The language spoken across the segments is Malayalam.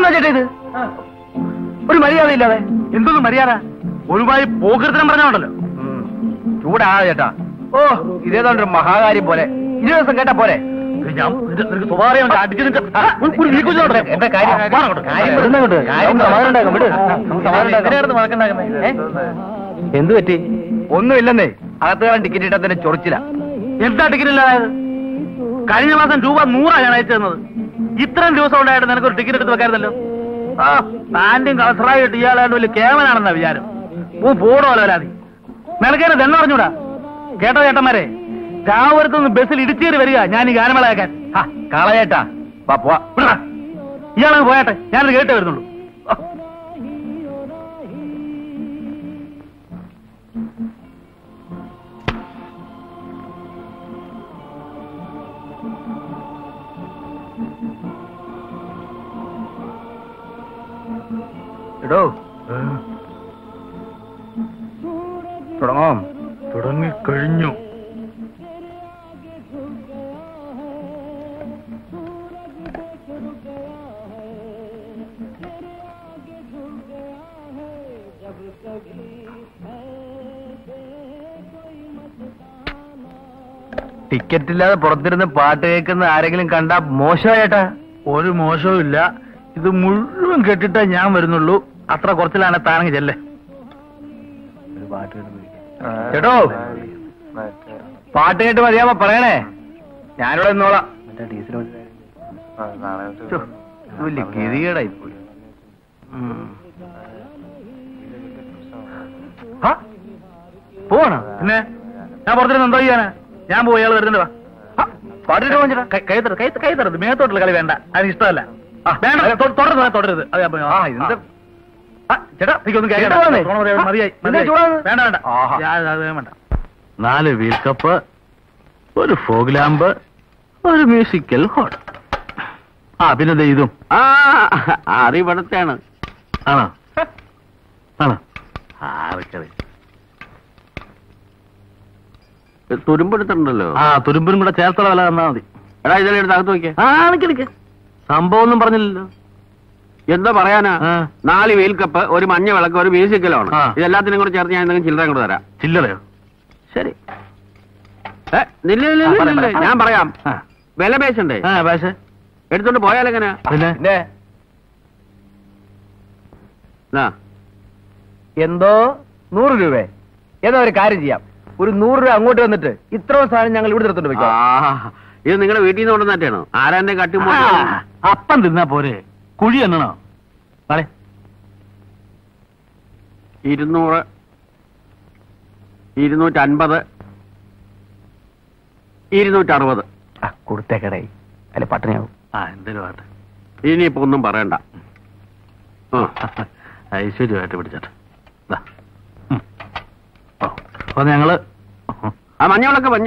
എന്താ ചേട്ടാ ഇത്? ഒരു മര്യാദയില്ലാതെ. എന്തൊന്നും മര്യാദ? ഒരുപാട് പോകൃതം പറഞ്ഞോണ്ടല്ലോ. ചൂടാതെ ചേട്ടാ. ഓ, ഇതേതാണ്ടൊരു മഹാകാര്യം പോലെ. 20 ദിവസം കേട്ടാ പോലെ. എന്തു പറ്റി? ഒന്നുമില്ലെന്നേ. അകത്തുകാരൻ ടിക്കറ്റ് ഇട്ടാ തന്നെ ചൊറിച്ചില്ല. എന്താ ടിക്കറ്റ് ഇല്ലാതായത്? കഴിഞ്ഞ മാസം രൂപ 100 ഞാൻ അയച്ചു തന്നത്. ഇത്രയും ദിവസം ഉണ്ടായിട്ട് നിനക്കൊരു ടിക്കറ്റ് എടുത്ത് വെക്കായിരുന്നല്ലോ. ആ പാന്റും കളസറായിട്ട് ഇയാളായിട്ട് വലിയ കേവനാണെന്നാ വിചാരം. പോടോല്ലോ വരാതി. നിനക്കേനെ തന്നെ പറഞ്ഞൂടാ. കേട്ടോ ചേട്ടന്മാരെ, രാവരത്തുനിന്ന് ബസ്സിൽ ഇടിച്ചേറി വരിക ഞാൻ ഈ ഗാനമേളയാക്കാൻ. കളയേട്ടാ. ഇയാളങ്ങ് പോയാട്ടെ, ഞാനത് കേട്ടേ വരുന്നുള്ളൂ. എടോ, തുടങ്ങാം. തുടങ്ങിക്കഴിഞ്ഞു. ടിക്കറ്റ് ഇല്ലാതെ പുറത്തിരുന്ന് പാട്ട് കേൾക്കുന്ന ആരെങ്കിലും കണ്ടാ മോശമായേട്ടാ? ഒരു മോശവും ഇല്ല. ഇത് മുഴുവൻ കേട്ടിട്ടേ ഞാൻ വരുന്നുള്ളൂ. അത്ര കുറച്ചിലാണ് താനെങ്കിൽ ചെല്ലേ. ചേട്ടോ, പാട്ട് കേട്ട് മതിയാവുമ്പോ പറയണേ, ഞാനിവിടെ നിന്നോളാം. വലിയ ഗതികേടായി പോയി. പോവാണോ? പിന്നെ ഞാൻ പുറത്തിരുന്ന് എന്തോ ചെയ്യാനാ? ഞാൻ പോയി, അയാൾ വരുന്നുണ്ട്. കൈ തരുത്. മേത്തോട്ടുള്ള കളി വേണ്ട, അതിന് ഇഷ്ടമല്ല. വേണ്ട, തുടരുത്. ചേട്ടാ എനിക്കൊന്നും മതിയായി. വേണ്ട വേണ്ട. 4 വീൽ കപ്പ്, ഒരു ഫോഗ് ലാമ്പ്, ഒരു മ്യൂസിക്കൽ ഹോൾ. പിന്നെ ഇതും. അറിവിടത്തെയാണ്. ആണോ? ആർക്കറി തുരുമ്പെടുത്തിട്ടുണ്ടല്ലോ. തുരുമ്പിനും കൂടെ ചേർത്തുള്ള വില തന്നാ മതി. എടാ, ഇതെല്ലാം എടുത്ത് അകത്ത് നോക്കിയേ. നിക്ക്. സംഭവം ഒന്നും പറഞ്ഞില്ലല്ലോ. എന്താ പറയാനാ? 4 വീൽ കപ്പ്, ഒരു മഞ്ഞ വിളക്ക്, ഒരു മ്യൂസിക്കലാണ്. ഇതെല്ലാത്തിനും കൂടെ ചേർത്ത് ഞാൻ എന്തെങ്കിലും ചില്ലറ കൂടെ തരാം. ചില്ലറയോ? ശരി. ഞാൻ പറയാം. വില പേശണ്ടേ? എടുത്തോണ്ട് പോയാലെങ്ങനെയാ? പിന്നെ എന്തോ 100 രൂപ. എന്നാ ഒരു കാര്യം ചെയ്യാം, ഒരു 100 രൂപ അങ്ങോട്ട് വന്നിട്ട് ഇത്രയും സാധനം ഞങ്ങൾ ഇവിടെ നിർത്തോണ്ട് വെക്കാം. ഇത് നിങ്ങളുടെ വീട്ടിൽ നിന്ന് കൊണ്ടുവന്നിട്ടാണോ? ആരാന്റെ കട്ടിമോ? അപ്പം തിന്നാ പോരെ, കുഴി എന്നണോ? 200, 250, 260 കൊടുത്തേക്കടേ, അല്ലെ പട്ടണിയാവും. എന്തേലും ആട്ടെ. ഇനിയിപ്പോ ഒന്നും പറയണ്ട. ഐശ്വര്യമായിട്ട് പിടിച്ചോട്ടെ. അപ്പൊ ഞങ്ങള് മഞ്ഞളൊക്കെ മഞ്ഞ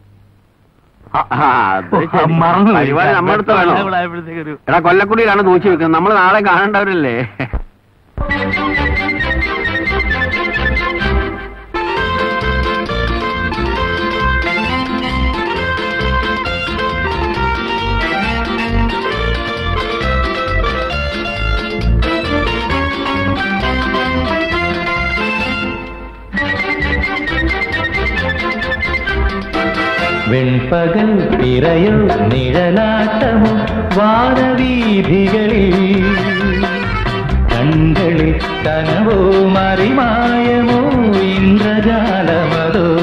പരിപാടി നമ്മളടുത്ത് വേണോ? എടാ, കൊല്ലക്കുടിയിലാണ് തൂക്കി വെക്കുന്നത്. നമ്മൾ നാളെ കാണേണ്ടവരല്ലേ? വെൺപകൽ പിറയോ നിഴലാട്ടമോ വാനവീഥികളിൽ, കൺകളിൽ കനവോ മറിമായമോ ഇന്ദ്രജാലമതോ.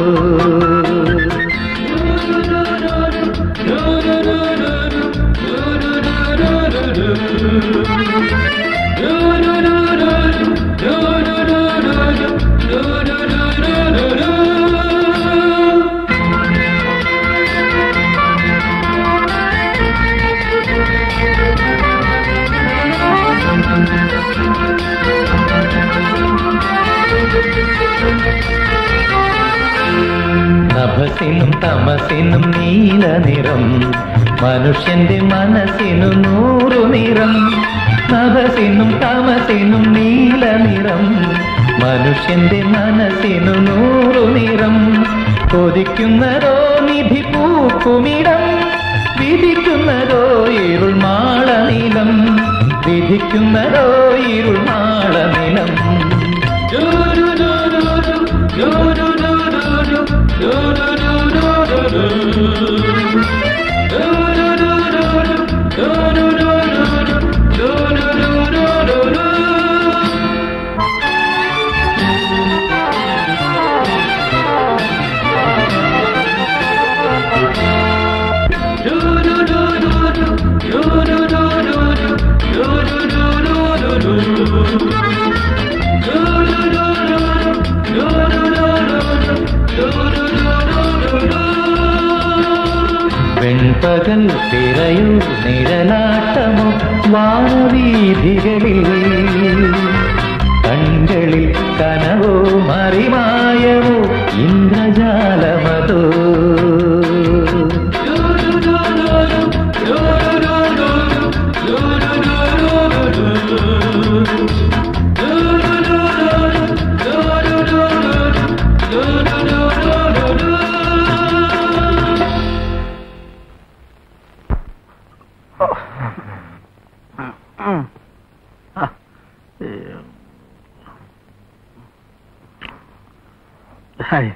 നഭസിനും തമസിനും നീല നിറം, മനുഷ്യന്റെ മനസ്സിനു 100 നിറം. നഭസിനും തമസിനും നീല നിറം, മനുഷ്യന്റെ മനസ്സിനു 100 നിറം. കൊതിക്കുന്നതോ നിധി പൂക്കുമിടം, വിധിക്കുന്നതോ ഇരുൾ മാളനീലം. വിധിക്കുന്നതോ ഇരുൾ നാളനിലം. വെൺപകൽ തിരയൂ നിഴലാട്ടമോ വാനവീഥികളിൽ, കൺകളിൽ കനവോ മറിമായമോ ഇന്ദ്രജാലമതോ. ഹായ്.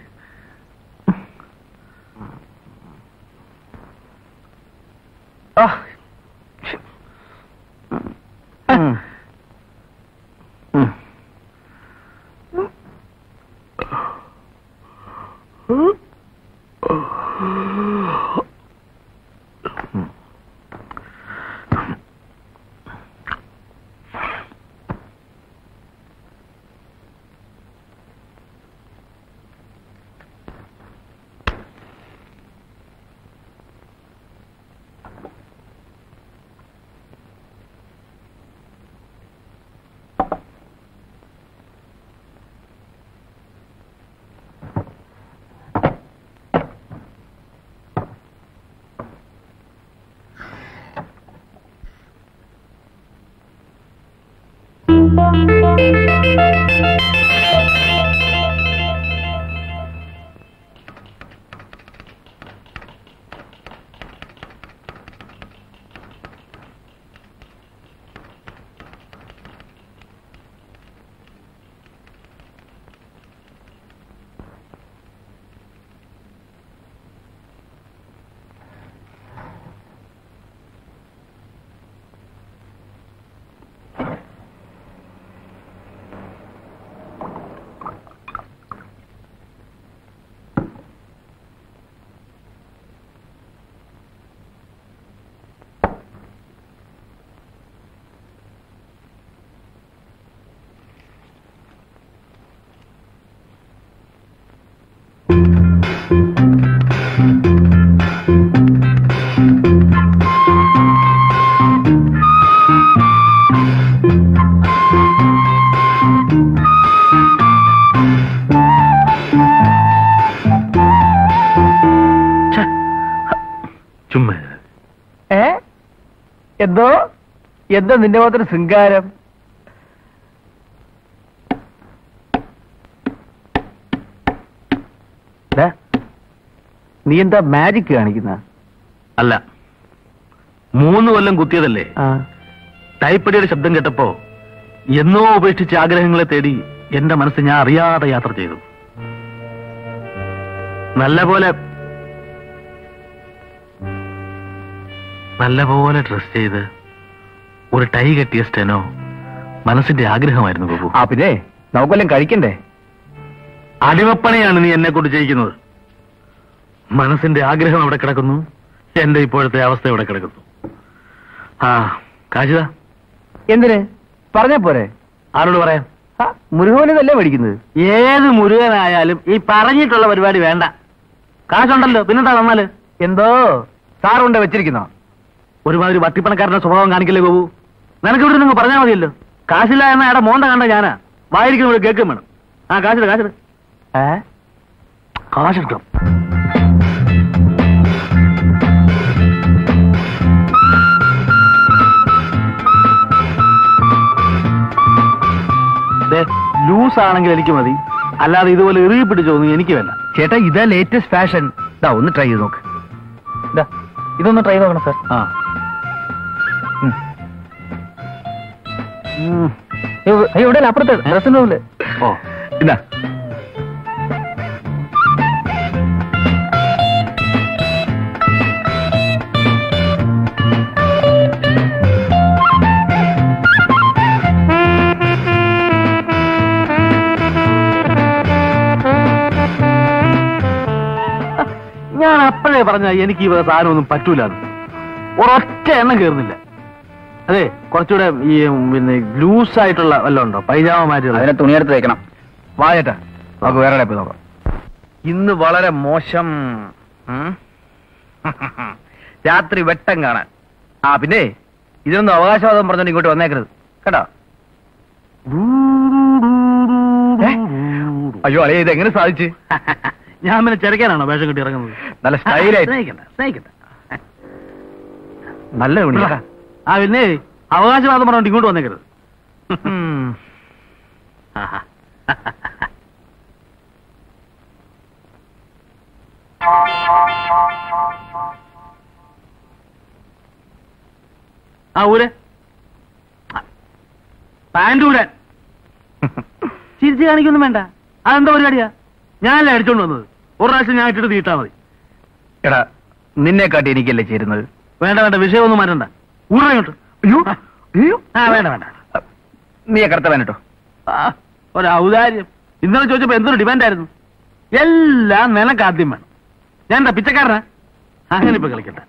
എന്തോ നിന്റെ മാത്രം ശൃംഗാരം? നീ എന്താ മാജിക് കാണിക്കുന്ന? അല്ല, 3 കൊല്ലം കുത്തിയതല്ലേ. ടൈപ്പടിയുടെ ശബ്ദം കേട്ടപ്പോ എന്നോ ഉപേക്ഷിച്ച ആഗ്രഹങ്ങളെ തേടി എന്റെ മനസ്സ് ഞാൻ അറിയാതെ യാത്ര ചെയ്തു. നല്ലപോലെ ഡ്രസ് ചെയ്ത് ഒരു ടൈ കെട്ടിയ സ്റ്റെനോ മനസ്സിന്റെ ആഗ്രഹമായിരുന്നു ബാബു. പിന്നെ നമുക്കെല്ലാം കഴിക്കണ്ടേ? അടിമപ്പണിയാണ് നീ എന്നെ കൊണ്ട് ചെയ്യിക്കുന്നത്. മനസ്സിന്റെ ആഗ്രഹം അവിടെ കിടക്കുന്നു, എന്റെ ഇപ്പോഴത്തെ അവസ്ഥ ഇവിടെ കിടക്കുന്നു. കാശിത എന്തിന് പറഞ്ഞ പോരെ? ആരോട് പറയാൻ? മുരുകനല്ലേ മേടിക്കുന്നത്? ഏത് മുരുകനായാലും ഈ പറഞ്ഞിട്ടുള്ള പരിപാടി വേണ്ട. കാശുണ്ടല്ലോ, പിന്നെന്താ തന്നാല്? എന്തോ സാറുണ്ട് വെച്ചിരിക്കുന്നോ? ഒരുമാതിരി വട്ടിപ്പണക്കാരന്റെ സ്വഭാവം കാണിക്കല്ലേ ബാബു. നിനക്ക് ഇവിടെ നിങ്ങൾ പറഞ്ഞാൽ മതിയല്ലോ. കാശില്ല എന്ന അയാളുടെ മോന്ത കണ്ട ഞാനാ വായിരിക്കുന്ന കേൾക്കും വേണം. കാശിട് കാശെടുക്കാം. ലൂസ് ആണെങ്കിൽ എനിക്ക് മതി, അല്ലാതെ ഇതുപോലെ ഇറുകി പിടിച്ചോന്നും എനിക്ക് വേണ്ട. ചേട്ടാ, ഇതാ ലേറ്റസ്റ്റ് ഫാഷൻ. ഒന്ന് ട്രൈ ചെയ്ത് നോക്ക്. ഇതൊന്ന് ട്രൈ നോക്കണം സാർ. ഇവിടെ അപ്പുറത്ത് ഡ്രസ്സിന്റെ റൂമില്. ഓ ഇതാ ഞാൻ അപ്പോഴേ പറഞ്ഞ എനിക്ക് ഈ സാധനമൊന്നും പറ്റൂല. ഒരൊറ്റ എണ്ണം കയറുന്നില്ല. അതെ, കുറച്ചുകൂടെ ഈ പിന്നെ ലൂസ് ആയിട്ടുള്ള വല്ലതും ഉണ്ടോ? പൈജാമ മാറ്റി അതിനെ തുണിയെടുത്ത് വെക്കണം. വായട്ടാ, നമുക്ക് വേറെ പോയി നോക്കാം. ഇന്ന് വളരെ മോശം. രാത്രി വെട്ടം കാണാൻ. പിന്നെ ഇതിനൊന്നും അവകാശവാദം പറഞ്ഞോണ്ട് ഇങ്ങോട്ട് വന്നേക്കരുത് കേട്ടോ. അയ്യോ അളിയ, ഇത് എങ്ങനെ സാധിച്ചു? ഞാൻ പിന്നെ ചെറുക്കാനാണോ വേഷം കിട്ടി ഇറങ്ങുന്നത്? നല്ല സ്റ്റൈലായിട്ട്. നല്ല തുണി. പിന്നെ അവകാശവാദം പറഞ്ഞോണ്ട് ഇങ്ങോട്ട് വന്നേക്കരുത്. ഊരെ പാൻറ് ഊരാൻ ചിരിച്ച് കാണിക്കൊന്നും വേണ്ട. അതെന്താ പരിപാടിയാ? ഞാനല്ലേ അടിച്ചോണ്ട് വന്നത്. ഒരു പ്രാവശ്യം ഞാൻ ഇട്ടിട്ട് തീട്ടാ മതി. എടാ, നിന്നെ കാട്ടി എനിക്കല്ലേ ചേരുന്നത്. വേണ്ട വേണ്ട, വിഷയമൊന്നും മാറ്റണ്ട. ഊരങ്ങോട്ട്. വേണ്ട വേണ്ട, നീ കറുത്ത വേനട്ടോ. ഒരു ഔദാര്യം. ഇന്നലെ ചോദിച്ചപ്പോ എന്തൊരു ഡിമാൻഡായിരുന്നു. എല്ലാം നിനക്ക് ആദ്യം വേണം. ഞാൻ എന്താ പിച്ചക്കാരനാ? അങ്ങനെ ഇപ്പൊ കളിക്കട്ടെ.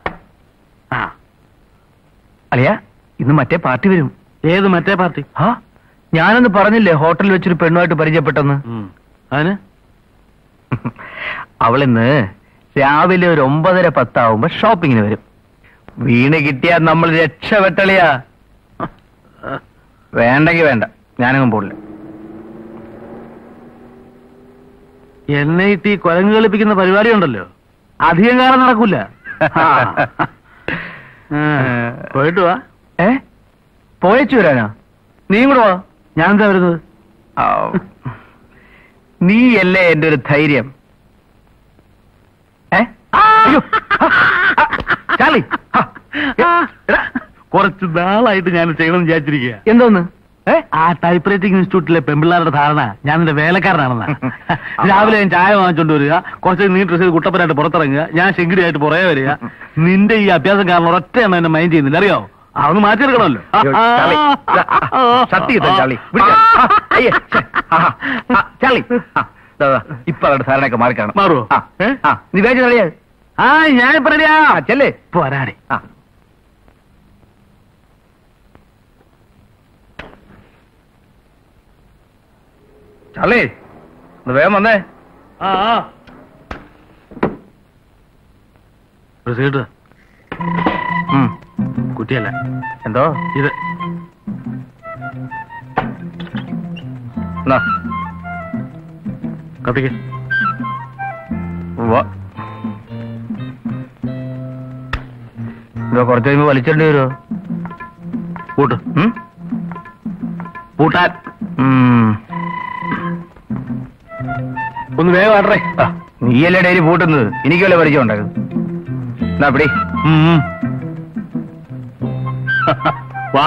അളിയ, ഇന്ന് മറ്റേ പാർട്ടി വരും. ഏത് മറ്റേ പാർട്ടി? ഞാനൊന്ന് പറഞ്ഞില്ലേ ഹോട്ടലിൽ വെച്ചൊരു പെണ്ണുമായിട്ട് പരിചയപ്പെട്ടെന്ന്. അതിന് അവളിന്ന് രാവിലെ ഒരു 9:10 ആവുമ്പോ ഷോപ്പിങ്ങിന് വരും. വീണ് കിട്ടിയാ നമ്മൾ രക്ഷപ്പെട്ടളിയാ. വേണ്ടെങ്കി വേണ്ട, ഞാനങ്ങും പോടില്ല. എന്നെ ഇട്ട് ഈ കുരങ്ങ് കളിപ്പിക്കുന്ന പരിപാടി ഉണ്ടല്ലോ, അധികം കാലം നടക്കൂല. പോയിട്ട് വാ. പോയച്ചു വരാനാ? നീ കൂടെ വാ. ഞാൻ എന്താ വരുന്നത്? നീയല്ലേ എന്റെ ഒരു ധൈര്യം. ചാർലി, കുറച്ച് നാളായിട്ട് ഞാൻ ചെയ്യണമെന്ന് വിചാരിച്ചിരിക്കുക. എന്തോന്ന്? ആ ടൈപ്പ് റൈറ്റിംഗ് ഇൻസ്റ്റിറ്റ്യൂട്ടിലെ പെമ്പിള്ളാരുടെ ധാരണ ഞാൻ എന്റെ വേലക്കാരനാണെന്നാണ്. രാവിലെ ഞാൻ ചായ വാങ്ങിച്ചോണ്ട് വരിക, കുറച്ച് നീ ഡ്രസ് ചെയ്ത് കുട്ടപ്പനായിട്ട് പുറത്തിറങ്ങുക, ഞാൻ ശെങ്കിടിയായിട്ട് പുറകെ വരിക. നിന്റെ ഈ അഭ്യാസം കാരണം ഒരൊറ്റ എണ്ണം എന്നെ മൈൻഡ് ചെയ്യുന്നില്ല, അറിയോ? അതൊന്ന് മാറ്റിയെടുക്കണമല്ലോ. ഇപ്പൊ അവരുടെ ധാരണയൊക്കെ മാറിക്കാണും. മാറുവോ? നീ വേഗം കളിയാ. ഞാനിപ്പോ റെഡിയാ. ചെല്ലേ പോരാടി. ചാർലി, വേഗം വന്നേ. സീട്ട് കുട്ടിയല്ല. എന്തോ ഇത് കത്തിക്ക്. കുറച്ച് കഴിയുമ്പോ വലിച്ചേണ്ടി വരുമോ? പൂട്ട്. പൂട്ടാൻ ഒന്ന് വേഗം ആടറേ. നീയല്ലേ ഡെയിലി പൂട്ടുന്നത്, എനിക്കല്ലേ പരിചയം ഉണ്ടാകും. എന്നാ പിടി. വാ.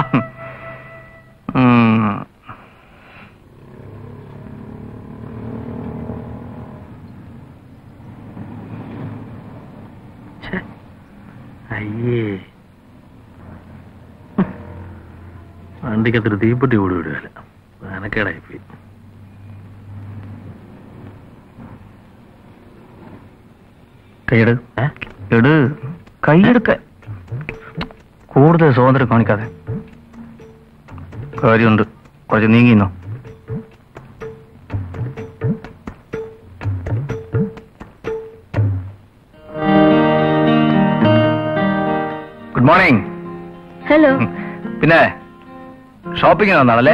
അയ്യേ, വണ്ടിക്കത്തൊരു തീപ്പെട്ടി കൂടി വിടുകയല്ല. അനക്കേടായിപ്പോയി. കൈയെടു. കൈയെടുക്ക. കൂടുതൽ സ്വാതന്ത്ര്യം കാണിക്കാതെ. കാര്യമുണ്ട്, കുറച്ച് നീങ്ങിന്നോ. Good morning. ഹലോ. പിന്നെ ഷോപ്പിങ്ങിന് വന്നാണല്ലേ?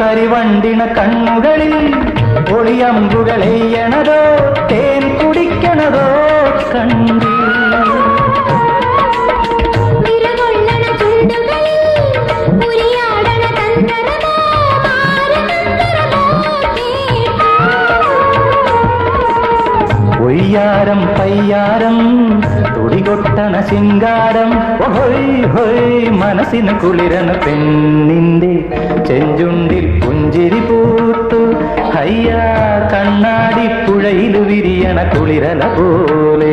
ശിങ്കാരി വണ്ടിണ കണ്ണുകളിൽ ഒളിയമ്പുകളെയ്യണതോ തേൻ കുടിക്കണതോ കണ്ടി ഒയ്യാരം പയ്യാരം തുടികൊട്ടണ ശിങ്കാരം ഹൊയ് ഹൊയ് മനസ്സിന് കുളിരന പെണ്ണിന്റെ ചെഞ്ചുണ്ടിൽ പുഞ്ചിരി പൂത്തു ഹയ്യാ കണ്ണാടി പുഴയിൽ വിരിയണ കുളിരല പോലെ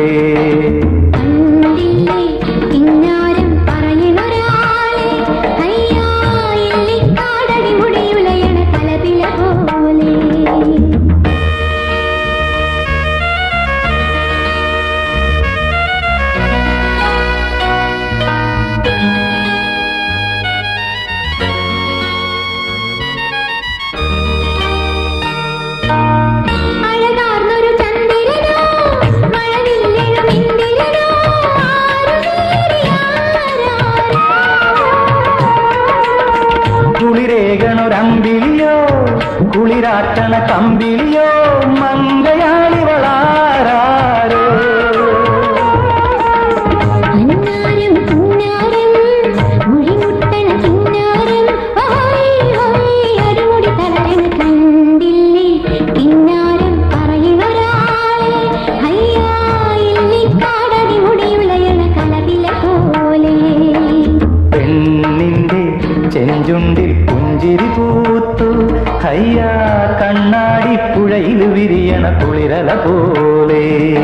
കുളിരേകണൊരമ്പിളിയോ കുളിരാട്ടണ കമ്പിളിയോ മംഗയാളിവളാരോ പെണ്ണിന്റെ ചെഞ്ചുണ്ടിൽ പുഞ്ചിരി പൂത്തു ഹയ്യാ കണ്ണാടി പുഴയിൽ വിരിയണ കുളിരല പോലെ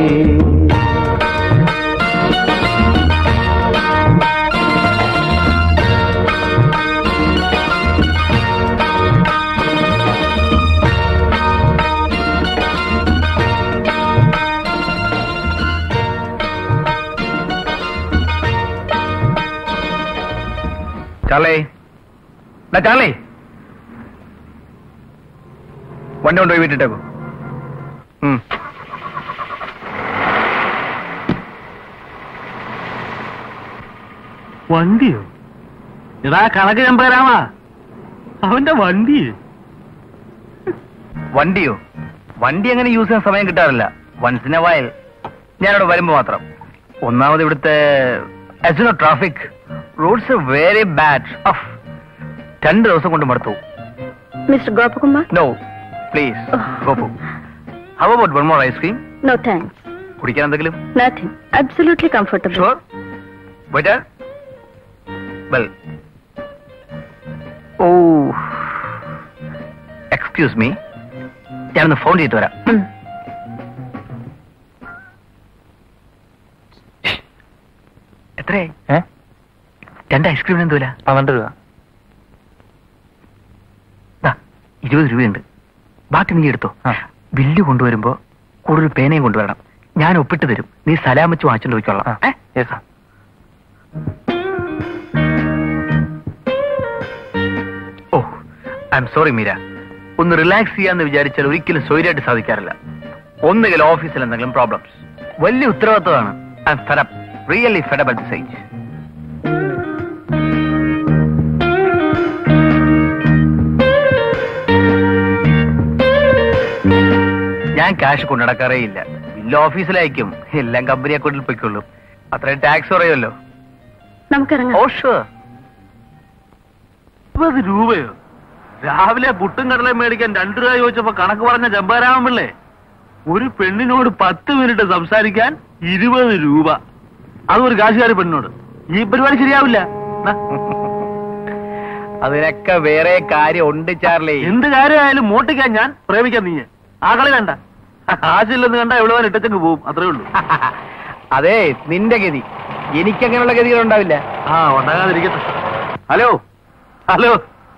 ചാർലി, ചാർലി, വണ്ടി കൊണ്ടുപോയി വീട്ടിട്ടേക്കോ. വണ്ടിയോ? ഇതാ കണക്ക് ചെമ്പരാമാ, അവന്റെ വണ്ടി. വണ്ടിയോ? വണ്ടി അങ്ങനെ യൂസ് ചെയ്യാൻ സമയം കിട്ടാറില്ല. വൺസ് ഇൻ എ വൈൽ ഞാനിവിടെ വരുമ്പോ മാത്രം. ഒന്നാമത് ഇവിടുത്തെ traffic, roads are very bad. 2 ദിവസം കൊണ്ട് മടുത്തു. Mister Gopakumar? No please Gopu. How about one more ice cream? No thanks. കുടിക്കാൻ എന്തെങ്കിലും? Nothing. Absolutely comfortable. Sure. Waiter. Well, oh excuse me, ഞാനൊന്ന് ഫോൺ ചെയ്തിട്ട് വരാം. എത്രയായി? 2 ഐസ്ക്രീമിന് എന്തുവില? 12 രൂപ. 20 രൂപയുണ്ട്. ബാക്കി നീ എടുത്തോ. ബില്ല് കൊണ്ടുവരുമ്പോ കൂടുതൽ പേനയും കൊണ്ടുവരണം. ഞാൻ ഒപ്പിട്ട് തരും. നീ സലാം വെച്ച് വാങ്ങിച്ചോണ്ട് പോയിക്കോളാം. Oh I'm sorry Meera. ഒന്ന് റിലാക്സ് ചെയ്യാന്ന് വിചാരിച്ചാൽ ഒരിക്കലും സ്വൈര്യമായിട്ട് സാധിക്കാറില്ല. ഒന്നുകിൽ ഓഫീസിൽ എന്തെങ്കിലും പ്രോബ്ലംസ്. വലിയ ഉത്തരവാദിത്തമാണ്. I'm fed up, really fed up at this age. ഞാൻ ക്യാഷ് കൊണ്ടു നടക്കാറേ ഇല്ല. ബില്ല് ഓഫീസിലയക്കും. എല്ലാം കമ്പനി അക്കൗണ്ടിൽ പൊയ്ക്കൊള്ളും. അത്രയും ടാക്സ് കുറയുമല്ലോ. നമുക്കിറങ്ങാം. ഓ ഷുവർ. 20 രൂപയോ? രാവിലെ പുട്ടും കടലയും മേടിക്കാൻ 2 രൂപ ചോദിച്ചപ്പോ കണക്ക് പറഞ്ഞ ചെമ്പരാമൻ പിള്ളേ, ഒരു പെണ്ണിനോട് 10 മിനിറ്റ് സംസാരിക്കാൻ 20 രൂപ. അതും ഒരു കാശുകാരി പെണ്ണിനോട്. ഈ പരിപാടി ശരിയാവില്ല. അതിനൊക്കെ വേറെ കാര്യം ഉണ്ട് ചാർലി. എന്ത് കാര്യമായാലും മോട്ടിക്കാൻ ഞാൻ, പ്രേമിക്കാൻ നീ. ആ കളി വേണ്ട. ആശയില്ലെന്ന് കണ്ടാ എവിടെ ഇട്ടച്ചങ്ങ് പോവും, അത്രേ ഉള്ളൂ. അതെ നിന്റെ ഗതി. എനിക്കങ്ങനെയുള്ള ഗതികൾ ഉണ്ടാവില്ല. ഉണ്ടാകാതിരിക്കട്ടെ. ഹലോ ഹലോ,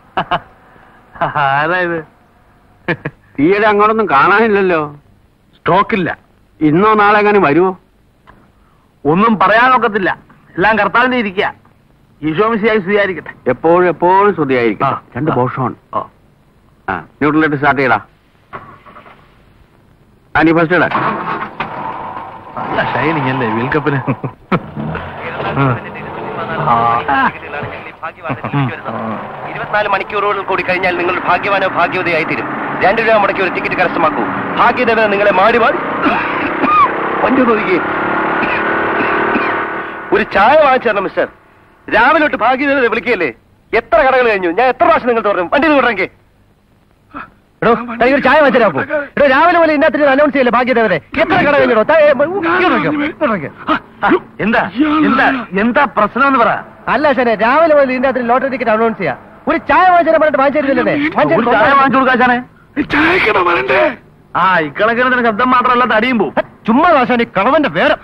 ആരായത്? തീരെ അങ്ങോട്ടൊന്നും കാണാനില്ലല്ലോ. സ്റ്റോക്കില്ല. ഇന്നോ നാളെ എങ്ങനെ വരുമോ? ഒന്നും പറയാനൊക്കത്തില്ല. എല്ലാം കർത്താവിന്റെ ഇരിക്കുക. ഈശോമിശിയായി സ്വീകരിക്കട്ടെ. എപ്പോഴും എപ്പോഴും ശ്രുതിയായിരിക്കും. 2 ബോഷമാണ്. ന്യൂട്രലായിട്ട് സ്റ്റാർട്ട് ചെയ്യടാ. നീ ഫസ്റ്റ് ഇടാ. നല്ല ഷൈനിങ് അല്ലേ വേൾഡ് കപ്പിന്? 24 മണിക്കൂറുകൾ കൂടി കഴിഞ്ഞാൽ നിങ്ങൾ ഭാഗ്യവാനോ ഭാഗ്യവതിയായി തീരും. 2 രൂപ മുടക്കി ഒരു ടിക്കറ്റ് കരസ്ഥമാക്കൂ. ഭാഗ്യദേവന നിങ്ങളെ മാടി മാടി വണ്ടി നോക്കിക്കേ. ഒരു ചായ വാങ്ങിച്ചു തരണം മിസ്റ്റർ. രാവിലെ തൊട്ട് ഭാഗ്യദേവനെ വിളിക്കുകയല്ലേ? എത്ര കടകൾ കഴിഞ്ഞു? ഞാൻ എത്ര പ്രാവശ്യം നിങ്ങൾ പറഞ്ഞു വണ്ടി വിടറെങ്കിൽ ഒരു ചായ വാങ്ങിച്ചു. എടോ രാവിലെ പോലെ ഇതിനകത്ത് അനൗൺസ് ചെയ്യല്ലേ ഭാഗ്യദേവനെ? എത്ര കട കഴിഞ്ഞോ? എന്താ എന്താ എന്താ പ്രശ്നം എന്ന് പറ. അല്ല ശരി, രാവിലെ പോലെ ഇതിന്റെ അകത്ത് ലോട്ടറി ടിക്കറ്റ് അനൗൺസ് ചെയ്യാം. ഒരു ചായ വാങ്ങിച്ചാൽ പറഞ്ഞിട്ട് വാങ്ങിച്ചിരുന്നില്ലേ? ചായ വാങ്ങിച്ചു കൊടുക്കാശാനെ. ആ ഇക്കളക്കിണത്തിന് ശബ്ദം മാത്രമല്ല തടിയും പോവും. ചുമ്മാ ദോശ കളവന്റെ പേര്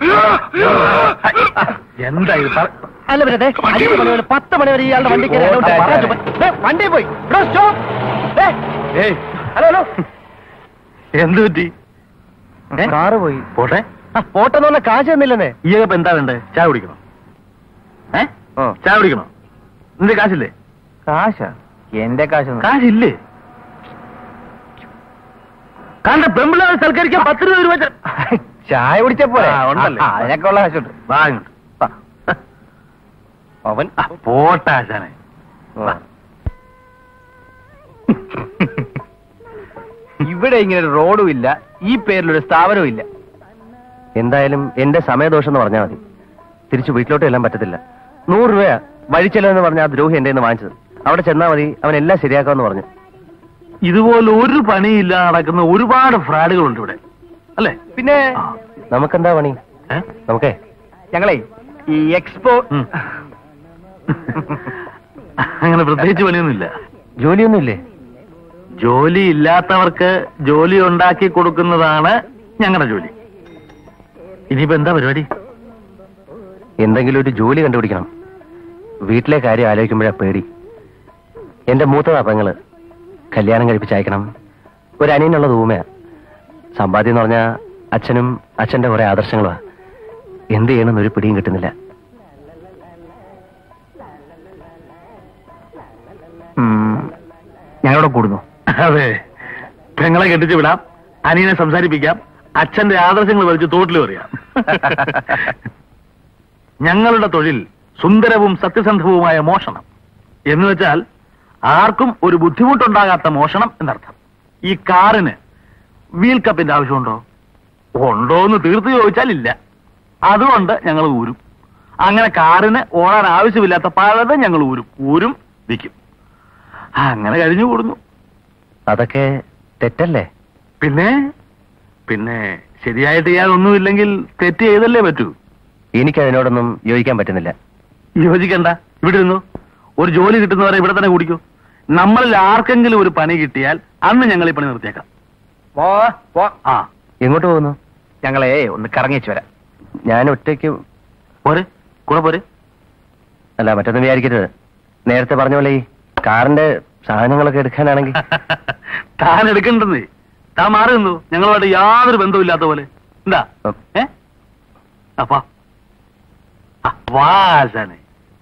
എന്താ ഇത്? അല്ല പിന്നെ 5 മണി വരെ 10 മണി വരെ ഇയാളുടെ വണ്ടിക്ക് വണ്ടി പോയി. ഹലോ ഹലോ, എന്ത് പറ്റി? കാറ് പോയി. പോട്ടെ പോട്ടെന്ന് പറഞ്ഞ കാശ് തന്നില്ലെന്നേ. ഈ ഇപ്പൊ എന്താ വേണ്ടേ? ചായ കുടിക്കണം. ചായ കുടിക്കണം. നിന്റെ കാശില്ലേ? കാശാ? എന്റെ കാശ് കാശില്ലേ? കാരണം പെമ്പിള്ളേരെ സൽക്കരിക്കാൻ 10 രൂപ ചായ കുടിച്ചപ്പോ ഉണ്ടല്ലേ? അതിനൊക്കെ ഉള്ള കാശുണ്ട്. വാങ്ങുണ്ട് അവൻ പോട്ടാശാനെ. ഇവിടെ ഇങ്ങനെ ഒരു റോഡും ഇല്ല, ഈ പേരിലൊരു സ്ഥാപനവും ഇല്ല. എന്തായാലും എന്റെ സമയദോഷം എന്ന് പറഞ്ഞാൽ മതി. തിരിച്ചു വീട്ടിലോട്ട് എല്ലാം പറ്റത്തില്ല. 100 രൂപ വഴിച്ചെല്ലെന്ന് പറഞ്ഞ ആ ദ്രോഹി എന്റെ നിന്ന് വാങ്ങിച്ചത്. അവിടെ ചെന്നാൽ മതി, അവൻ എല്ലാം ശരിയാക്കാമെന്ന് പറഞ്ഞു. ഇതുപോലെ ഒരു പണിയില്ല നടക്കുന്ന ഒരുപാട് ഫ്രാഡുകളുണ്ട് ഇവിടെ, അല്ലേ? പിന്നെ നമുക്കെന്താ പണി? നമുക്കേ ഞങ്ങളെ ഈ എക്സ്പോ അങ്ങനെ പ്രത്യേകിച്ച് പണിയൊന്നുമില്ല. ജോലിയൊന്നുമില്ലേ? ജോലി ഇല്ലാത്തവർക്ക് ജോലി ഉണ്ടാക്കി കൊടുക്കുന്നതാണ് ഞങ്ങളുടെ ജോലി. ഇനിയിപ്പോ എന്താ പരിപാടി? എന്തെങ്കിലും ഒരു ജോലി കണ്ടുപിടിക്കണം. വീട്ടിലെ കാര്യം ആലോചിക്കുമ്പോഴാ പേടി. എന്റെ മൂത്തതാ പെങ്ങള്, കല്യാണം കഴിപ്പിച്ചയക്കണം. ഒരു അനിയനുള്ളത് ഊമയാ. സമ്പാദ്യം എന്ന് പറഞ്ഞാൽ അച്ഛനും അച്ഛന്റെ കുറെ ആദർശങ്ങളുമാ. എന്ത് ചെയ്യണമെന്നൊരു പിടിയും കിട്ടുന്നില്ല. ഞങ്ങളോട് കൂടുന്നു. അതെ, പെങ്ങളെ കെട്ടിച്ചു വിടാം, അനിയനെ സംസാരിപ്പിക്കാം, അച്ഛന്റെ ആദർശങ്ങൾ വലിച്ച് തോട്ടിൽ പറയാം. ഞങ്ങളുടെ തൊഴിൽ സുന്ദരവും സത്യസന്ധവുമായ മോഷണം എന്ന് വെച്ചാൽ ആർക്കും ഒരു ബുദ്ധിമുട്ടുണ്ടാകാത്ത മോഷണം എന്നർത്ഥം. ഈ കാറിന് വീൽ കപ്പിന്റെ ആവശ്യമുണ്ടോ? ഉണ്ടോന്ന് തീർത്ത് ചോദിച്ചാൽ ഇല്ല. അതുകൊണ്ട് ഞങ്ങൾ ഊരും. അങ്ങനെ കാറിന് ഓടാൻ ആവശ്യമില്ലാത്ത പലതും ഞങ്ങൾ ഊരും വിൽക്കും. അങ്ങനെ കഴിഞ്ഞു കൂടുന്നു. അതൊക്കെ തെറ്റല്ലേ? പിന്നെ പിന്നെ ശരിയായിട്ട് ചെയ്യാനൊന്നുമില്ലെങ്കിൽ തെറ്റ് ചെയ്തല്ലേ പറ്റൂ. എനിക്കതിനോടൊന്നും യോജിക്കാൻ പറ്റുന്നില്ല. യോജിക്കണ്ട, ഇവിടെ ഇരുന്നു. ഒരു ജോലി കിട്ടുന്നവരെ ഇവിടെ തന്നെ കുടിക്കൂ. നമ്മളിൽ ആർക്കെങ്കിലും ഒരു പണി കിട്ടിയാൽ അന്ന് ഞങ്ങൾ ഈ പണി നിർത്തിയേക്കാം. ആ, എങ്ങോട്ട് പോകുന്നു? ഞങ്ങളെ ഒന്ന് കറങ്ങിച്ചു വരാം. ഞാൻ ഒറ്റയ്ക്ക് പോരെ? കൂടെ പോരെ? അല്ല, മറ്റൊന്നും വിചാരിക്കരുത്. നേരത്തെ പറഞ്ഞ പോലെ ഈ കാറിന്റെ സാധനങ്ങളൊക്കെ എടുക്കാനാണെങ്കിൽ താൻ എടുക്കണ്ടെന്നേ. താൻ മാറി നിന്നു. ഞങ്ങളുമായിട്ട് യാതൊരു ബന്ധമില്ലാത്ത പോലെ. എന്താ അപ്പാ വാസനെ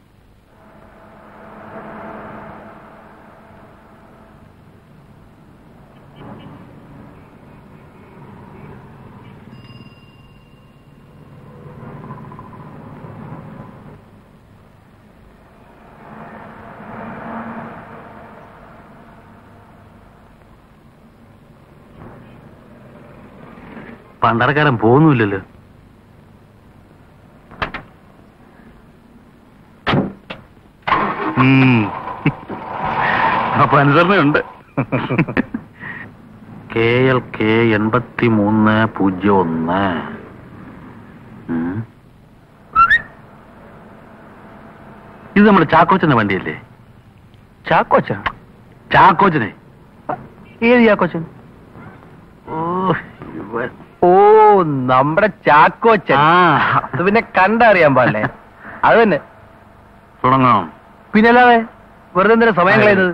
പണ്ടറക്കാരൻ പോകുന്നില്ലല്ലോ. അപ്പൊ അനുസരണയുണ്ട്. KLK 8301. ഇത് നമ്മുടെ ചാക്കോച്ചന്റെ വണ്ടിയല്ലേ? ചാക്കോച്ചനെ? ഏത് ചാക്കോച്ചൻ? ഓ, നമ്മുടെ ചാക്കോച്ചൻ. അത് പിന്നെ കണ്ടറിയാൻ പാടില്ലേ? അത് തന്നെ. തുടങ്ങാം. പിന്നല്ലാതെ വെറുതെ എന്തിനാ സമയം കളയുന്നത്?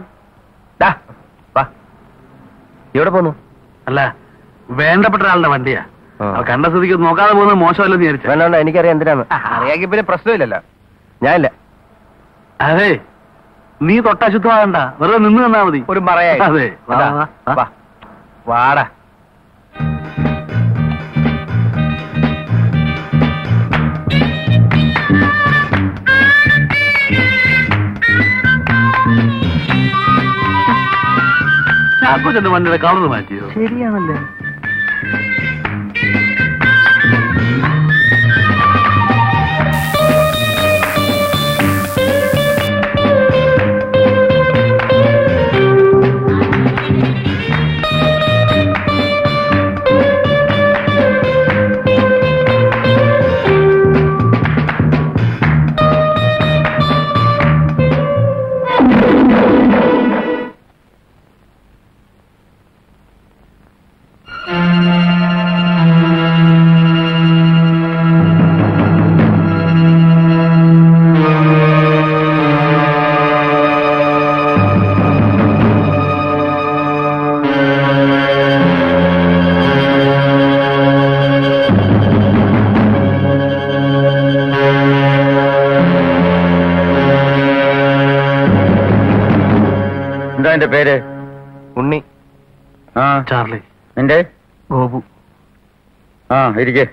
എവിടെ പോന്നു? അല്ല, വേണ്ടപ്പെട്ട ഒരാളുടെ വണ്ടിയാ. കണ്ട സ്ഥിതിക്ക് നോക്കാതെ പോകുന്നത് മോശമല്ലെന്ന് വിചാരിച്ചു. വേണ്ട, എനിക്കറിയാം എന്തിനാണ്. അറിയാമെങ്കിൽ പിന്നെ പ്രശ്നമില്ലല്ലോ. ഞാനില്ല. അതെ, നീ തൊട്ടശുദ്ധമാകണ്ട, വെറുതെ നിന്ന് തന്നാ മതി. ഒരു മറയായി. അതെ, വാടാ. ചാക്കോച്ചന്റെ വണ്ടിയുടെ കളർ മാറ്റിയോ? ശരിയാണല്ലേ. എന്റെ പേര് ഉണ്ണി. ആ ചാർലി. നിന്റെ? ഗോപു. ആ ഇരിക്കേ.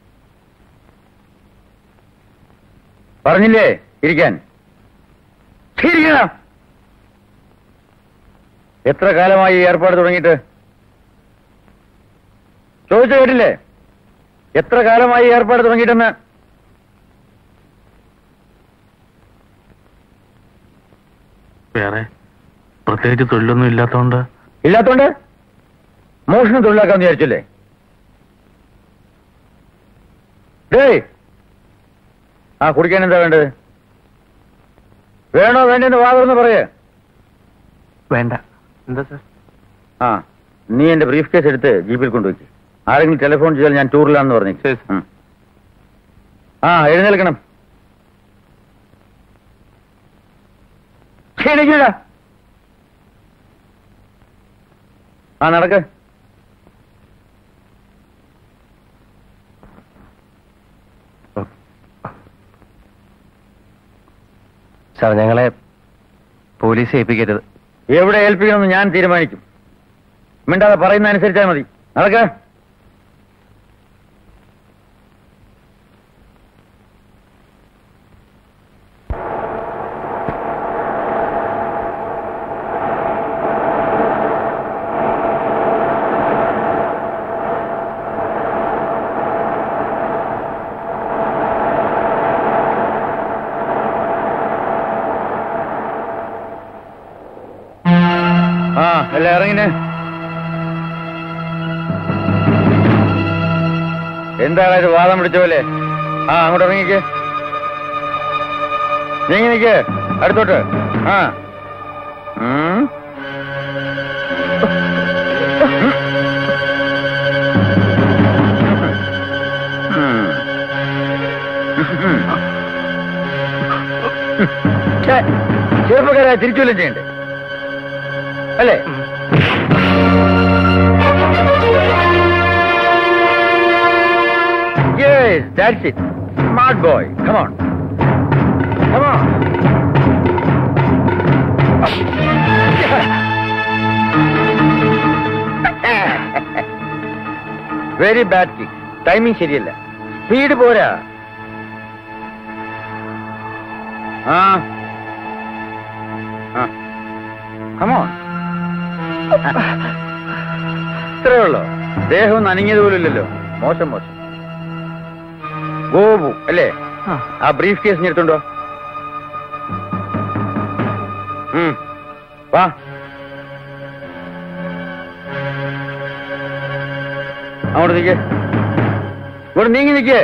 പറഞ്ഞില്ലേ ഇരിക്കാൻ? ഇരിക്കണം. എത്ര കാലമായി ഈ ഏർപ്പാട് തുടങ്ങിയിട്ട്? ചോദിച്ചു കേട്ടില്ലേ? എത്ര കാലമായി ഈ ഏർപ്പാട് തുടങ്ങിയിട്ടെന്ന്? വേറെ പ്രത്യേകിച്ച് തൊഴിലൊന്നും ഇല്ലാത്തോണ്ട്. ഇല്ലാത്തോണ്ട് മോഷണം തൊഴിലാക്കാന്ന് വിചാരിച്ചില്ലേ? ഡേയ്, ആ കുടിക്കാൻ എന്താ വേണ്ടത്? വേണോ വേണ്ടെന്ന് വാദമെന്ന് പറയേ. വേണ്ട. എന്താ സാർ? ആ നീ എന്റെ ബ്രീഫ് കേസ് എടുത്ത് ജീപ്പിൽ കൊണ്ടുവയ്ക്ക്. ആരെങ്കിലും ടെലിഫോൺ ചെയ്താൽ ഞാൻ ടൂറിലാണെന്ന് പറഞ്ഞു. ആ എഴുന്നേൽക്കണം. ക്ഷീണിക്കടാ. ആ നടക്ക്. സാർ, ഞങ്ങളെ പോലീസ് ഏൽപ്പിക്കരുത്. എവിടെ ഏൽപ്പിക്കണമെന്ന് ഞാൻ തീരുമാനിക്കും. മിണ്ടാതെ പറയുന്ന അനുസരിച്ചാൽ മതി. നടക്ക്. ആ എല്ലാം ഇറങ്ങിനെ. എന്താണ് ഇത് വാദം പിടിച്ച പോലെ? ആ അങ്ങോട്ട് ഇറങ്ങിക്ക്. നീങ്ങി നിക്ക് അടുത്തോട്ട്. ആ ചെറുപ്പക്കാരായ തിരിച്ചുവല്ലം ചെയ്യണ്ടേ അല്ലേ? Yes, that's it. Smart boy. Come on. Come on. Very bad kick. Timing ശരിയല്ല. സ്പീഡ് പോരാ. ആ Come on. ഇത്രേ ഉള്ളോ? ദേഹം നനങ്ങിയത് പോലും ഇല്ലല്ലോ. മോശം മോശം. ഗോപു അല്ലേ? ആ ബ്രീഫ് കേസ് എടുത്തുണ്ടോ? വാ. അങ്ങോട്ട് നിൽക്കേ. ഇവിടെ നീങ്ങി നിൽക്കേ.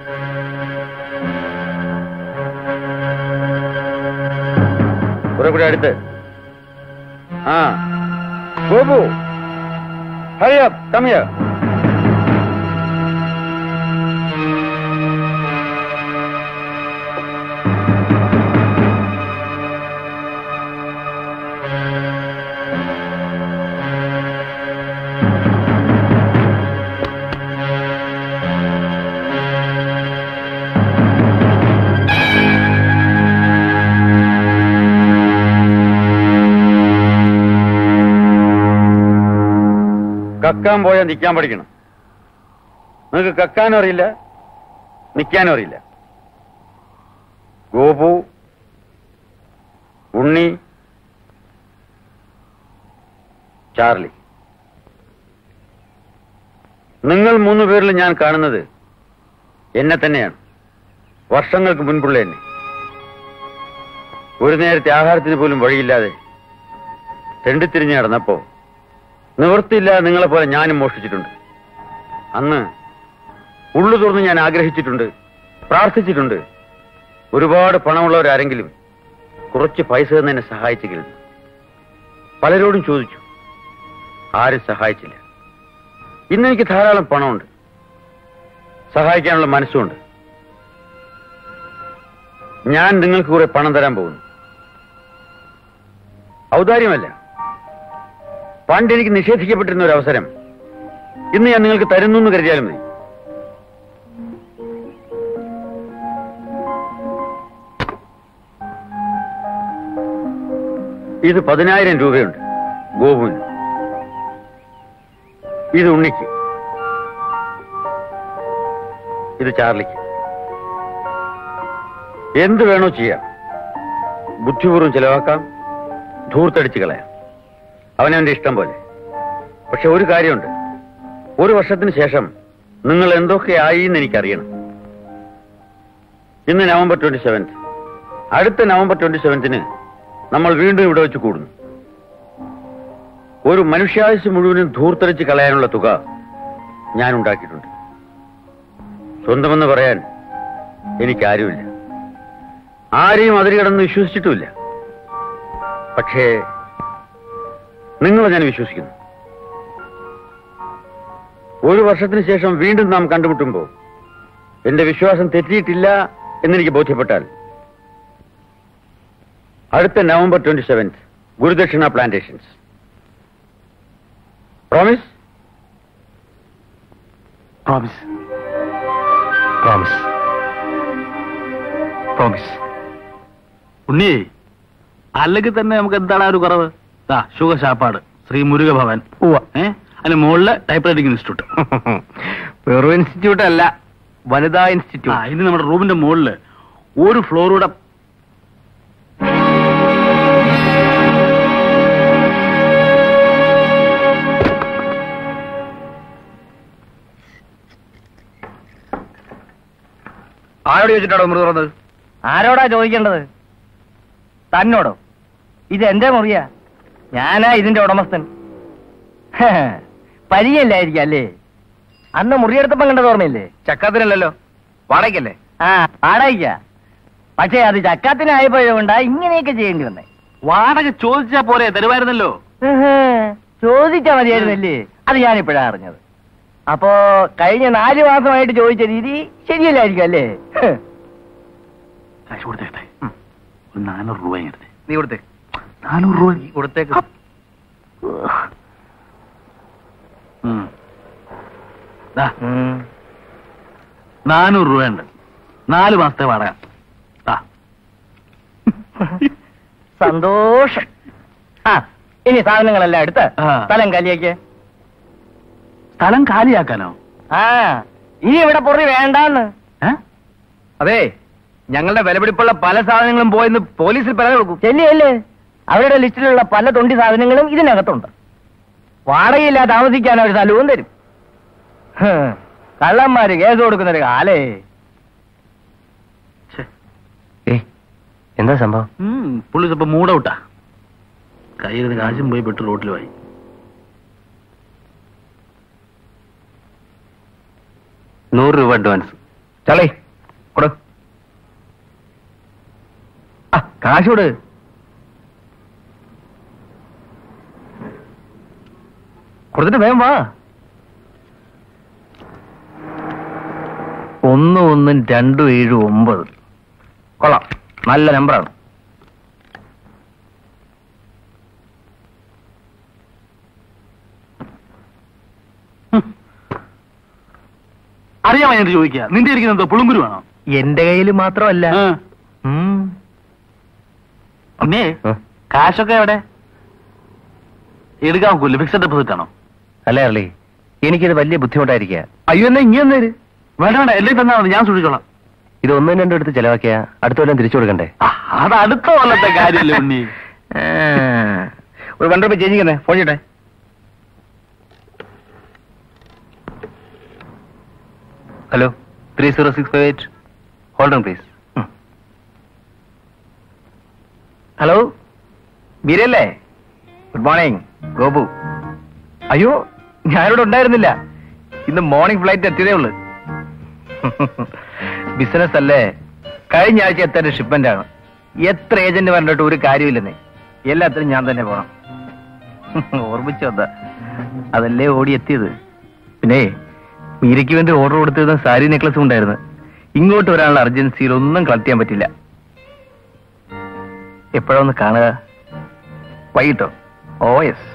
കുറെ കൂടെ അടുത്ത്. ആ Gopu, hurry up, come here. കക്കാൻ പോയാൽ നിൽക്കാൻ പഠിക്കണം. നിങ്ങൾക്ക് കക്കാനും അറിയില്ല, നിൽക്കാനും അറിയില്ല. ഗോപു, ഉണ്ണി, ചാർലി. നിങ്ങൾ 3 പേരിൽ ഞാൻ കാണുന്നത് എന്നെ തന്നെയാണ്. വർഷങ്ങൾക്ക് മുൻപുള്ള എന്നെ. ഒരു നേരത്തെ ആഹാരത്തിന് പോലും വഴിയില്ലാതെ തെണ്ടിത്തിരിഞ്ഞ് നടന്നപ്പോ നിവൃത്തിയില്ലാതെ നിങ്ങളെപ്പോലെ ഞാനും മോഷ്ടിച്ചിട്ടുണ്ട്. അന്ന് ഉള്ളു തുറന്ന് ഞാൻ ആഗ്രഹിച്ചിട്ടുണ്ട്, പ്രാർത്ഥിച്ചിട്ടുണ്ട്. ഒരുപാട് പണമുള്ളവരാരെങ്കിലും കുറച്ച് പൈസ തന്നെ എന്നെ സഹായിച്ചെങ്കിലും. പലരോടും ചോദിച്ചു, ആരും സഹായിച്ചില്ല. ഇന്നെനിക്ക് ധാരാളം പണമുണ്ട്, സഹായിക്കാനുള്ള മനസ്സുമുണ്ട്. ഞാൻ നിങ്ങൾക്ക് കുറെ പണം തരാൻ പോകുന്നു. ഔദാര്യമല്ല, പണ്ട് എനിക്ക് നിഷേധിക്കപ്പെട്ടിരുന്ന ഒരു അവസരം ഇന്ന് ഞാൻ നിങ്ങൾക്ക് തരുന്നു എന്ന് കരുതിയാലും മതി. ഇത് 10,000 രൂപയുണ്ട് ഗോപുവിന്. ഇത് ഉണ്ണിക്ക്. ഇത് ചാർലിക്ക്. എന്ത് വേണോ ചെയ്യാം. ബുദ്ധിപൂർവ്വം ചെലവാക്കാം, ധൂർത്തടിച്ച് കളയാം. അവനവന്റെ ഇഷ്ടം പോലെ. പക്ഷെ ഒരു കാര്യമുണ്ട്, 1 വർഷത്തിന് ശേഷം നിങ്ങൾ എന്തൊക്കെയായി എന്ന് എനിക്കറിയണം. ഇന്ന് നവംബർ 27. അടുത്ത നവംബർ 27 നമ്മൾ വീണ്ടും ഇവിടെ വെച്ച് കൂടുന്നു. ഒരു മനുഷ്യായുസ് മുഴുവനും ധൂർത്തടിച്ച് കളയാനുള്ള തുക ഞാൻ ഉണ്ടാക്കിയിട്ടുണ്ട്. സ്വന്തമെന്ന് പറയാൻ എനിക്കാരുമില്ല, ആരെയും അതിരുകടന്ന് വിശ്വസിച്ചിട്ടുമില്ല. പക്ഷേ നിങ്ങളെ ഞാൻ വിശ്വസിക്കുന്നു. 1 വർഷത്തിന് ശേഷം വീണ്ടും നാം കണ്ടുമുട്ടുമ്പോൾ എന്റെ വിശ്വാസം തെറ്റിയിട്ടില്ല എന്നെനിക്ക് ബോധ്യപ്പെട്ടാൽ അടുത്ത November 27 Gurudakshina plantations. Promise? Promise. Promise. Promise. Unni, അല്ലെങ്കിൽ തന്നെ നമുക്ക് എന്താണ് ഒരു കുറവ്? ഷുഗർ ശാപ്പാട്, ശ്രീ മുരുക ഭവൻ, അതിന് മുകളില് ടൈപ്പ് റൈറ്റിംഗ് ഇൻസ്റ്റിറ്റ്യൂട്ട്. വെറും ഇൻസ്റ്റിറ്റ്യൂട്ട് അല്ല, വനിതാ ഇൻസ്റ്റിറ്റ്യൂട്ട്. ഇനി നമ്മുടെ റൂമിന്റെ മുകളില് ഒരു ഫ്ലോറൂടെ. ആരോട് ചോദിച്ചിട്ടാണോ മുറി തുറന്നത്? ആരോടാ ചോദിക്കേണ്ടത്? തന്നോടോ? ഇത് എന്റെ മുറിയാ, ഞാനാ ഇതിന്റെ ഉടമസ്ഥൻ. പരിചയമില്ലായിരിക്കും അല്ലേ? അന്ന് മുറിയെടുത്തപ്പം കണ്ടത് ഓർമ്മയില്ലേ? ചക്കാത്തിനല്ലല്ലോ, വാടകയ്ക്കല്ലേ? വാടകയ്ക്കാ. പക്ഷേ അത് ചക്കാത്തിനായപ്പോഴാ ഇങ്ങനെയൊക്കെ ചെയ്യേണ്ടി വന്നേ. വാടക ചോദിച്ചാ പോരെ, തരുമായിരുന്നല്ലോ. ചോദിച്ചാ മതിയായിരുന്നല്ലേ? അത് ഞാനിപ്പോഴാ അറിഞ്ഞത്. അപ്പോ കഴിഞ്ഞ 4 മാസമായിട്ട് ചോദിച്ച രീതി ശരിയല്ലായിരിക്കും അല്ലേ? കാശ് കൊടുത്തേട്ടെ, ഒരു 400 രൂപ എടുത്തേ. നീ കൊടുത്തേ. 400 രൂപ കൊടുത്തേക്ക്. 400 രൂപയുണ്ട്, 4 മാസത്തെ വാടക. സന്തോഷം. ഇനി സാധനങ്ങളെല്ലാം എടുത്ത് സ്ഥലം കാലിയാക്കിയേ. സ്ഥലം കാലിയാക്കാനോ? ഇനി ഇവിടെ പൊറി വേണ്ടാന്ന്. അതെ, ഞങ്ങളുടെ വിലപിടിപ്പുള്ള പല സാധനങ്ങളും പോയെന്ന് പോലീസിൽ പരാതി കൊടുക്കും. ചെല്ലിയല്ലേ, അവരുടെ ലിസ്റ്റിലുള്ള പല തൊണ്ടി സാധനങ്ങളും ഇതിനകത്തുണ്ട്. വാടകയില്ലാതെ താമസിക്കാൻ ഒരു സ്ഥലവും തരും. കള്ളന്മാര് കേസ് കൊടുക്കുന്നൊരു കാലേ. എന്താ സംഭവം? പുള്ളി ഇപ്പൊ മൂടൗട്ടാ. കയ്യിൽ കാശും പോയി പെട്ട് റോട്ടിലുമായി. ₹100 അഡ്വാൻസ്. ചളേ കൊടു. കാശ് കൊടു. കൊടുത്തിട്ട് വേഗം വാ. 1129. കൊള്ളാം, നല്ല നമ്പറാണ്. അറിയാമോ ഞാൻ ചോദിക്കുക, നിന്റെ ഇരിക്കുന്നത് എന്തോ പുളുങ്കുരു വേണോ? എന്റെ കയ്യിൽ മാത്രമല്ല. പിന്നെ കാശൊക്കെ എവിടെ? എടുക്കാൻ നോക്കൂല്ലേ? ഫിക്സഡ് ഡെപ്പോസിറ്റ് ആണോ? അല്ലേ അർലി, എനിക്കിത് വലിയ ബുദ്ധിമുട്ടായിരിക്കുക. അയ്യോ, എന്നാ ഇങ്ങനെ തന്നേര്. വേണ്ട വേണ്ട, എല്ലാം തന്നാ മതി, ഞാൻ സൂക്ഷിച്ചോളാം. ഇത് 1-2 എടുത്ത് ചെലവാക്കിയ അടുത്ത കൊല്ലം തിരിച്ചു കൊടുക്കണ്ടേ? അത് അടുത്ത കൊല്ലത്തെ കാര്യമല്ലേ ഉണ്ണി. ഒരു ₹1 ചേഞ്ചിക്കുന്നേ. ഫോൺ ചെയ്യട്ടെ. Hello 30658. Hold on please. Hello ബീരല്ലേ? Good morning. ഗോപു. അയ്യോ, ഞാനിവിടെ ഉണ്ടായിരുന്നില്ല. ഇന്ന് മോർണിംഗ് ഫ്ലൈറ്റ് എത്തിയതേ ഉള്ളു. ബിസിനസ് അല്ലേ? കഴിഞ്ഞ ആഴ്ച എത്തേണ്ട ഷിപ്മെന്റ് ആണ്. എത്ര ഏജന്റ് പറഞ്ഞിട്ട് ഒരു കാര്യമില്ലെന്നേ. എല്ലാത്തിനും ഞാൻ തന്നെ പോണം. ഓർമ്മിച്ചു വന്ന അതല്ലേ ഓടി എത്തിയത്. പിന്നെ മീരയ്ക്ക് വേണ്ടി ഓർഡർ കൊടുത്തിരുന്ന സാരി നെക്ലസും ഉണ്ടായിരുന്നു. ഇങ്ങോട്ട് വരാനുള്ള അർജൻസിയിൽ ഒന്നും കളക്ട് ചെയ്യാൻ പറ്റില്ല. എപ്പോഴൊന്ന് കാണുക? വൈകിട്ടോ? Oh yes.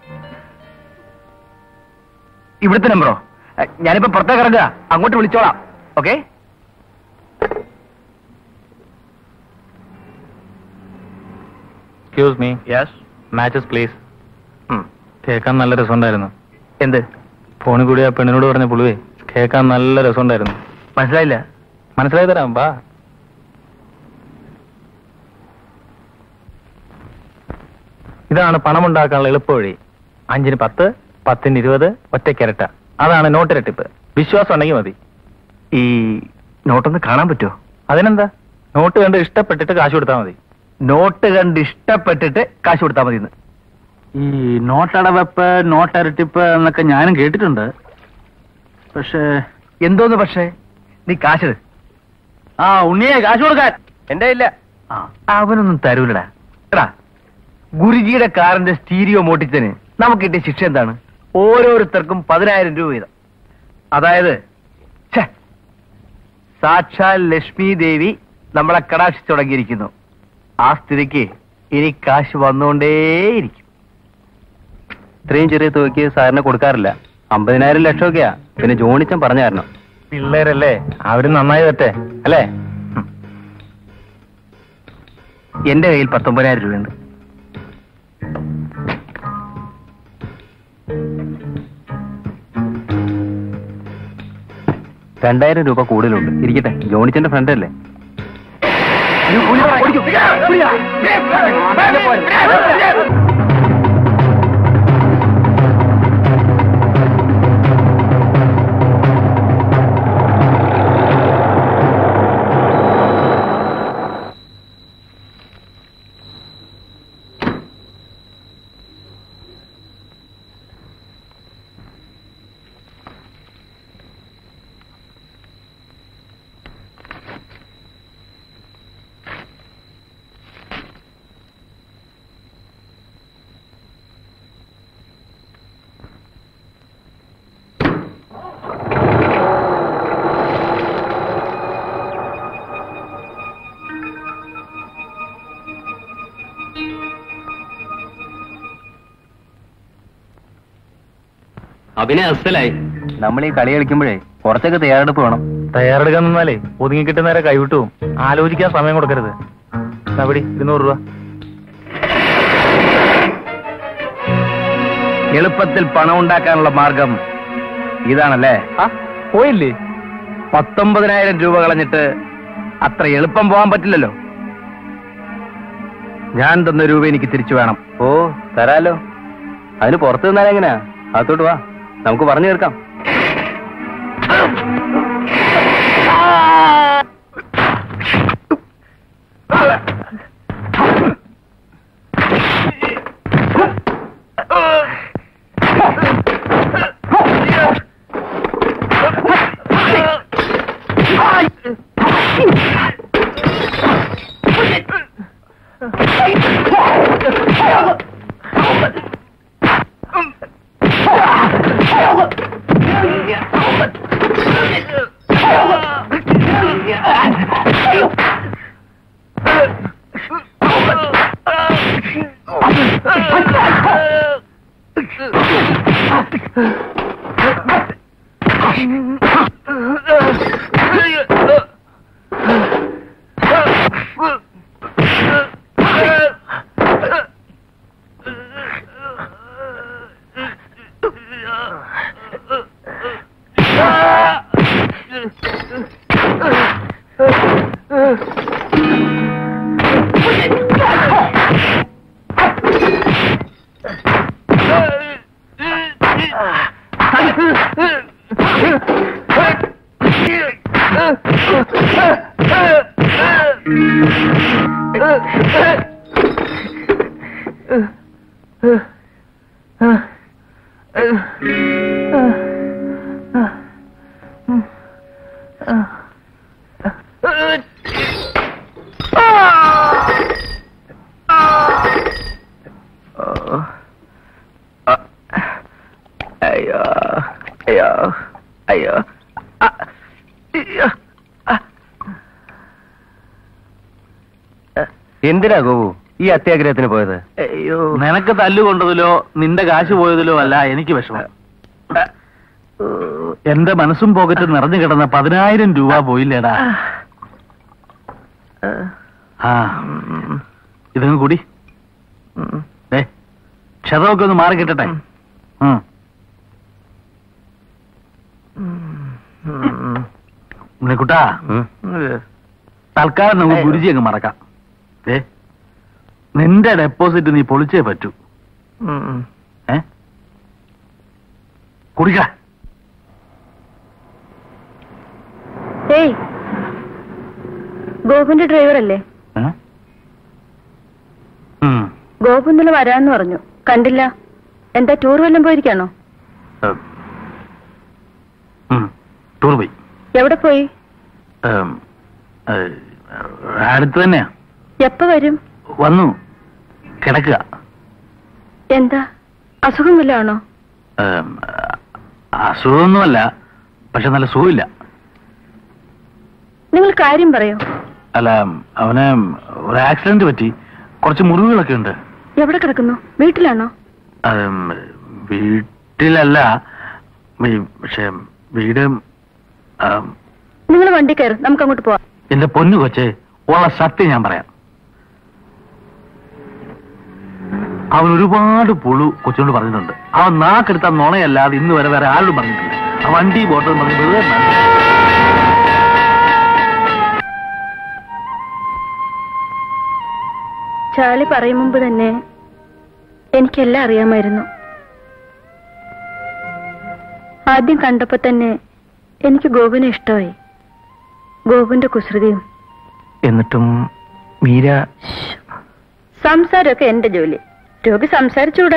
ഇവിടുത്തെ നമ്പറോ? ഞാനിപ്പോ പുറത്തേക്ക് ഇറങ്ങുക. അങ്ങോട്ട് വിളിച്ചോളാം. Okay? Excuse me. Yes. Matches please. കേൾക്കാൻ നല്ല രസമുണ്ടായിരുന്നു. എന്ത്? ഫോണിൽ കൂടി ആ പെണ്ണിനോട് പറഞ്ഞ പുളുവേ കേൾക്കാൻ നല്ല രസമുണ്ടായിരുന്നു. മനസ്സിലായില്ല. മനസ്സിലായി തരാം, വാ. ഇതാണ് പണമുണ്ടാക്കാനുള്ള എളുപ്പവഴി. 5-ന് 10, 10-ന് 20, ഒറ്റയ്ക്കിരട്ട. അതാണ് നോട്ടിരട്ടിപ്പ്. വിശ്വാസം ഉണ്ടെങ്കിൽ മതി. ഈ നോട്ടൊന്ന് കാണാൻ പറ്റുമോ? അതിനെന്താ, നോട്ട് കണ്ട് ഇഷ്ടപ്പെട്ടിട്ട് കാശ് കൊടുത്താൽ മതി. നോട്ട് കണ്ട് ഇഷ്ടപ്പെട്ടിട്ട് കാശ് കൊടുത്താൽ മതി. ഈ നോട്ടടവെപ്പ്, നോട്ടരട്ടിപ്പ് എന്നൊക്കെ ഞാനും കേട്ടിട്ടുണ്ട്. പക്ഷേ എന്തോന്ന് പക്ഷേ? നീ കാശ് ഉണ്ണിയെ കാശ് കൊടുക്കാൻ എന്റെ ഇല്ല. അവനൊന്നും തരൂലടാ. എടാ, ഗുരുജിയുടെ കാറിന്റെ സ്റ്റീരിയോ മോട്ടിച്ചതിന് നമുക്ക് കിട്ടിയ ശിക്ഷ എന്താണ്? ഓരോരുത്തർക്കും 10,000 രൂപ വീതം. അതായത് സാക്ഷാൽ ലക്ഷ്മി ദേവി നമ്മളെ കടാക്ഷിച്ചു തുടങ്ങിയിരിക്കുന്നു. ആ സ്ഥിതിക്ക് ഇനി കാശ് വന്നുകൊണ്ടേയിരിക്കും. ഇത്രയും ചെറിയ തുകയ്ക്ക് സാറിന് കൊടുക്കാറില്ല. 50,000 ലക്ഷമൊക്കെയാ. പിന്നെ ജോണിച്ചൻ പറഞ്ഞു തരണം. പിള്ളേരല്ലേ, അവര് നന്നായി പറ്റേ അല്ലേ? എന്റെ കയ്യിൽ 19,000 രൂപയുണ്ട്. രൂപ കൂടുതലുണ്ട്. ഇരിക്കട്ടെ, ജോണിച്ചന്റെ ഫ്രണ്ട് അല്ലേ? അഭിനയ അസലായി. നമ്മൾ ഈ കളി കളിക്കുമ്പോഴേ കുറച്ചൊക്കെ തയ്യാറെടുപ്പ് വേണം. തയ്യാറെടുക്കാൻ നിന്നാലേ ഒതുങ്ങി കിട്ടുന്നവരെ കൈവിട്ടു പോകും. ആലോചിക്കാൻ സമയം കൊടുക്കരുത്. അവിടെ 200 രൂപ. എളുപ്പത്തിൽ പണം ഉണ്ടാക്കാനുള്ള മാർഗം ഇതാണല്ലേ? പോയില്ലേ? 19,000 രൂപ കളഞ്ഞിട്ട് അത്ര എളുപ്പം പോകാൻ പറ്റില്ലല്ലോ. ഞാൻ തന്ന രൂപ എനിക്ക് തിരിച്ചു വേണം. ഓ, തരാലോ. അതിന് പുറത്ത് നിന്നാലെങ്ങനെയാ? അകത്തോട്ട് വാ, നമുക്ക് പറഞ്ഞു തീർക്കാം. അയ്യോ അയ്യോ അയ്യോ എന്തിനാ ഗോപു ഈ അത്യാഗ്രഹത്തിന് പോയത്? അയ്യോ നിനക്ക് തല്ലുകൊണ്ടതിലോ നിന്റെ കാശ് പോയതിലോ അല്ല എനിക്ക് വിഷമം. എന്റെ മനസ്സും പോക്കറ്റ് നിറഞ്ഞു കിടന്ന 10,000 രൂപ പോയില്ലേടാ. ആ ഇതങ്ങ് കൂടി ക്ഷതമൊക്കെ ഒന്ന് മാറി കിട്ടട്ടെ. ഉണ്ണിക്കുട്ടാ, തൽക്കാലം നമുക്ക് ഗുരുജി അങ്ങ് മറക്കാം. നിന്റെ ഡെപ്പോസിറ്റ് നീ പൊളിച്ചേ പറ്റൂ. കുടിക്ക. ഏയ്, ഗോപുന്റെ ഡ്രൈവർ അല്ലേ? ഗോപു ഇന്നലെ വരാന്ന് പറഞ്ഞു, കണ്ടില്ല. എന്താ ടൂർ വല്ലതും പോയിരിക്കാണോ? ടൂർ പോയി. എവിടെ പോയി? അടുത്ത് തന്നെയാ. എപ്പോ വരും? വന്നു കിടക്കുക. എന്താ അസുഖം വല്ലതും ആണോ? അസുഖമൊന്നുമല്ല, പക്ഷെ നല്ല സുഖമില്ല. നിങ്ങൾ കാര്യം പറയോ? അല്ല, അവന് ഒരു ആക്സിഡന്റ് പറ്റി, കുറച്ച് മുറിവുകളൊക്കെ ഉണ്ട്. എവിടെ കിടക്കുന്നു? വീട്ടിലാണോ? വീട്ടിലല്ല, പക്ഷെ വീട്. നിങ്ങൾ വണ്ടി കയറും, നമുക്ക് അങ്ങോട്ട് പോവാം. എന്റെ പൊന്നു കൊച്ചേ, ഉള്ള സത്യം ഞാൻ പറയാം. അവൻ ഒരുപാട് പുളു കൊച്ചുകൊണ്ട് പറഞ്ഞിട്ടുണ്ട്. അവൻ നാക്കെടുത്ത നുണയല്ലാതെ ഇന്ന് വരെ വേറെ ആരോടും പറഞ്ഞിട്ടില്ല. ആ വണ്ടി ബോട്ടെന്ന് പറഞ്ഞത് ചാളി പറയും മുമ്പ് തന്നെ എനിക്കെല്ലാം അറിയാമായിരുന്നു. ആദ്യം കണ്ടപ്പോ തന്നെ എനിക്ക് ഗോപുവിനെ ഇഷ്ടമായി. ഗോപുവിന്റെ കുസൃതിയും. എന്നിട്ടും മീര. സംസാരമൊക്കെ എന്റെ ജോലി. രോഗി സംസാരിച്ചൂടാ.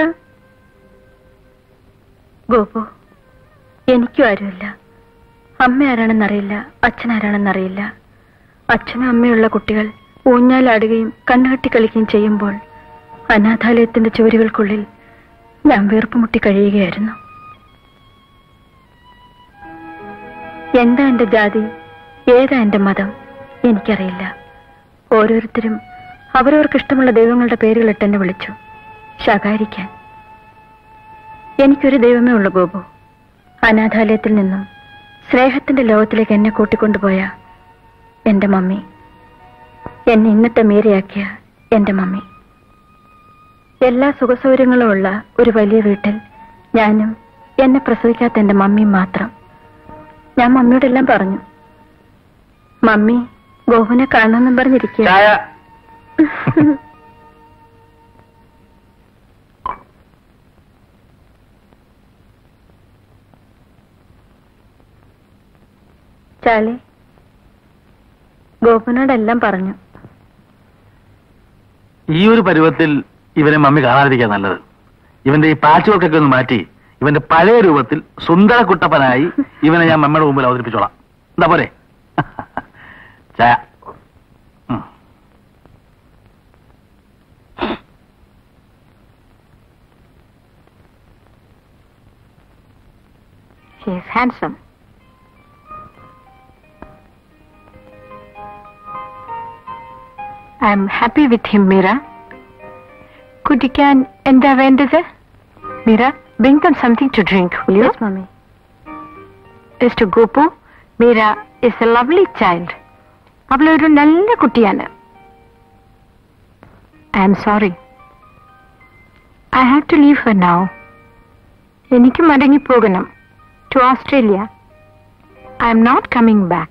ഗോപു, എനിക്കും ആരുമില്ല. അമ്മ ആരാണെന്നറിയില്ല, അച്ഛനാരാണെന്നറിയില്ല. അച്ഛനും അമ്മയുള്ള കുട്ടികൾ ഊഞ്ഞാലാടുകയും കണ്ണുകെട്ടി കളിക്കുകയും ചെയ്യുമ്പോൾ അനാഥാലയത്തിന്റെ ചുവരുകൾക്കുള്ളിൽ ഞാൻ വീർപ്പുമുട്ടി കഴിയുകയായിരുന്നു. എന്താ എന്റെ ജാതി, ഏതാ എന്റെ മതം എനിക്കറിയില്ല. ഓരോരുത്തരും അവരവർക്കിഷ്ടമുള്ള ദൈവങ്ങളുടെ പേരുകളിട്ട് എന്നെ വിളിച്ചു ശകാരിക്കാൻ. എനിക്കൊരു ദൈവമേ ഉള്ളു ഗോപു. അനാഥാലയത്തിൽ നിന്നും സ്നേഹത്തിന്റെ ലോകത്തിലേക്ക് എന്നെ കൂട്ടിക്കൊണ്ടുപോയ എന്റെ മമ്മി, എന്നെ ഇന്നത്തെ മീരയാക്കിയ എന്റെ മമ്മി. എല്ലാ സുഖസൗകര്യങ്ങളും ഉള്ള ഒരു വലിയ വീട്ടിൽ ഞാനും എന്നെ പ്രസവിക്കാത്ത എന്റെ മമ്മിയും മാത്രം. ഞാൻ മമ്മിയോടെല്ലാം പറഞ്ഞു. മമ്മി ഗോപുവിനെ കാണണമെന്നും പറഞ്ഞിരിക്കുക. ചാളി ഗോപുവിനോടെല്ലാം പറഞ്ഞു. ഈ ഒരു പരുവത്തിൽ ഇവനെ മമ്മി കാണാതിരിക്കാൻ നല്ലത്. ഇവന്റെ ഈ പാച്ച് വർക്കൊക്കെ ഒന്ന് മാറ്റി ഇവന്റെ പഴയ രൂപത്തിൽ സുന്ദര കുട്ടപ്പനായി ഇവനെ ഞാൻ മമ്മയുടെ മുമ്പിൽ അവതരിപ്പിച്ചോളാം. എന്താ പോരെ? ചായ. He is handsome. I am happy with him, Meera. കുടിക്കാൻ എന്താ വേണ്ടത്? Meera, bring them something to drink, will you? Yes, mommy. Mr. Gopu, Meera is a lovely child. അവളൊരു നല്ല കുട്ടിയാണ്. I am sorry. I have to leave her now. എനിക്ക് മടങ്ങിപ്പോകണം. To Australia. I am not coming back.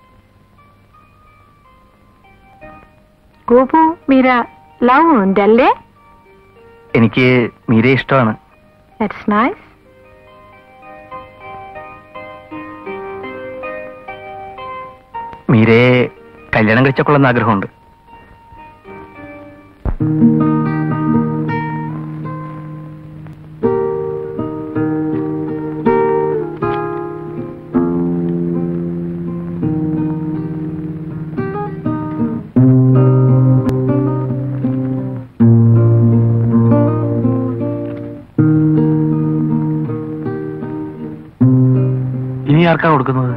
Gopu, Meera love ഉണ്ടല്ലേ? എനിക്ക് മീരയെ ഇഷ്ടമാണ്. That's nice. മീരയെ കല്യാണം കഴിച്ചൊക്കൊള്ളുന്ന ആഗ്രഹമുണ്ട്. ഇനി ആർക്കാ കൊടുക്കുന്നത്?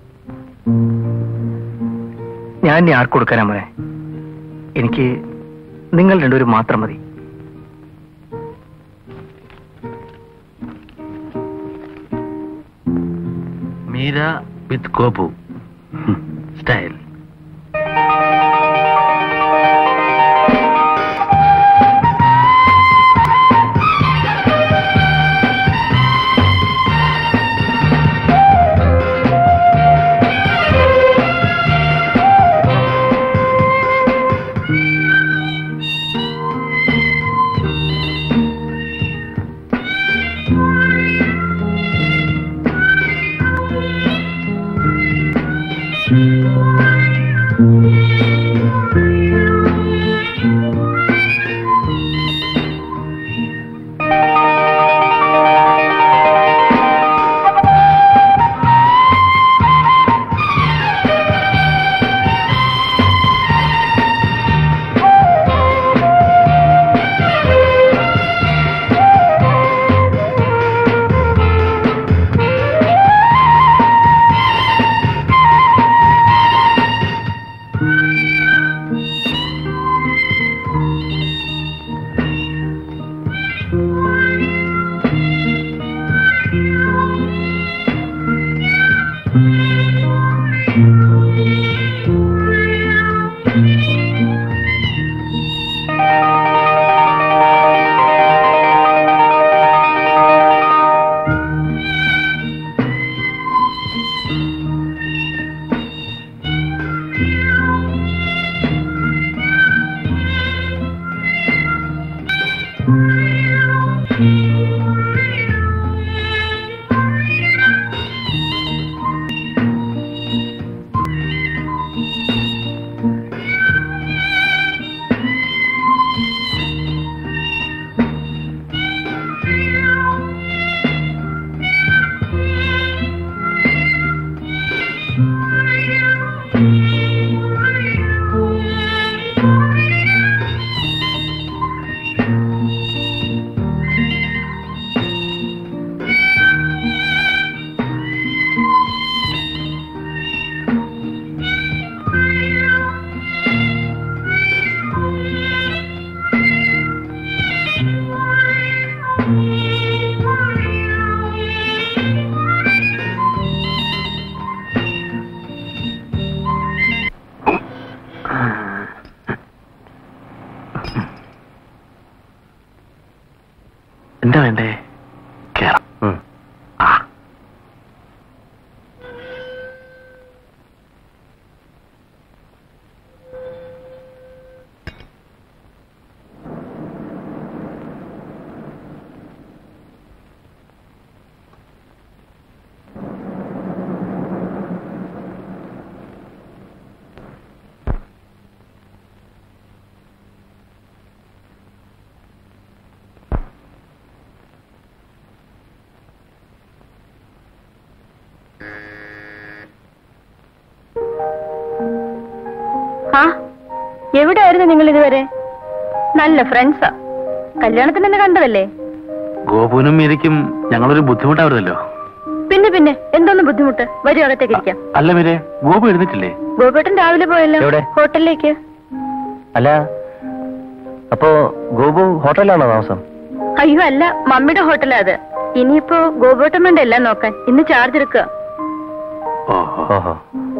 ഞാൻ ഇനി ആർക്ക് കൊടുക്കാനാ മോനെ? എനിക്ക് നിങ്ങൾ രണ്ടുപേരും മാത്രം മതി. മീര വിത്ത് കോപ്പു സ്റ്റൈൽ. എന്താ വേണ്ടേ? കേറാം. എവിടെയായിരുന്നു നിങ്ങൾ ഇതുവരെ? നല്ല ഫ്രണ്ട്സാ. കല്യാണത്തിന് തന്നെ കണ്ടതല്ലേ? ഗോപുവിനും മീരയ്ക്കും ഞങ്ങളൊരു ബുദ്ധിമുട്ടാവരുതല്ലോ. പിന്നെ പിന്നെ എന്തോന്ന് ബുദ്ധിമുട്ട്? വരും, അകത്തേക്ക് ഇരിക്കാം. അല്ല മീരെ, ഗോപു എഴുന്നിട്ടില്ലേ? ഗോപേട്ടൻ രാവിലെ പോയല്ലോ. ഹോട്ടലിലേക്ക്. അല്ല, അപ്പോ ഗോപു ഹോട്ടലിലാണോ താമസം? അയ്യോ അല്ല, മമ്മിയുടെ ഹോട്ടലാ അത്. ഇനിയിപ്പോ ഗോപേട്ടൻ വേണ്ട എല്ലാം നോക്കാൻ. ഇന്ന് ചാർജ് എടുക്കുക. ഓഹോ.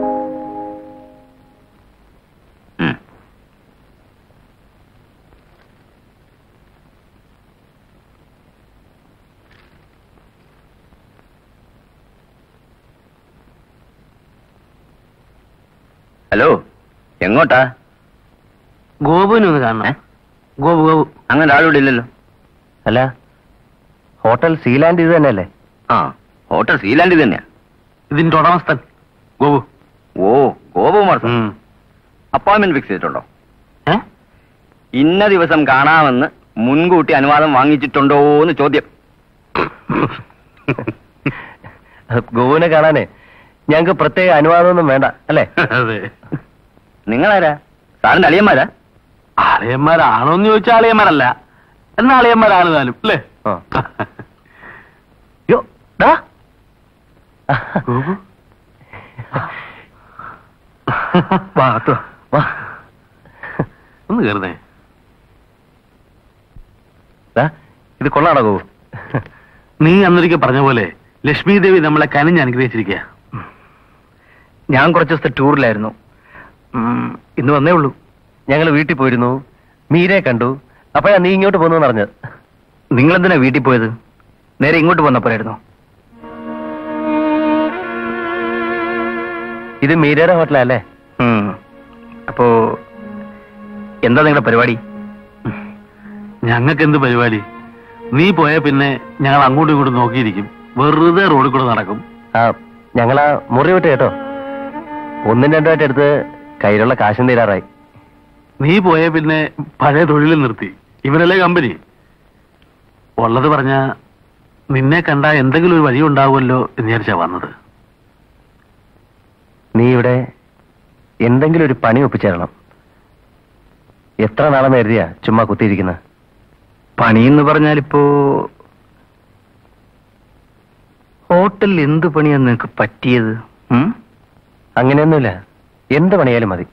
ഹലോ, എങ്ങോട്ടാ? ഗോപുവിനെ ഒന്ന് കാണണം. ഗോപു അങ്ങനെ ആളിവിടെ ഇല്ലല്ലോ. അല്ല, ഹോട്ടൽ സീലാൻഡ് ഇത് തന്നെയല്ലേ? ആ, ഹോട്ടൽ സീലാൻഡ് തന്നെയാ. ഇതിന്റെ ഉടമസ്ഥൻ Gopu. Oh, Gopakumar sir appointment fix ചെയ്തിട്ടുണ്ടോ? ഇന്ന ദിവസം കാണാമെന്ന് മുൻകൂട്ടി അനുവാദം വാങ്ങിച്ചിട്ടുണ്ടോ എന്ന് ചോദ്യം. ഗോവിനെ കാണാനേ ഞങ്ങൾക്ക് പ്രത്യേക അനുവാദമൊന്നും വേണ്ട അല്ലേ? അതെ. നിങ്ങളാരാ? സാറിന്റെ അളിയന്മാരാ? അളിയന്മാരാണോന്ന് ചോദിച്ചാൽ അളിയന്മാരല്ല, എന്നാ അളിയന്മാരാണ് താനും അല്ലേ? യോ ഡാ ഒന്ന് കയറുന്നേ. ഇത് കൊള്ളാണോ ഗോപു? നീ അന്നൊരിക്കൽ പറഞ്ഞ പോലെ ലക്ഷ്മി ദേവി നമ്മളെ കനിഞ്ഞ് അനുഗ്രഹിച്ചിരിക്കുക. ഞാൻ കുറച്ച് ദിവസത്തെ ടൂറിലായിരുന്നു, ഇന്ന് വന്നേ ഉള്ളൂ. ഞങ്ങൾ വീട്ടിൽ പോയിരുന്നു, മീരെ കണ്ടു, അപ്പോഴാ നീ ഇങ്ങോട്ട് പോകുന്നു പറഞ്ഞത്. നിങ്ങളെന്തിനാ വീട്ടിൽ പോയത്? നേരെ ഇങ്ങോട്ട് വന്നപ്പോഴായിരുന്നു. ഇത് മീരയുടെ ഹോട്ടലല്ലേ? അപ്പോ എന്താ നിങ്ങളുടെ പരിപാടി? ഞങ്ങൾക്ക് എന്ത് പരിപാടി? നീ പോയ പിന്നെ ഞങ്ങൾ അങ്ങോട്ടും ഇങ്ങോട്ടും നോക്കിയിരിക്കും, വെറുതെ റോഡിൽ കൂടെ നടക്കും. ഞങ്ങളാ മുറി വിട്ട് കേട്ടോ, 1-2 എടുത്ത് കയ്യിലുള്ള കാശും തീരാറായി. നീ പോയ പിന്നെ പഴയ തൊഴിൽ നിർത്തി, ഇവരല്ലേ കമ്പനി. ഉള്ളത് പറഞ്ഞ നിന്നെ കണ്ട എന്തെങ്കിലും ഒരു വഴി ഉണ്ടാവുമല്ലോ എന്ന് വിചാരിച്ചാ വന്നത്. നീ ഇവിടെ എന്തെങ്കിലും ഒരു പണി ഒപ്പിച്ചേരണം. എത്ര നാളെന്ന് കരുതിയാ ചുമ്മാ കുത്തിയിരിക്കുന്ന? പണിയെന്ന് പറഞ്ഞാലിപ്പോ ഹോട്ടലിൽ എന്ത് പണിയാണ് നിനക്ക് പറ്റിയത്? അങ്ങനെയൊന്നുമില്ല, എന്ത് പണിയാലും മതി.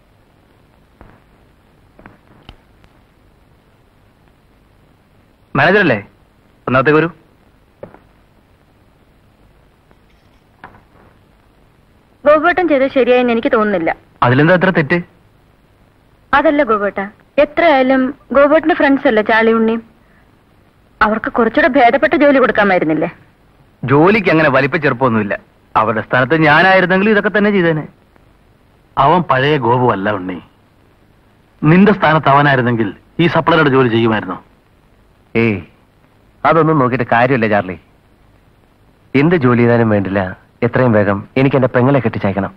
മാനേജറല്ലേ? ഒന്നാമത്തേക്ക് വരൂ. ഗോപേട്ടൻ ചെയ്തത് ശരിയായെന്ന് എനിക്ക് തോന്നുന്നില്ല. അതിലെന്താ അത്ര തെറ്റ്? അതല്ല ഗോപേട്ട, എത്രയായാലും ഗോപേട്ടന്റെ ഫ്രണ്ട്സ് അല്ലേ ചാളി ഉണ്ണിയും. അവർക്ക് കുറച്ചുകൂടെ ഭേദപ്പെട്ട ജോലി കൊടുക്കാമായിരുന്നില്ലേ? ജോലിക്ക് അങ്ങനെ വലിപ്പ ചെറുപ്പമൊന്നുമില്ല. അവരുടെ സ്ഥാനത്ത് ഞാനായിരുന്നെങ്കിൽ ഇതൊക്കെ തന്നെ ചെയ്തേനെ. അവൻ പഴയ ഗോപു അല്ല ഉണ്ണി. നിന്റെ സ്ഥാനത്ത് അവനായിരുന്നെങ്കിൽ ഈ സപ്ലൈയുടെ ജോലി ചെയ്യുമായിരുന്നു. ഏയ്, അതൊന്നും നോക്കിയിട്ട് കാര്യമില്ല ചാർലി. എന്ത് ജോലി ചെയ്താലും വേണ്ടില്ല, എത്രയും വേഗം എനിക്ക് എന്റെ പെങ്ങളെ കെട്ടിച്ചയക്കണം.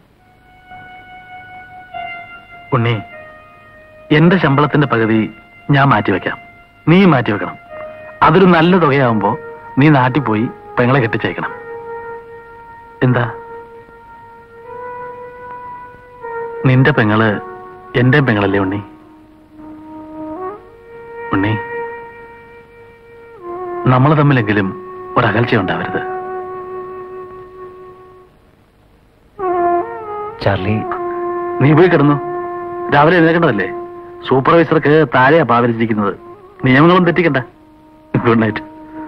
ഉണ്ണി, എന്റെ ശമ്പളത്തിന്റെ പകുതി ഞാൻ മാറ്റിവെക്കാം, നീ മാറ്റിവെക്കണം. അതൊരു നല്ല തുകയാവുമ്പോ നീ നാട്ടിൽ പോയി പെങ്ങളെ കെട്ടിച്ചയക്കണം. എന്താ? നിന്റെ പെങ്ങള് എന്റെ പെങ്ങളല്ലേ ഉണ്ണി? ഉണ്ണി, നമ്മൾ തമ്മിലെങ്കിലും ഒരകൽച്ച ഉണ്ടാവരുത്. ചാർലി, നീ പോയി കിടന്നു. രാവിലെ എഴുന്നേക്കേണ്ടതല്ലേ? സൂപ്പർവൈസർക്ക് താഴെയാ പാവരിച്ചിരിക്കുന്നത്. നിയമങ്ങളും തെറ്റിക്കണ്ട. Good night.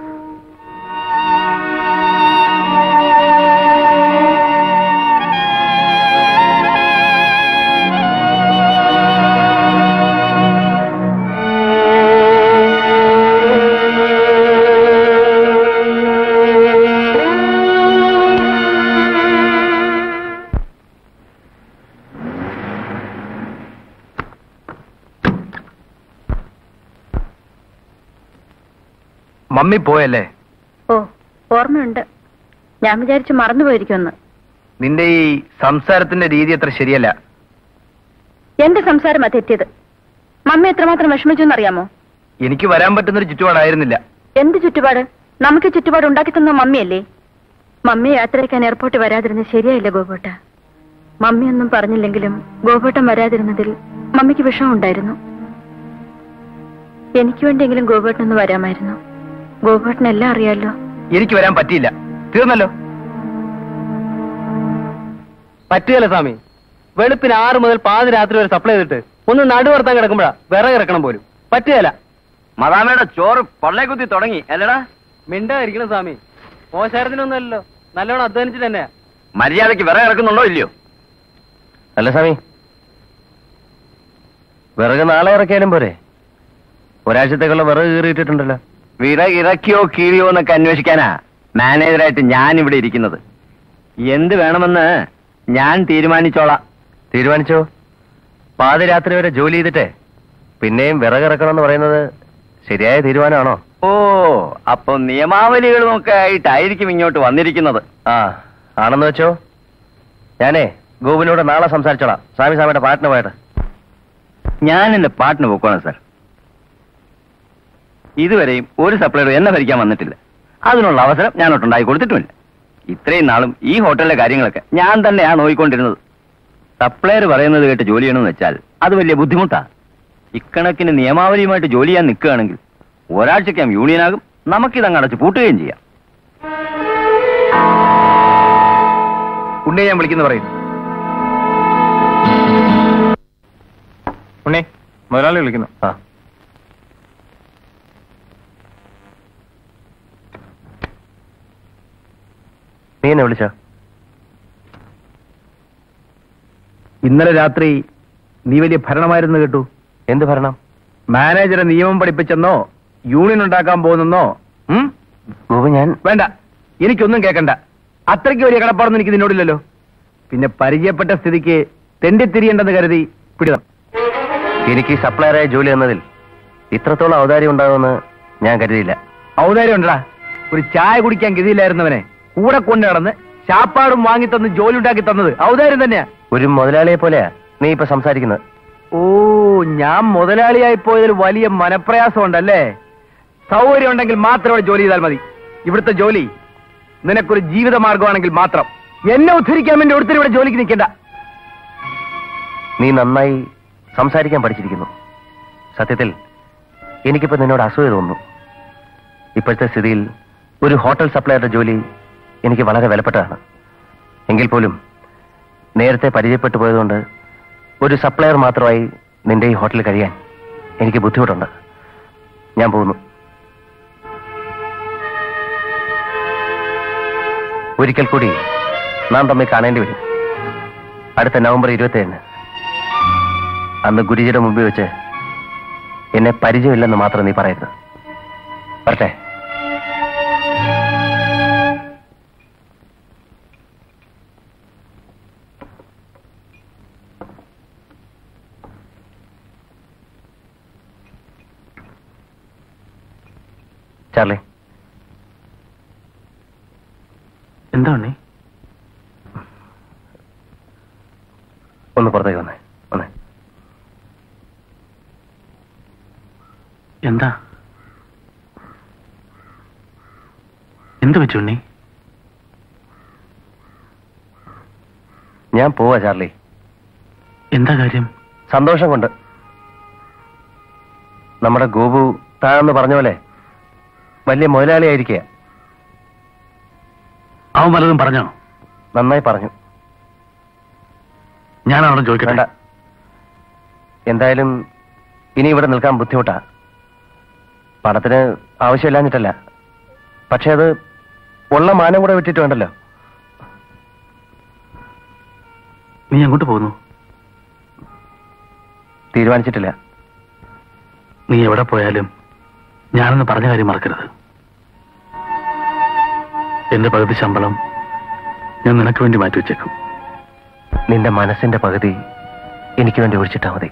മമ്മി പോയല്ലേ? ഓ, ഓർമ്മയുണ്ട്. ഞാൻ വിചാരിച്ചു മറന്നുപോയിരിക്കുമെന്ന്. നിന്റെ ഈ സംസാരത്തിന്റെ രീതി അത്ര ശരിയല്ല. എന്റെ സംസാരമാ തെറ്റിയത്. മമ്മി എത്രമാത്രം വിഷമിച്ചു എന്നറിയാമോ? എനിക്ക് വരാൻ പറ്റുന്നൊരു ചുറ്റുപാടായിരുന്നില്ല. എന്ത് ചുറ്റുപാട്? നമുക്ക് ചുറ്റുപാട് ഉണ്ടാക്കി തന്ന മമ്മിയല്ലേ. മമ്മി യാത്രയ്ക്കാൻ എയർപോർട്ടിൽ വരാതിരുന്നത് ശരിയായില്ല ഗോപേട്ട. മമ്മിയൊന്നും പറഞ്ഞില്ലെങ്കിലും ഗോപേട്ടൻ വരാതിരുന്നതിൽ മമ്മിക്ക് വിഷമമുണ്ടായിരുന്നു. എനിക്ക് വേണ്ടിയെങ്കിലും ഗോപേട്ടനൊന്ന് വരാമായിരുന്നു. ഗോപേട്ടനെല്ലാം അറിയാലോ. എനിക്ക് വരാൻ പറ്റിയില്ല. തീർന്നല്ലോ. പറ്റുകയല്ല സ്വാമി. വെളുപ്പിന് 6 മുതൽ പാതിരാത്രി വരെ സപ്ലൈ ചെയ്തിട്ട് ഒന്ന് നടുവർത്താൻ കിടക്കുമ്പോഴാ വിറകിറക്കണം പോലും. പറ്റുകയല്ല. മദാമയുടെ ചോറ് പള്ളേ കുത്തി തുടങ്ങി അല്ലടാ? മിണ്ടായിരിക്കണം സ്വാമി. മോശാരത്തിനൊന്നുമല്ലോ, നല്ലോണം അധ്വാനിച്ചിട്ട് തന്നെയാ. മര്യാദയ്ക്ക് വിറക് ഇറക്കുന്നുണ്ടോ ഇല്ലയോ? അല്ല സ്വാമി, വിറക് നാളെ ഇറക്കിയാലും പോരെ? ഒരാഴ്ചത്തേക്കുള്ള വിറക് കീറിയിട്ടിട്ടുണ്ടല്ലോ. വിറക് ഇറക്കിയോ കീറിയോ എന്നൊക്കെ അന്വേഷിക്കാനാ മാനേജറായിട്ട് ഞാൻ ഇവിടെ ഇരിക്കുന്നത്. എന്ത് വേണമെന്ന് ഞാൻ തീരുമാനിച്ചോളാം. തീരുമാനിച്ചോ? പാതിരാത്രി വരെ ജോലി ചെയ്തിട്ടേ പിന്നെയും വിറകിറക്കണം എന്ന് പറയുന്നത് ശരിയായ തീരുമാനമാണോ? ഓ, അപ്പൊ നിയമാവലികളും ഒക്കെ ആയിട്ടായിരിക്കും ഇങ്ങോട്ട് വന്നിരിക്കുന്നത്. ആ, ആണെന്ന് വെച്ചോ. ഞാനേ ഗോപിനോട് നാളെ സംസാരിച്ചോളാം. സ്വാമിയുടെ പാട്ടിന് പോയിട്ട്. ഞാൻ എന്റെ പാട്ടിന് പോക്കോണം സാർ. ഇതുവരെയും ഒരു സപ്ലൈർ എന്നെ ഭരിക്കാൻ വന്നിട്ടില്ല. അതിനുള്ള അവസരം ഞാനൊട്ടുണ്ടായി കൊടുത്തിട്ടുമില്ല. ഇത്രയും നാളും ഈ ഹോട്ടലിലെ കാര്യങ്ങളൊക്കെ ഞാൻ തന്നെയാണ് നോക്കിക്കൊണ്ടിരുന്നത്. സപ്ലയർ പറയുന്നത് കേട്ട് ജോലി ചെയ്യണമെന്ന് വെച്ചാൽ അത് വലിയ ബുദ്ധിമുട്ടാണ്. ഇക്കണക്കിന് നിയമാവലിയുമായിട്ട് ജോലി ചെയ്യാൻ നിൽക്കുകയാണെങ്കിൽ ഒരാഴ്ചയ്ക്കാം യൂണിയനാകും, നമുക്കിതങ്ങ് അടച്ച് പൂട്ടുകയും ചെയ്യാം. ഉണ്ണെ ഞാൻ വിളിക്കുന്നു പറയും. ഉണ്ണെ മുതലാളി വിളിക്കുന്നു. ആ നീ എന്നെ വിളിച്ച? ഇന്നലെ രാത്രി നീ വലിയ ഭരണമായിരുന്നു കേട്ടു. എന്ത് ഭരണം? മാനേജറെ നിയമം പഠിപ്പിച്ചെന്നോ യൂണിയൻ ഉണ്ടാക്കാൻ പോകുന്നെന്നോ? ഗോപു, ഞാൻ വേണ്ട, എനിക്കൊന്നും കേൾക്കണ്ട. അത്രയ്ക്ക് വലിയ കടപ്പാടൊന്നും എനിക്ക് നിന്നോടില്ലല്ലോ. പിന്നെ പരിചയപ്പെട്ട സ്ഥിതിക്ക് തെണ്ടിത്തിരിയേണ്ടെന്ന് കരുതി പിടിതം. എനിക്ക് സപ്ലയറായ ജോലി എന്നതിൽ ഇത്രത്തോളം ഔദാര്യം ഉണ്ടാകുമെന്ന് ഞാൻ കരുതിയില്ല. ഔദാര്യം ഉണ്ടടാ. ഒരു ചായ കുടിക്കാൻ ഗതിയില്ലായിരുന്നവനെ കൂടെ കൊണ്ടു നടന്ന് ചാപ്പാടും വാങ്ങിത്തന്ന് ജോലി ഉണ്ടാക്കി തന്നത് ഔദാര്യം തന്നെയാ. ഒരു മുതലാളിയെ പോലെയാ നീ ഇപ്പൊ സംസാരിക്കുന്നത്. ഓ, ഞാൻ മുതലാളിയായി പോയതിൽ വലിയ മനപ്രയാസം ഉണ്ടല്ലേ? സൗകര്യം ഉണ്ടെങ്കിൽ മാത്രം ഇവിടെ ജോലി ചെയ്താൽ മതി. ഇവിടുത്തെ ജോലി നിനക്കൊരു ജീവിത മാർഗമാണെങ്കിൽ മാത്രം. എന്നെ ഉദ്ധരിക്കാൻ വേണ്ടി ഒരുത്തരും ഇവിടെ ജോലിക്ക് നിൽക്കണ്ട. നീ നന്നായി സംസാരിക്കാൻ പഠിച്ചിരിക്കുന്നു. സത്യത്തിൽ എനിക്കിപ്പോ നിന്നോട് അസൂയ തോന്നുന്നു. ഇപ്പോഴത്തെ സ്ഥിതിയിൽ ഒരു ഹോട്ടൽ സപ്ലയറുടെ ജോലി എനിക്ക് വളരെ വിലപ്പെട്ടതാണ്. എങ്കിൽ പോലും നേരത്തെ പരിചയപ്പെട്ടു പോയതുകൊണ്ട് ഒരു സപ്ലയർ മാത്രമായി നിന്റെ ഈ ഹോട്ടലിൽ കഴിയാൻ എനിക്ക് ബുദ്ധിമുട്ടുണ്ട്. ഞാൻ പോകുന്നു. ഒരിക്കൽ കൂടി നാം തമ്മിൽ കാണേണ്ടി വരും. അടുത്ത നവംബർ 27-ന്. അന്ന് ഗുരുജിയുടെ മുമ്പിൽ വെച്ച് എന്നെ പരിചയമില്ലെന്ന് മാത്രം നീ പറയരുത്. വരട്ടെ. ചാർലി, എന്താ ഉണ്ണി? ഒന്ന് പുറത്തേക്ക് വന്നേ. വന്നേ. എന്താ എന്ത് വെച്ചു ഉണ്ണി? ഞാൻ പോവാ ചാർലി. എന്താ കാര്യം? സന്തോഷം കൊണ്ട്. നമ്മുടെ ഗോപു താഴെന്ന് പറഞ്ഞ പോലെ വലിയ മുതലാളിയായിരിക്കുക. അവൻ വല്ലതും പറഞ്ഞോ? നന്നായി പറഞ്ഞു. ഞാനവിടെ ചോദിക്കട്ടെ? വേണ്ട. എന്തായാലും ഇനി ഇവിടെ നിൽക്കാൻ ബുദ്ധിമുട്ടാ. പണത്തിന് ആവശ്യമില്ലാഞ്ഞിട്ടല്ല, പക്ഷെ അത് ഉള്ള മാനം കൂടെ വിട്ടിട്ട് വേണ്ടല്ലോ. നീ അങ്ങോട്ട് പോകുന്നു? തീരുമാനിച്ചിട്ടില്ല. നീ എവിടെ പോയാലും ഞാനെന്ന് പറഞ്ഞ കാര്യം മറക്കരുത്. എന്റെ പകുതി ശമ്പളം ഞാൻ നിനക്ക് വേണ്ടി മാറ്റിവെച്ചേക്കും. നിന്റെ മനസ്സിന്റെ പകുതി എനിക്ക് വേണ്ടി ഒഴിച്ചിട്ടാ മതി.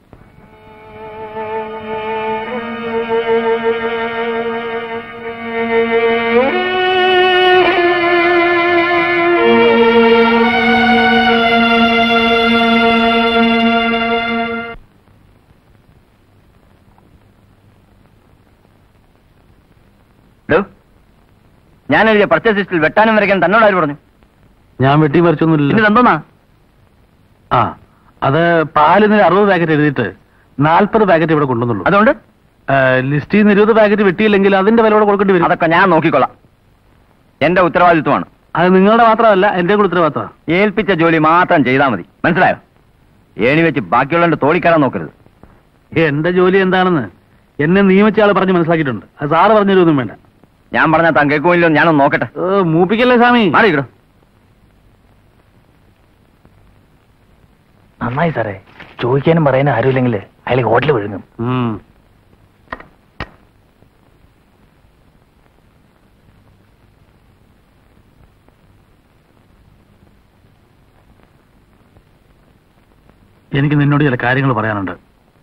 ഞാൻ എഴുതിയ പർച്ചേസ് ലിസ്റ്റിൽ വെട്ടാനും വരയ്ക്കാൻ തന്നോട് ആര് പറഞ്ഞു? ഞാൻ വെട്ടി മറിച്ചൊന്നുമില്ല. ഇത് എന്തോന്നാ? ആ, അത് പാലിന് 60 പാക്കറ്റ് എഴുതിയിട്ട് 40 പാക്കറ്റ് ഇവിടെ കൊണ്ടുവന്നുള്ളൂ. അതുകൊണ്ട് ലിസ്റ്റിൽ നിന്ന് 20 പാക്കറ്റ് വെട്ടിയില്ലെങ്കിൽ അതിന്റെ വില കൂടെ കൊടുക്കേണ്ടി വരും. അതൊക്കെ ഞാൻ നോക്കിക്കൊള്ളാം. എന്റെ ഉത്തരവാദിത്വമാണ്. അത് നിങ്ങളുടെ മാത്രമല്ല, എന്റെ കൂടെ ഉത്തരവാദിത്വമാണ്. ഏൽപ്പിച്ച ജോലി മാത്രം ചെയ്താൽ മതി. മനസ്സിലായോ? ഏണി വെച്ച് ബാക്കിയുള്ളവന്റെ തോളിക്കയറാൻ നോക്കരുത്. എന്റെ ജോലി എന്താണെന്ന് എന്നെ നിയമിച്ച ആൾ പറഞ്ഞ് മനസ്സിലാക്കിയിട്ടുണ്ട്. അത് സാറ് പറഞ്ഞൊന്നും വേണ്ട. ഞാൻ പറഞ്ഞാൽ താൻ കേൾക്കുമില്ലോ? ഞാനൊന്ന് നോക്കട്ടെ. മൂപ്പിക്കല്ലേ സ്വാമി. മാറിയിക്കടോ. നന്നായി സാറേ. ചോദിക്കാനും പറയാനും ആരുമില്ലെങ്കിൽ അയാൾ ഹോട്ടലിൽ വിഴുങ്ങും. എനിക്ക് നിന്നോട് ചില കാര്യങ്ങൾ പറയാനുണ്ട്.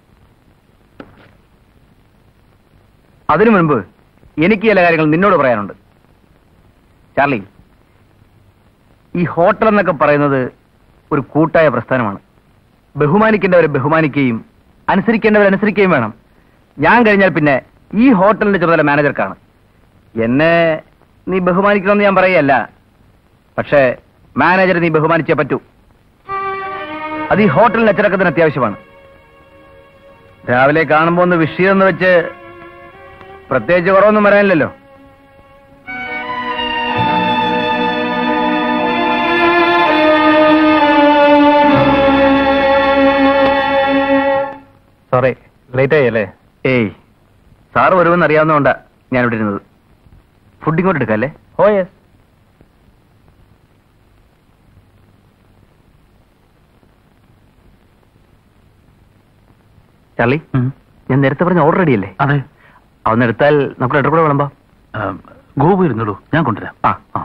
അതിനു മുൻപ് എനിക്ക് ചില കാര്യങ്ങൾ നിന്നോട് പറയാനുണ്ട്. ചാർലി, ഈ ഹോട്ടൽ എന്നൊക്കെ പറയുന്നത് ഒരു കൂട്ടായ പ്രസ്ഥാനമാണ്. ബഹുമാനിക്കേണ്ടവരെ ബഹുമാനിക്കുകയും അനുസരിക്കേണ്ടവരെ അനുസരിക്കുകയും വേണം. ഞാൻ കഴിഞ്ഞാൽ പിന്നെ ഈ ഹോട്ടലിന്റെ ചുമതല മാനേജർക്കാണ്. എന്നെ നീ ബഹുമാനിക്കണമെന്ന് ഞാൻ പറയല്ല, പക്ഷേ മാനേജറെ നീ ബഹുമാനിച്ചേ പറ്റൂ. അത് ഈ ഹോട്ടലിന്റെ അച്ചടക്കത്തിന് അത്യാവശ്യമാണ്. രാവിലെ കാണുമ്പോ ഒന്ന് വിഷയം വെച്ച് പ്രത്യേകിച്ച് കുറവൊന്നും വരാനില്ലല്ലോ. Sorry, late ആയല്ലേ? ഏയ്, സാറ് വരുമെന്ന് അറിയാവുന്നതുകൊണ്ടാ ഞാൻ ഇവിടെ ഇരുന്നത്. ഫുഡ് ഇങ്ങോട്ട് എടുക്കല്ലേ? ഓ യെസ്. ചാർലി, ഞാൻ നേരത്തെ പറഞ്ഞ ഓർഡർ റെഡിയല്ലേ? അതെ. അതൊന്ന് എടുത്താൽ നമുക്ക് ലെറ്റർ കൂടെ വിളമ്പാം. ഗോപു ഇരുന്നുള്ളൂ, ഞാൻ കൊണ്ടുവരാം. ആ.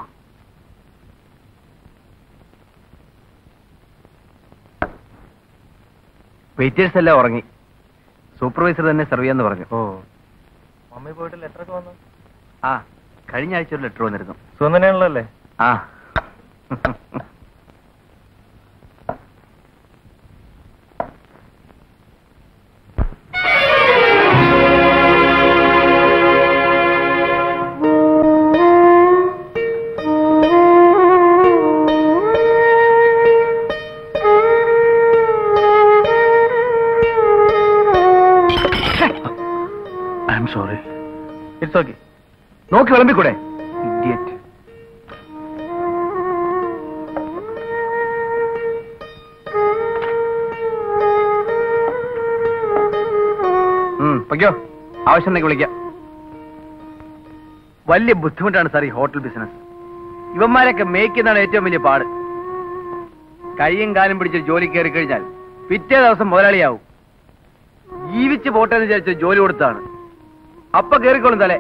വെയിറ്റേഴ്സ് എല്ലാം ഉറങ്ങി. സൂപ്പർവൈസർ തന്നെ സെർവ് ചെയ്യാന്ന് പറഞ്ഞു. ഓ, മമ്മി പോയിട്ട് ലെറ്റർ ഒക്കെ വന്നു? ആ, കഴിഞ്ഞ ആഴ്ച ഒരു ലെറ്റർ വന്നിരുന്നു. സുഖം തന്നെയാണല്ലോ അല്ലേ? ആ. സോറി. It's okay. നോക്കി വിളമ്പിക്കൂടെ? ഇഡിയറ്റ്. പൊയ്ക്കോ, ആവശ്യം ഉണ്ടെങ്കിൽ വിളിക്കാം. വലിയ ബുദ്ധിമുട്ടാണ് സാർ ഈ ഹോട്ടൽ ബിസിനസ്. ഇവന്മാരൊക്കെ മേയ്ക്കുന്നതാണ് ഏറ്റവും വലിയ പാട്. കൈയും കാലും പിടിച്ച് ജോലി കയറി കഴിഞ്ഞാൽ പിറ്റേ ദിവസം മുതലാളിയാവും. ജീവിച്ച് പോട്ടെന്ന് വിചാരിച്ച ജോലി കൊടുത്താണ്. അപ്പ കേറിക്കോളും തലേ.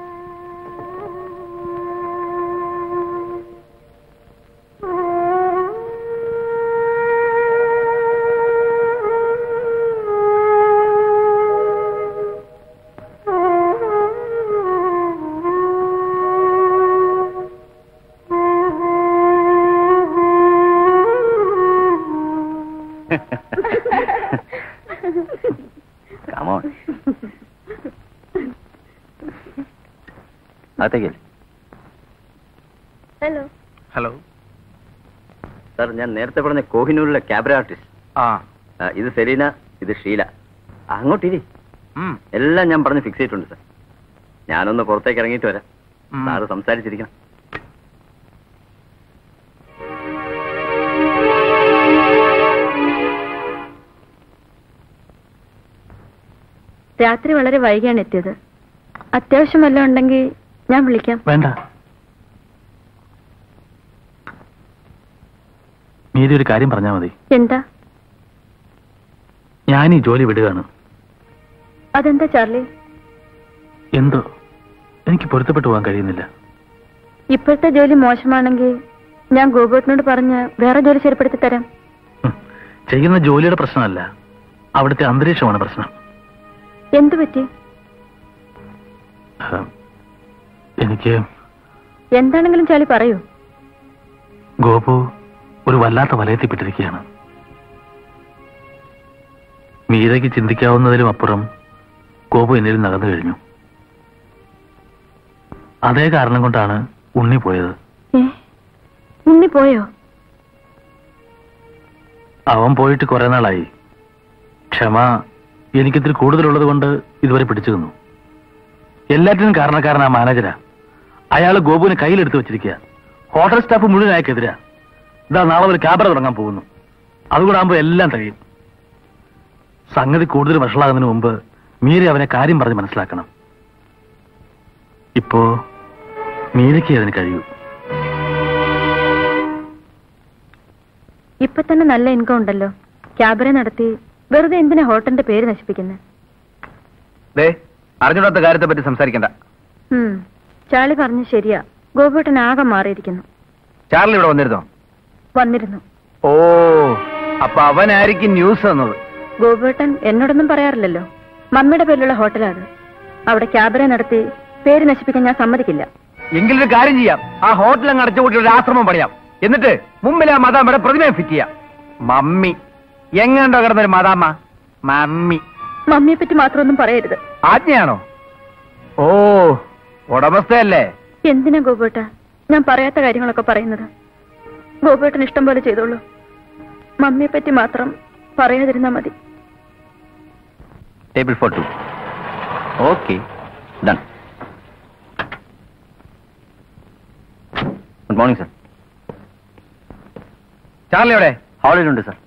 Come on. Hello. Hello sir, ഞാൻ നേരത്തെ പറഞ്ഞ കോഹിനൂരിലെ ക്യാബറ ആർട്ടിസ്റ്റ്. ആ, ഇത് സെലീന, ഇത് ഷീല. അങ്ങോട്ടിരി. എല്ലാം ഞാൻ പറഞ്ഞ് ഫിക്സ് ചെയ്തിട്ടുണ്ട് സാർ. ഞാനൊന്ന് പുറത്തേക്ക് ഇറങ്ങിയിട്ട് വരാം. സാറ് സംസാരിച്ചിരിക്കണം. രാത്രി വളരെ വൈകിയാണ് എത്തിയത്. അത്യാവശ്യം വല്ലതും ഉണ്ടെങ്കിൽ ഞാൻ വിളിക്കാം. വേണ്ട, മീതി ഒരു കാര്യം പറഞ്ഞാൽ മതി. എന്താ? ഞാൻ ഈ ജോലി വിടുകയാണ്. അതെന്താ ചാർലി? എന്തോ എനിക്ക് പൊരുത്തപ്പെട്ടു പോകാൻ കഴിയുന്നില്ല. ഇപ്പോഴത്തെ ജോലി മോശമാണെങ്കിൽ ഞാൻ ഗോപുരത്തിനോട് പറഞ്ഞ് വേറെ ജോലി ശരിപ്പെടുത്തി തരാം. ചെയ്യുന്ന ജോലിയുടെ പ്രശ്നമല്ല, അവിടുത്തെ അന്തരീക്ഷമാണ് പ്രശ്നം. എന്തു പറ്റി? എനിക്ക് എന്താണെങ്കിലും ചാലി പറയൂ. ഗോപു ഒരു വല്ലാത്ത വലയത്തിൽപ്പെട്ടിരിക്കുകയാണ്. മീരയ്ക്ക് ചിന്തിക്കാവുന്നതിലും അപ്പുറം ഗോപു എന്നിൽ നകന്നു കഴിഞ്ഞു. അതേ കാരണം കൊണ്ടാണ് ഉണ്ണി പോയത്. ഉണ്ണി പോയോ? അവൻ പോയിട്ട് കുറെ നാളായി. ക്ഷമ എനിക്കിത്തിരി കൂടുതലുള്ളത് കൊണ്ട് ഇതുവരെ പിടിച്ചു നിന്നു. എല്ലാറ്റിനും കാരണക്കാരൻ ആ മാനേജരാ. അയാൾ ഗോപുവിനെ കയ്യിലെടുത്ത് വെച്ചിരിക്കുക. ഹോട്ടൽ സ്റ്റാഫ് മുഴുവൻ അയക്കെതിരാ. ഇതാ നാളെ ഒരു ക്യാബറ തുടങ്ങാൻ പോകുന്നു. അതുകൂടെ ആകുമ്പോൾ എല്ലാം കഴിയും. സംഗതി കൂടുതൽ വഷളാകുന്നതിന് മുമ്പ് മീര അവനെ കാര്യം പറഞ്ഞ് മനസ്സിലാക്കണം. ഇപ്പോ മീരയ്ക്ക് അതിന് കഴിയൂ. ഇപ്പൊ തന്നെ നല്ല ഇൻകം ഉണ്ടല്ലോ. ക്യാബറെ നടത്തി വെറുതെ എന്തിനാ ഹോട്ടലിന്റെ പേര് നശിപ്പിക്കുന്നത്? അറിഞ്ഞൂടാത്ത കാര്യത്തെ പറ്റി സംസാരിക്കണ്ട. ചാർലി പറഞ്ഞു ശരിയാ. ഗോപുട്ടൻ ആകെ മാറിയിരിക്കുന്നു. ചാർലി ഇവിടെ വന്നിരുന്നോ? വന്നിരുന്നു. ഓ, അപ്പൊ അവനായിരിക്കും ന്യൂസ് തന്നത്. ഗോപുട്ടൻ എന്നോടൊന്നും പറയാറില്ലല്ലോ. മമ്മിയുടെ പേരിലുള്ള ഹോട്ടലാണ്. അവിടെ ക്യാബറെ നടത്തി പേര് നശിപ്പിക്കാൻ ഞാൻ സമ്മതിക്കില്ല. എങ്കിലൊരു കാര്യം ചെയ്യാം. ആ ഹോട്ടൽ അങ്ങ് അടച്ചുകൂട്ടി ഒരു ആശ്രമം പണിയാം. എന്നിട്ട് മുമ്പിൽ ആ മദാമ്മയുടെ പ്രതിമയെ ഫിറ്റ് ചെയ്യാം. മമ്മി എങ്ങനെയുണ്ടോ കിടന്നൊരു മദാമ്മ? മമ്മി. മമ്മിയെ പറ്റി മാത്രമൊന്നും പറയരുത്. ആജ്ഞയാണോ? ഓ, ഉടമസ്ഥയല്ലേ? എന്തിനാ ഗോപേട്ട ഞാൻ പറയാത്ത കാര്യങ്ങളൊക്കെ പറയുന്നത്? ഗോപേട്ടന് ഇഷ്ടം പോലെ ചെയ്തോളൂ. മമ്മിയെ പറ്റി മാത്രം പറയാതിരുന്നാ മതി. Table four 2. Okay, done. Good morning sir. Charlie എവിടെ? ഹാളിലുണ്ട് സർ.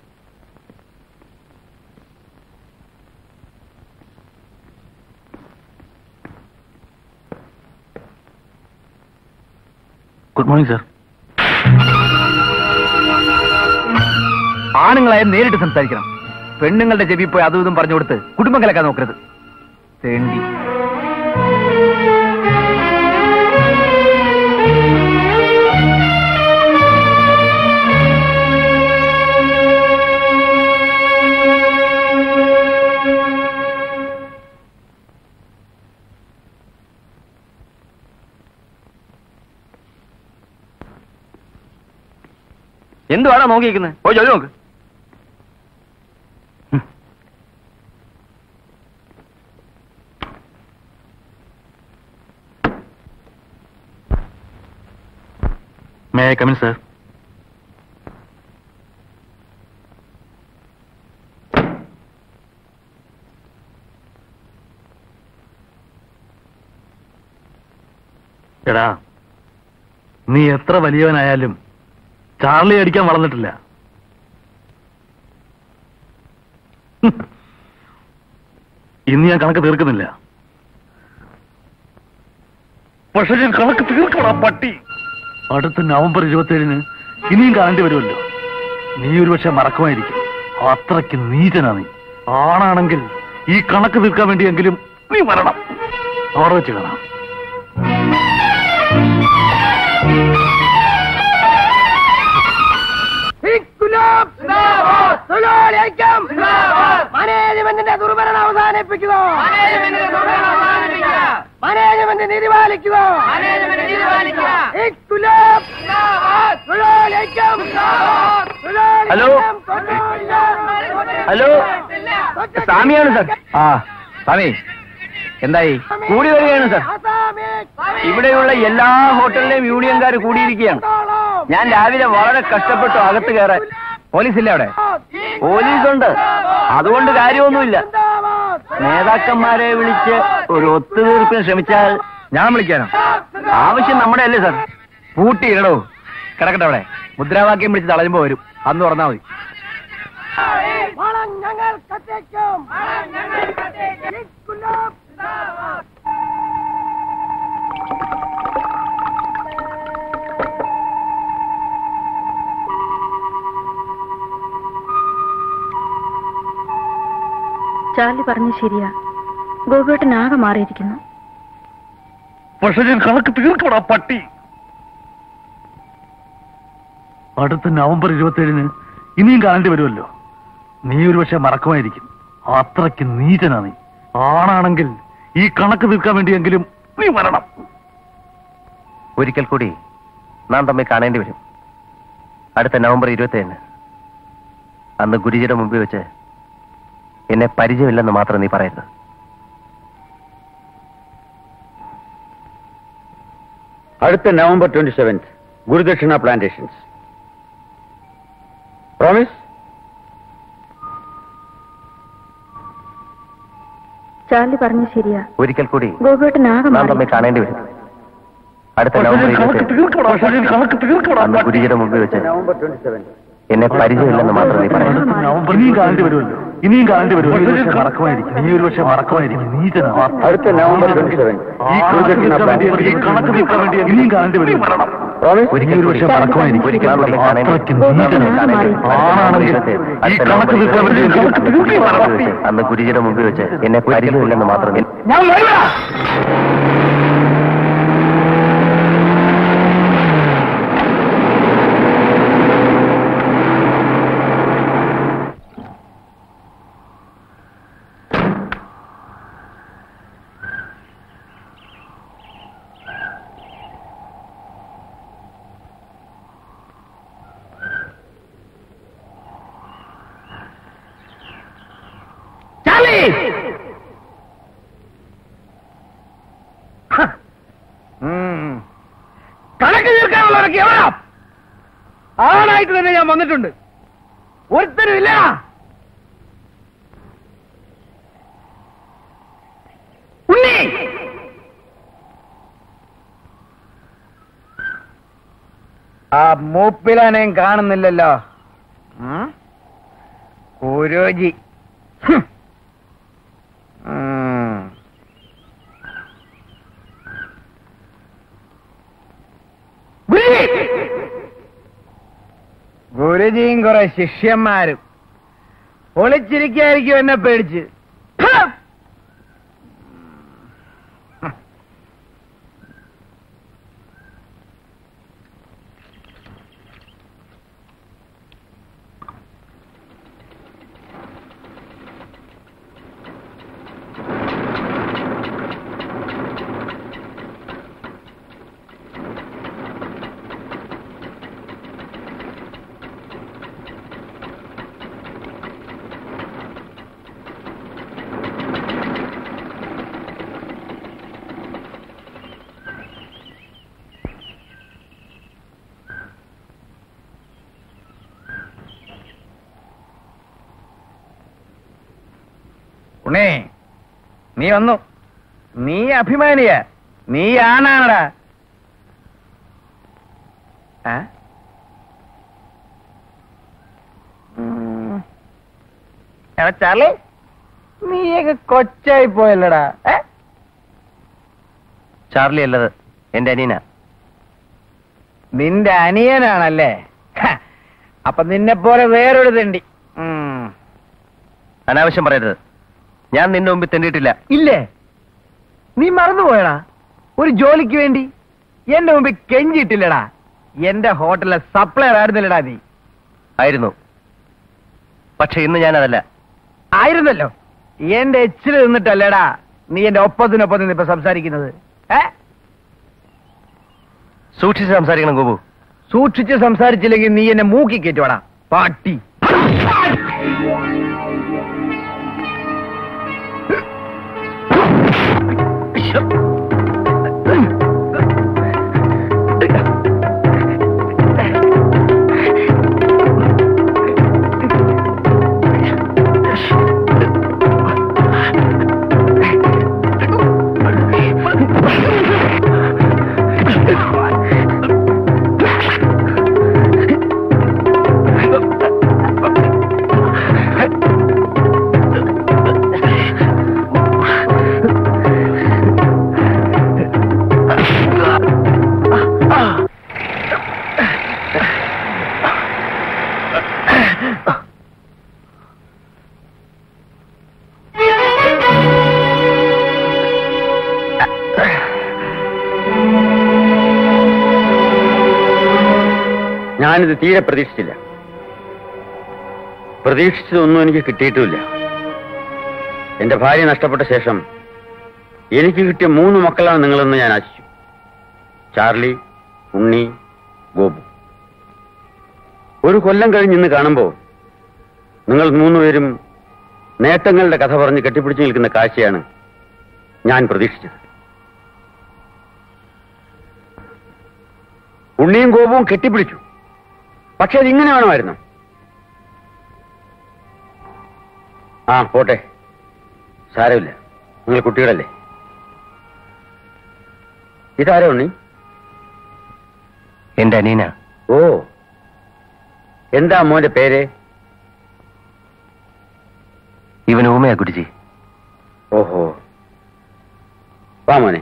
Good morning sir. ആണുങ്ങളായ നേരിട്ട് സംസാരിക്കണം. പെണ്ണുങ്ങളുടെ ചെവി പോയി അതും ഇതും പറഞ്ഞു കൊടുത്ത് കുടുംബം കലക്കാൻ നോക്കരുത്. തേണ്ടി. എന്തുവാണോ നോക്കിയിരിക്കുന്നത്? ഓ ജോലി നോക്ക്. May I come in sir? എടാ, നീ എത്ര വലിയവനായാലും ചാർലി അടിക്കാൻ വളർന്നിട്ടില്ല. ഇന്ന് ഞാൻ കണക്ക് തീർക്കുന്നില്ല. പക്ഷെ ഞാൻ കണക്ക് തീർക്കണം പട്ടി. അടുത്ത നവംബർ 27 ഇനിയും കാണേണ്ടി വരുമല്ലോ. നീ ഒരുപക്ഷെ മറക്കുമായിരിക്കും. അത്രയ്ക്ക് നീചനാ നീ. ആണാണെങ്കിൽ ഈ കണക്ക് തീർക്കാൻ വേണ്ടിയെങ്കിലും നീ മരണം. അവിടെ വെച്ച് കാണാം. മാനേജ്മെന്റിന്റെ ദുർഭരണം അവസാനിപ്പിക്കുക. മാനേജ്മെന്റ് നീതി പാലിക്കുക. ഹലോ ഹലോ, സ്വാമിയാണ് സർ. ആ സ്വാമി, എന്തായി? കൂടി വരികയാണ് സർ. ഇവിടെയുള്ള എല്ലാ ഹോട്ടലിലെയും യൂണിയൻകാർ കൂടിയിരിക്കുകയാണ്. ഞാൻ രാവിലെ വളരെ കഷ്ടപ്പെട്ടു അകത്ത് കയറാൻ. പോലീസില്ല അവിടെ? പോലീസുണ്ട്, അതുകൊണ്ട് കാര്യമൊന്നുമില്ല. നേതാക്കന്മാരെ വിളിച്ച് ഒരു ഒത്തുതീർപ്പിന് ശ്രമിച്ചാൽ ഞാൻ വിളിക്കാനോ? ആവശ്യം നമ്മുടെ അല്ലേ സർ? പൂട്ടിയിടോ, കിടക്കട്ടെ അവിടെ. മുദ്രാവാക്യം വിളിച്ച് തളയുമ്പോ വരും, അന്ന് തുറന്നാ മതി. ചാർലി പറഞ്ഞു ശരിയാ. ഗോപേട്ടൻ ആകെ മാറിയിരിക്കുന്നു. പക്ഷെ ഞാൻ കണക്ക് തീർക്കണം പട്ടി. അടുത്ത നവംബർ 27 ഇനിയും കാണേണ്ടി വരുമല്ലോ. നീ ഒരുപക്ഷെ മറക്കുമായിരിക്കും. അത്രയ്ക്ക് നീചനാ നീ. ആണാണെങ്കിൽ ഈ കണക്ക് തീർക്കാൻ വേണ്ടിയെങ്കിലും നീ മരണം. ഒരിക്കൽ കൂടി നാം തമ്മിൽ കാണേണ്ടി വരും. അടുത്ത നവംബർ 27 അന്ന് ഗുരുജിയുടെ മുമ്പിൽ വെച്ച് എന്നെ പരിചയമില്ലെന്ന് മാത്രം നീ പറയരുത്. അടുത്ത November 27 Gurudakshina plantations. Promise? Charlie പറഞ്ഞു ശരിയാ. ഒരിക്കൽ കൂടി ഗോപേട്ടൻ ആകെ നാം തമ്മിൽ കാണേണ്ടി വരും. അടുത്ത നവംബർ 27 അന്ന് ഗുരുജിയുടെ മുമ്പിൽ വെച്ച് നവംബർ 27 എന്നെ പരിചയമില്ലെന്ന് മാത്രം നീ പറയരുത്. നവംബർ ഇനിയും കാണേണ്ടി വരുമല്ലോ. ഇനിയും കാണേണ്ടി വരുമല്ലോ. മറക്കുമായിരിക്കും. നീ ഒരുപക്ഷെ മറക്കുമായിരിക്കും. നീചനാ. അടുത്ത നവംബർ 27 ഈ കണക്ക് തീർക്കാൻ വേണ്ടി ഇനിയും കാണേണ്ടി വരും. പ്രോമിസ്? ഒരിക്കൽ കൂടി മറക്കുമായിരിക്കും. ഒരിക്കൽ കൂടി അത്രയ്ക്ക് നീചനാണ്. ആണാണെങ്കിൽ ഈ കണക്ക് തീർക്കാൻ വേണ്ടി അന്ന് ഗുരുജിയുടെ മുമ്പിൽ വെച്ച് എന്നെ പരിചയമില്ലെന്ന് മാത്രം നീ കണക്ക് തീർക്കാനുള്ളവരൊക്കെ എവിടാ? ആണായിട്ട് തന്നെ ഞാൻ വന്നിട്ടുണ്ട്. ഒരുത്തരുമില്ല. ഉണ്ണി, ആ മൂപ്പിലാനേം കാണുന്നില്ലല്ലോ. കുരോജി. ഗുരുജിയും കുറെ ശിഷ്യന്മാരും ഒളിച്ചിരിക്കായിരിക്കും എന്നെ പേടിച്ച്. ഉണ്ണേ, നീ വന്നു. നീ അഭിമാനിയ. നീ ആണാണടാ. ചാർലി, നീയൊക്കെ കൊച്ചായി പോയല്ലടാ. ചാർലി അല്ലത്, എന്റെ അനിയനാ. നിന്റെ അനിയനാണല്ലേ? അപ്പൊ നിന്നെ പോലെ വേറൊരു തെണ്ടി. അനാവശ്യം പറയരുത്. ഞാൻ നിന്റെ മുമ്പിൽ തെണ്ടിയിട്ടില്ല. ഇല്ലേ? നീ മറന്നുപോയടാ. ഒരു ജോലിക്ക് വേണ്ടി എന്റെ മുമ്പിൽ കെഞ്ചിയിട്ടില്ലടാ. എന്റെ ഹോട്ടലിലെ സപ്ലയർ ആയിരുന്നില്ലടാ നീ. ആയിരുന്നു, പക്ഷെ ഇന്ന് ഞാനതല്ല. ആയിരുന്നല്ലോ. എന്റെ എച്ചിൽ നിന്നിട്ടല്ലേടാ നീ എന്റെ ഒപ്പത്തിനൊപ്പം നിന്ന് ഇപ്പൊ സംസാരിക്കുന്നത്. സൂക്ഷിച്ച് സംസാരിക്കണം ഗോപു. സൂക്ഷിച്ച് സംസാരിച്ചില്ലെങ്കിൽ നീ എന്നെ മൂക്കി കയറ്റുവാടാ പാട്ടി. ഞാനിത് തീരെ പ്രതീക്ഷിച്ചില്ല. പ്രതീക്ഷിച്ചതൊന്നും എനിക്ക് കിട്ടിയിട്ടുമില്ല. എന്റെ ഭാര്യ നഷ്ടപ്പെട്ട ശേഷം എനിക്ക് കിട്ടിയ 3 മക്കളാണ് നിങ്ങളെന്ന് ഞാൻ ആശിച്ചു. ചാർലി, ഉണ്ണി, ഗോപു. ഒരു കൊല്ലം കഴിഞ്ഞ് ഇന്ന് കാണുമ്പോൾ നിങ്ങൾ 3 പേരും നേട്ടങ്ങളുടെ കഥ പറഞ്ഞ് കെട്ടിപ്പിടിച്ചു നിൽക്കുന്ന കാഴ്ചയാണ് ഞാൻ പ്രതീക്ഷിച്ചത്. ഉണ്ണിയും ഗോപുവും കെട്ടിപ്പിടിച്ചു. പക്ഷെ അതിങ്ങനെ വേണമായിരുന്നു. പോട്ടെ, സാരമില്ല. നിങ്ങൾ കുട്ടികളല്ലേ. ഇതാരോ ഉണ്ണി? എന്റെ അനിയന. ഓ, എന്താ മോന്റെ പേര്? ഇവൻ ഊമയാ ഗുരുജി. ഓഹോ, വാ മോനെ.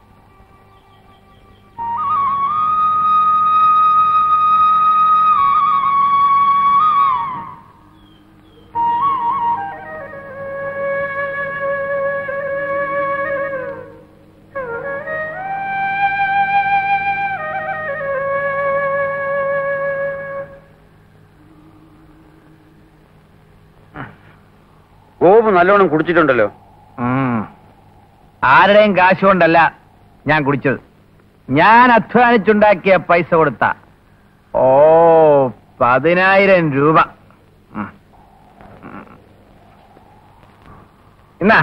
ഗോപു നല്ലോണം കുടിച്ചിട്ടുണ്ടല്ലോ. ആരുടെയും കാശ് കൊണ്ടല്ല ഞാൻ കുടിച്ചത്. ഞാൻ അധ്വാനിച്ചുണ്ടാക്കിയ പൈസ കൊടുത്ത 10,000 രൂപ. എന്നാ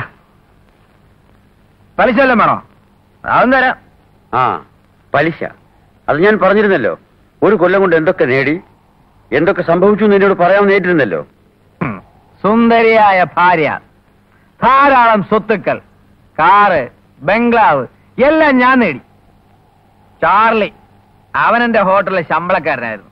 പലിശ വല്ലതും വേണോ? അതും തരാം. ആ, പലിശ. അത് ഞാൻ പറഞ്ഞിരുന്നല്ലോ. ഒരു കൊല്ലം കൊണ്ട് എന്തൊക്കെ നേടി, എന്തൊക്കെ സംഭവിച്ചു എന്ന് എന്നോട് പറയാമെന്ന് നേരിട്ടിരുന്നല്ലോ. സുന്ദരിയായ ഭാര്യ, ധാരാളം സ്വത്തുക്കൾ, കാറ്, ബംഗ്ലാവ് എല്ലാം ഞാൻ നേടി. ചാർലി അവനെന്റെ ഹോട്ടലിലെ ശമ്പളക്കാരനായിരുന്നു.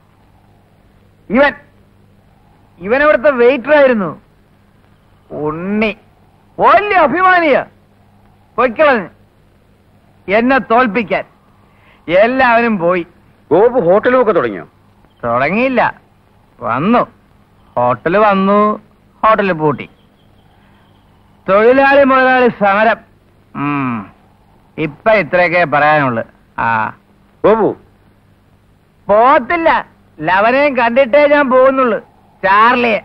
ഇവൻ ഇവിടുത്തെ വെയിറ്ററായിരുന്നു. ഉണ്ണി വലിയ അഭിമാനിയ. പൊയ്ക്കളഞ്ഞ് എന്നെ തോൽപ്പിക്കാൻ എല്ലാവരും പോയി. ഗോപു ഹോട്ടലും ഒക്കെ തുടങ്ങിയോ? തുടങ്ങിയില്ല, വന്നു. ഹോട്ടല് വന്നു, ഹോട്ടല് പൂട്ടി. തൊഴിലാളി മുതലാളി സമരം. ഇപ്പൊ ഇത്രയൊക്കെ പറയാനുള്ളു. ഗോപു പോത്തില്ല, ലവനെയും കണ്ടിട്ടേ ഞാൻ പോകുന്നുള്ളു. ചാർലിയെ.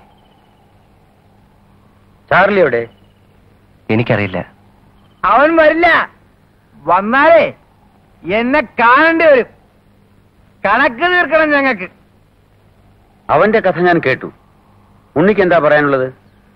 ചാർലി എവിടെ? എനിക്കറിയില്ല. അവൻ വരില്ല. വന്നാലേ എന്നെ കാണേണ്ടി വരും. കണക്ക് തീർക്കണം ഞങ്ങൾക്ക്. അവന്റെ കഥ ഞാൻ കേട്ടു. ഉണ്ണിക്ക് എന്താ പറയാനുള്ളത്?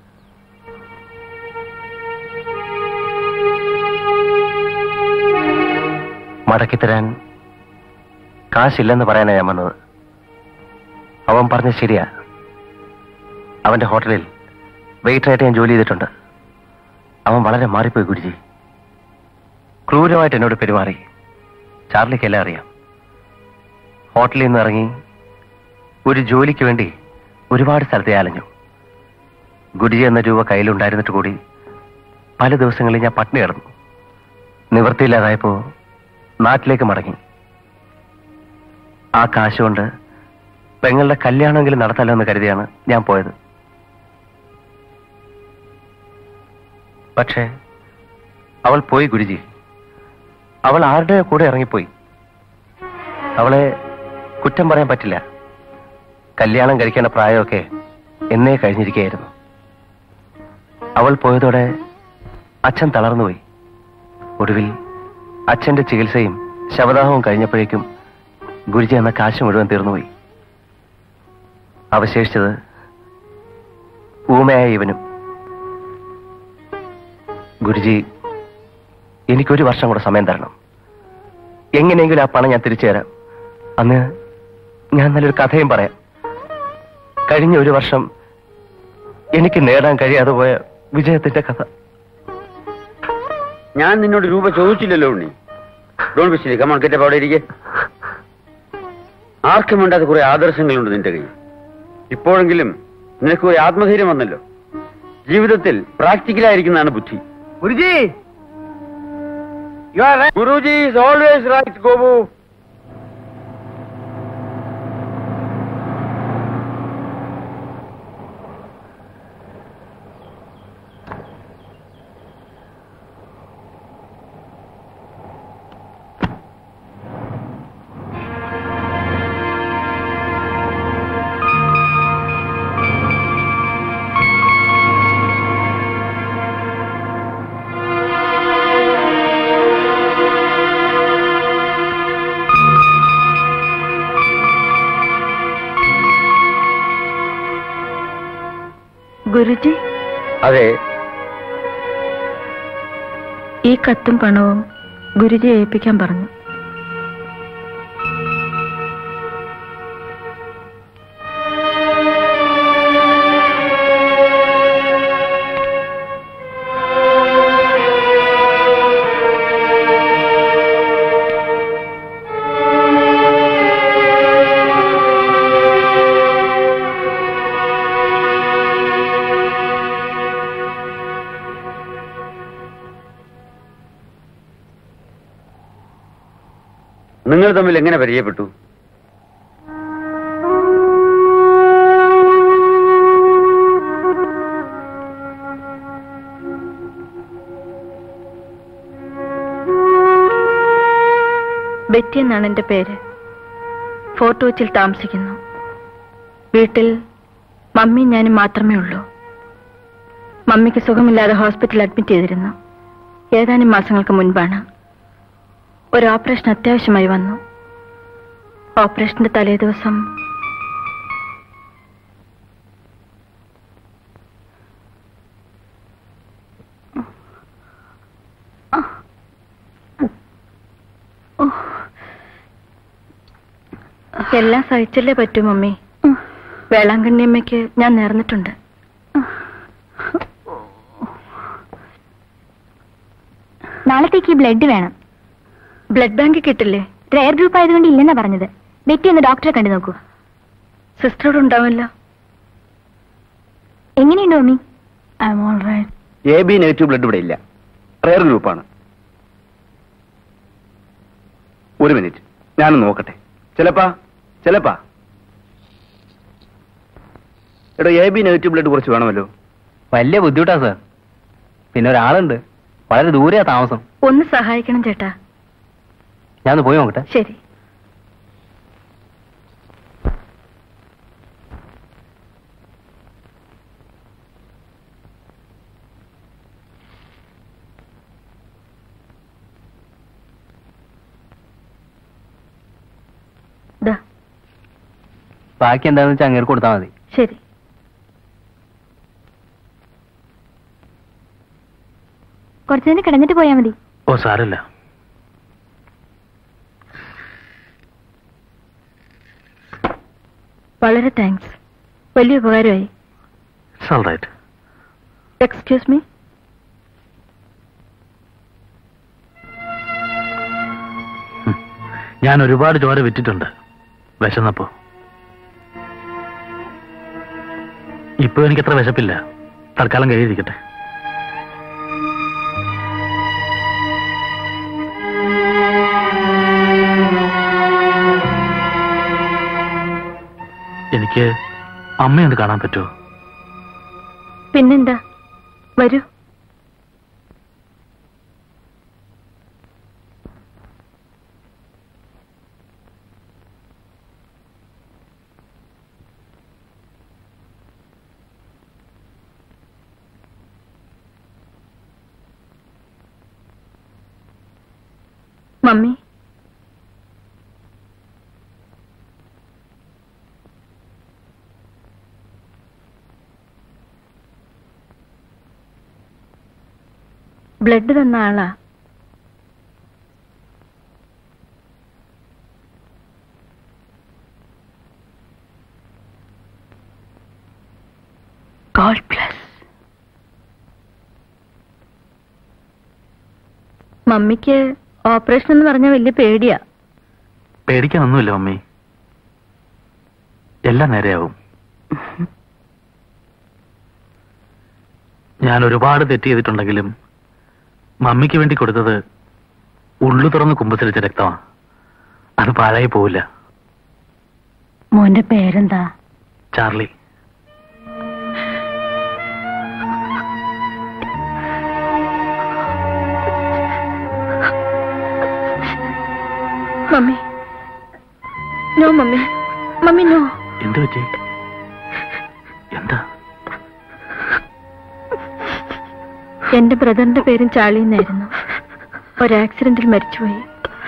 മടക്കിത്തരാൻ കാശില്ലെന്ന് പറയാനാ ഞാൻ വന്നത്. അവൻ പറഞ്ഞ ശരിയാ. അവന്റെ ഹോട്ടലിൽ വെയിറ്ററായിട്ട് ഞാൻ ജോലി ചെയ്തിട്ടുണ്ട്. അവൻ വളരെ മാറിപ്പോയി ഗുരുജി. ക്രൂരമായിട്ട് എന്നോട് പെരുമാറി. ചാർലിക്കെല്ലാം അറിയാം. ഹോട്ടലിൽ നിന്ന് ഇറങ്ങി ഒരു ജോലിക്ക് വേണ്ടി ഒരുപാട് സ്ഥലത്തെ അലഞ്ഞു. ഗുരുജി എന്ന രൂപ കയ്യിലുണ്ടായിരുന്നിട്ട് കൂടി പല ദിവസങ്ങളിൽ ഞാൻ പട്ടിണി കിടന്നു. നിവൃത്തിയില്ലാതായപ്പോ നാട്ടിലേക്ക് മടങ്ങി. ആ കാശുകൊണ്ട് പെങ്ങളുടെ കല്യാണമെങ്കിലും നടത്താലോ എന്ന് കരുതിയാണ് ഞാൻ പോയത്. പക്ഷേ അവൾ പോയി ഗുരുജി. അവൾ ആരുടെ കൂടെ ഇറങ്ങിപ്പോയി. അവളെ കുറ്റം പറയാൻ പറ്റില്ല. കല്യാണം കഴിക്കേണ്ട പ്രായമൊക്കെ എന്നേ കഴിഞ്ഞിരിക്കുകയായിരുന്നു. അവൾ പോയതോടെ അച്ഛൻ തളർന്നുപോയി. ഒടുവിൽ അച്ഛന്റെ ചികിത്സയും ശവദാഹവും കഴിഞ്ഞപ്പോഴേക്കും ഗുരുജി എന്ന കാശ് മുഴുവൻ തീർന്നുപോയി. അവശേഷിച്ചത് ഊമയായ ഇവനും. ഗുരുജി, എനിക്കൊരു വർഷം കൂടെ സമയം തരണം. എങ്ങനെയെങ്കിലും ആ പണം ഞാൻ തിരിച്ചു തരാം. അന്ന് ഞാൻ നല്ലൊരു കഥയും പറയാം. കഴിഞ്ഞ ഒരു വർഷം എനിക്ക് നേടാൻ കഴിയാതെ പോയ വിജയത്തിന്റെ കഥ. ഞാൻ നിന്നോട് രൂപ ചോദിച്ചില്ലല്ലോ Unni. Don't be silly. Come on, get up. അവിടെ ഇരിക്കെ. ആർക്കും വേണ്ടാത്ത കുറെ ആദർശങ്ങളുണ്ട് നിന്റെ കയ്യിൽ. ഇപ്പോഴെങ്കിലും നിനക്ക് ഒരു ആത്മധൈര്യം വന്നല്ലോ. ജീവിതത്തിൽ പ്രാക്ടിക്കലായിരിക്കുന്നതാണ് ബുദ്ധി. Guruji, Guruji is always right. Gopu, Guruji, അതെ, ഈ കത്തും പണവും ഗുരുജി ഏൽപ്പിക്കാൻ പറഞ്ഞു. നിങ്ങൾ തമ്മിൽ എങ്ങനെ പരിചയപ്പെട്ടു? ബെറ്റി എന്നാണ് എന്റെ പേര്. ഫോർട്ട് കൊച്ചിയിൽ താമസിക്കുന്നു. വീട്ടിൽ മമ്മിയും ഞാനും മാത്രമേ ഉള്ളൂ. മമ്മിക്ക് സുഖമില്ലാതെ ഹോസ്പിറ്റലിൽ അഡ്മിറ്റ് ചെയ്തിരുന്നു. ഏതാനും മാസങ്ങൾക്ക് മുൻപാണ് ഒരു ഓപ്പറേഷൻ അത്യാവശ്യമായി വന്നു. ഓപ്പറേഷന്റെ തലേ ദിവസം എല്ലാം സഹിച്ചല്ലേ പറ്റൂ മമ്മി. വേളാങ്കണ്ണി അമ്മയ്ക്ക് ഞാൻ നേർന്നിട്ടുണ്ട്. നാളത്തേക്ക് ബ്ലഡ് വേണം. ബ്ലഡ് ബാങ്ക് കിട്ടില്ലേ? റെയർ ഗ്രൂപ്പ് ആയതുകൊണ്ട് ഇല്ലെന്നാ പറഞ്ഞത്. ബെറ്റി ഒന്ന് ഡോക്ടറെ കണ്ടു നോക്കൂ. സിസ്റ്ററോട് ഉണ്ടാവില്ല. എങ്ങനെയുണ്ട് mummy? I am all right. AB negative blood ഇവിടെ ഇല്ല, റെയർ ഗ്രൂപ്പാണ്. ഒരു മിനിറ്റ്, ഞാനൊന്ന് നോക്കട്ടെ. ചിലപ്പാ എടോ, AB നെഗറ്റീവ് ബ്ലഡ് കുറച്ച് വേണമല്ലോ. വലിയ ബുദ്ധിമുട്ടാ സാർ. പിന്നെ ഒരാളുണ്ട്, വളരെ ദൂരെയാ താമസം. ഒന്ന് സഹായിക്കണം ചേട്ടാ. ഞാനൊന്ന് പോയി നോക്കട്ടെ. ശരി. ബാക്കി എന്താണെന്ന് വെച്ചാൽ അങ്ങേർക്ക് കൊടുത്താൽ മതി. ശരി. കുറച്ചു നേരം കിടന്നിട്ട് പോയാൽ മതി. ഓ സാരല്ല. വളരെ താങ്ക്സ്. വലിയ ഉപകാരമായി. Excuse me. ഞാൻ ഒരുപാട് ചോര വിറ്റിട്ടുണ്ട് വിശന്നപ്പോ. ഇപ്പൊ എനിക്കത്ര വിശപ്പില്ല. തൽക്കാലം കഴിയിരിക്കട്ടെ. എനിക്ക് അമ്മയൊന്ന് കാണാൻ പറ്റുമോ? പിന്നെന്താ, വരൂ. മമ്മി, ബ്ലഡ് തന്ന ആളാ. God bless. മമ്മിക്ക് ഓപ്പറേഷൻ എന്ന് പറഞ്ഞാൽ വലിയ പേടിയാ. പേടിക്കാനൊന്നുമില്ല മമ്മി, എല്ലാം നേരെയാവും. ഞാൻ ഒരുപാട് തെറ്റ് ചെയ്തിട്ടുണ്ടെങ്കിലും മമ്മിക്ക് വേണ്ടി കൊടുത്തത് ഉള്ളു തുറന്ന് കുമ്പസരിച്ച രക്തമാണ്. അത് പാഴായി പോവില്ല. മോന്റെ പേരെന്താ? Charlie. Mummy, no mummy, mummy no. എന്ത് പറ്റി? എന്താ? എന്റെ ബ്രദറിന്റെ പേരും ചാർലി എന്നായിരുന്നു. ഒരു ആക്സിഡന്റിൽ മരിച്ചുപോയി.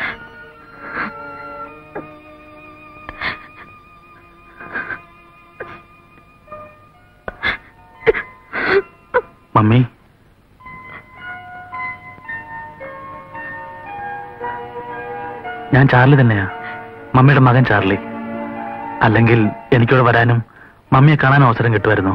മമ്മി, ഞാൻ ചാർലി തന്നെയാ, മമ്മിയുടെ മകൻ ചാർലി. അല്ലെങ്കിൽ എനിക്കിവിടെ വരാനും മമ്മിയെ കാണാനും അവസരം കിട്ടുമായിരുന്നു.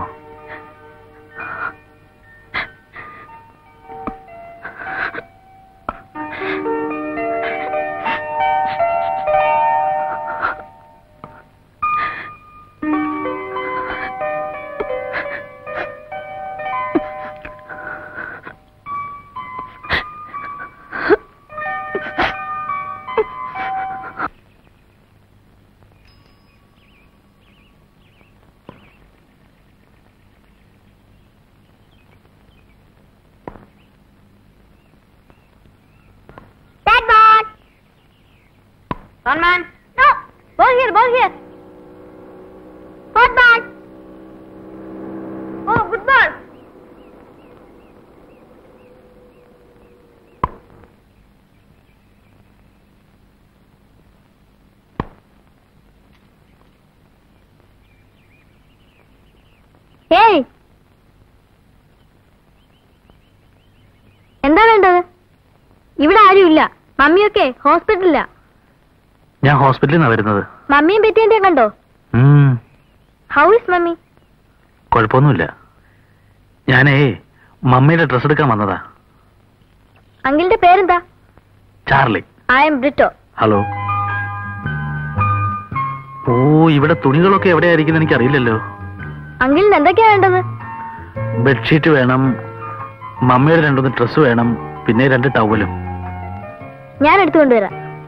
One man. No. Ball here. Ball here. Hot ball. Oh, good ball. Hey. എന്താ വേണ്ടത്? ഇവിടെ ആരുമില്ല. മമ്മിയൊക്കെ ഹോസ്പിറ്റലിലാ. ഞാൻ ഹോസ്പിറ്റലിൽ നിന്നാണ് വരുന്നത്. മമ്മിയും ബെറ്റിന്റെ കണ്ടോ? How is mummy? കുഴപ്പമൊന്നുമില്ല. ഞാനേ മമ്മിയുടെ ഡ്രസ് എടുക്കാൻ വന്നതാ. അങ്കിളിന്റെ പേരെന്താ? Charlie. I'm Britto. Hello. Oh, ഇവിടെ തുണികളൊക്കെ എവിടെയായിരിക്കും എനിക്ക് അറിയില്ലല്ലോ. അങ്കിളിന് എന്തൊക്കെയാ വേണ്ടത്? ബെഡ്ഷീറ്റ് വേണം, മമ്മിയുടെ 2 ഡ്രസ് വേണം, പിന്നെ 2 ടവലും. ഞാൻ എടുത്തുകൊണ്ടുവരാം.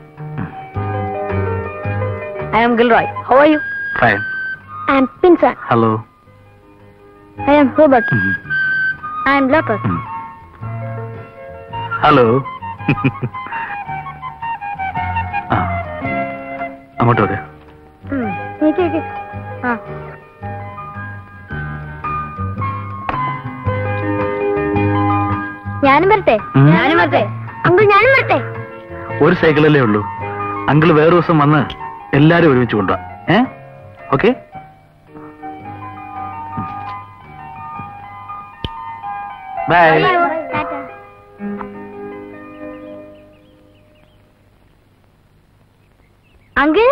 I am Gilroy. How are you? Fine. I am Pinsan. Hello. I am Robert. I am Lopez. Hello. അങ്ങോട്ട് വരെ. ഞാനും വരട്ടെ? ഞാനും വരട്ടെ അങ്കിൾ, ഞാനും വരട്ടെ? ഒരു സൈക്കിളല്ലേ ഉള്ളൂ. അങ്കിൾ വേറെ ദിവസം വന്ന് എല്ലാരും ഒരുമിച്ച് കൊണ്ടുപോവാ. ഓക്കെ? ബൈ. അങ്കിൾ,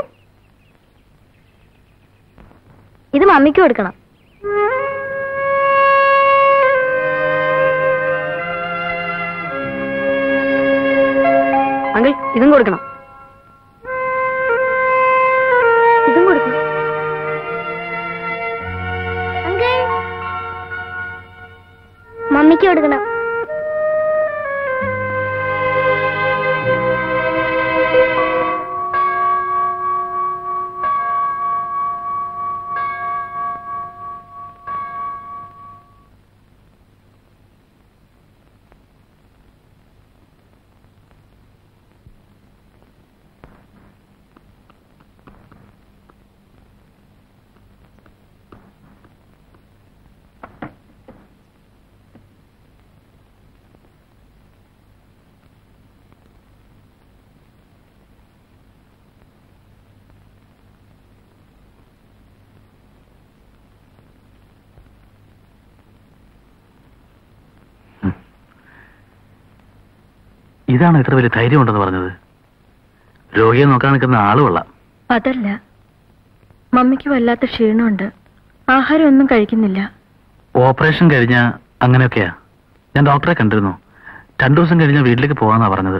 ഇത് മമ്മിക്ക് കൊടുക്കണം. അങ്കിൾ, ഇതും കൊടുക്കണം. ഇതും കൊടുക്കണം. അങ്കിൾ, മമ്മിക്ക് കൊടുക്കണം. ഇതാണ് ഇത്ര വലിയ ധൈര്യം ഉണ്ടെന്ന് പറഞ്ഞത്. രോഗിയെ നോക്കാൻ നിൽക്കുന്ന ആള് കൊള്ളാം. അതല്ല, മമ്മിക്ക് വല്ലാത്ത ക്ഷീണമുണ്ട്. ആഹാരം ഒന്നും കഴിക്കുന്നില്ല. ഓപ്പറേഷൻ കഴിഞ്ഞ അങ്ങനെയൊക്കെയാ. ഞാൻ ഡോക്ടറെ കണ്ടിരുന്നു. 2 ദിവസം കഴിഞ്ഞ വീട്ടിലേക്ക് പോകാന്നാ പറഞ്ഞത്.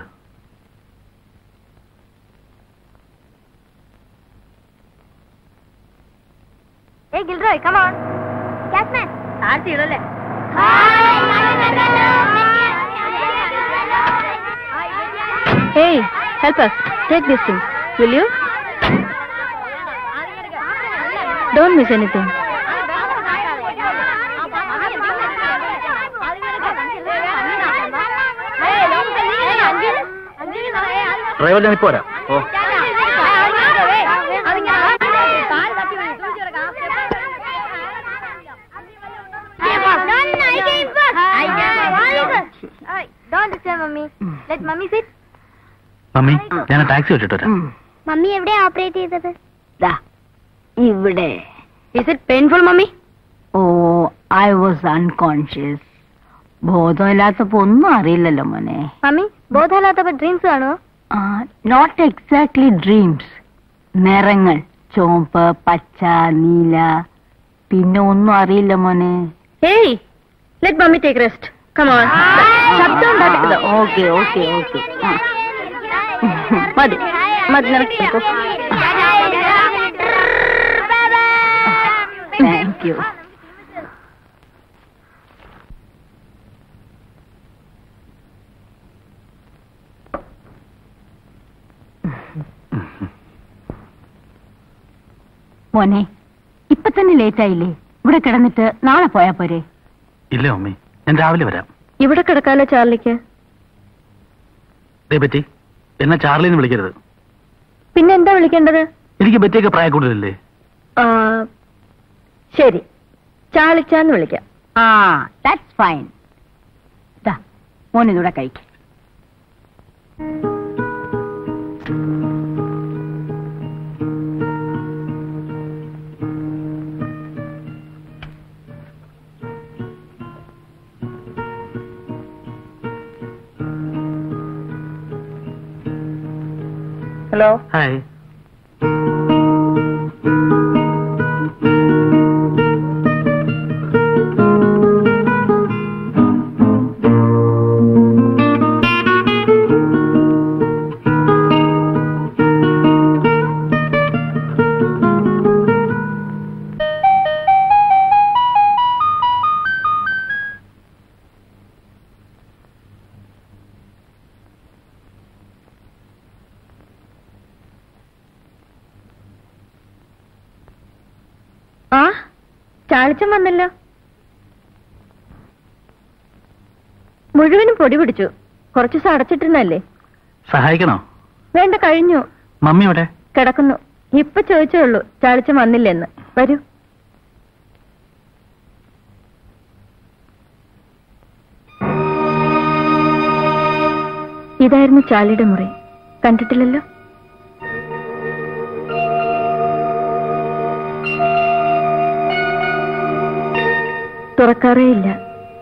Hey Gilroy, come on. Catman. താഴ്ത്തി ഇടല്ലേ. Hey, help us. Take this thing. Will you? Don't miss anything. Driver ഞാൻ ഇപ്പോ വരാം. ഓ, Don't disturb mummy. Let mummy sit. Mummy, ഞാൻ ടാക്സി വെച്ചിട്ട് വരാം. മമ്മി എവിടെയാ ഓപ്പറേറ്റ് ചെയ്തത്? ഇവിടെ. Is it painful, mummy? Oh, I was unconscious. ബോധമില്ലാത്തപ്പോ ഒന്നും അറിയില്ലല്ലോ മോനെ. മമ്മി, ബോധമില്ലാത്തപ്പോ ഡ്രീംസ് കാണുമോ? Not exactly dreams. നിറങ്ങൾ ചുവപ്പ്, പച്ച, നീല, പിന്നെ ഒന്നും അറിയില്ല മോനെ. Hey, let mommy take rest. Come on. ശബ്ദം ഉണ്ടാക്കരുത്. Okay okay okay. മതി മതി, നിനക്ക് താങ്ക് യു. മോനെ, ഇപ്പൊ തന്നെ ലേറ്റ് ആയില്ലേ? ഇവിടെ കിടന്നിട്ട് നാളെ പോയാ പോരെ? ഇല്ല മമ്മി, ഞാൻ രാവിലെ വരാം. ഇവിടെ കിടക്കാലോ ചാർലിക്ക്. ബെറ്റി, എന്നെ ചാർലിന്ന് വിളിക്കരുത്. പിന്നെ എന്താ വിളിക്കേണ്ടത്? എനിക്ക് ബെറ്റിയൊക്കെ പ്രായ കൂടുതലല്ലേ? ശരി, ചാളിച്ചാന്ന് വിളിക്കാം. That's fine. മോനിതൂടെ കഴിക്കും. ഹലോ. ഹായ്. ആ ചാളിച്ചം വന്നല്ലോ. മുഴുവനും പൊടി പിടിച്ചു. കുറച്ചു ദിവസം അടച്ചിട്ടിരുന്നല്ലേ. സഹായിക്കണോ? വേണ്ട, കഴിഞ്ഞു. മമ്മി എവിടെ? കിടക്കുന്നു. ഇപ്പൊ ചോദിച്ചേ ഉള്ളൂ ചാളിച്ചം വന്നില്ലെന്ന്. വരൂ. ഇതായിരുന്നു ചാളിയുടെ മുറി. കണ്ടിട്ടില്ലല്ലോ. തുറക്കാറേ ഇല്ല.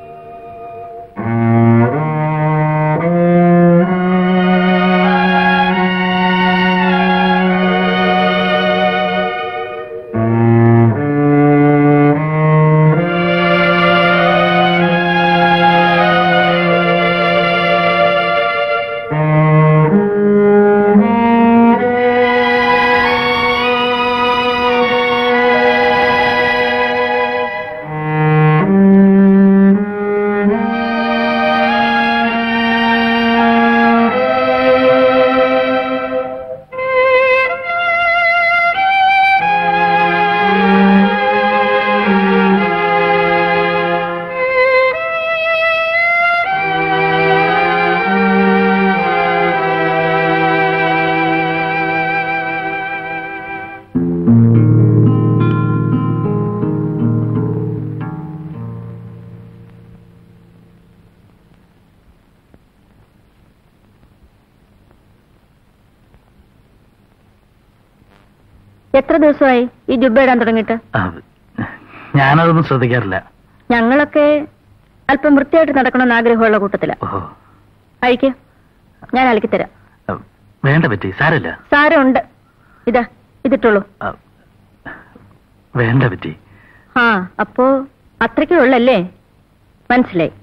എത്ര ദിവസമായി ഈ ജുബ്ബ ഇടാൻ തുടങ്ങിയിട്ട്? ഞാനതൊന്നും ശ്രദ്ധിക്കാറില്ല. ഞങ്ങളൊക്കെ അല്പം വൃത്തിയായിട്ട് നടക്കണമെന്ന് ആഗ്രഹമുള്ള കൂട്ടത്തില. അഴിക്ക്, ഞാൻ അലക്കിത്തരാം. വേണ്ട പറ്റി, സാരമില്ല. സാരമുണ്ട്. ഇതാ ഇതിട്ടുള്ളൂ. വേണ്ട പറ്റി. ആ അപ്പോ അത്രയ്ക്കേ ഉള്ളല്ലേ? മനസ്സിലായി.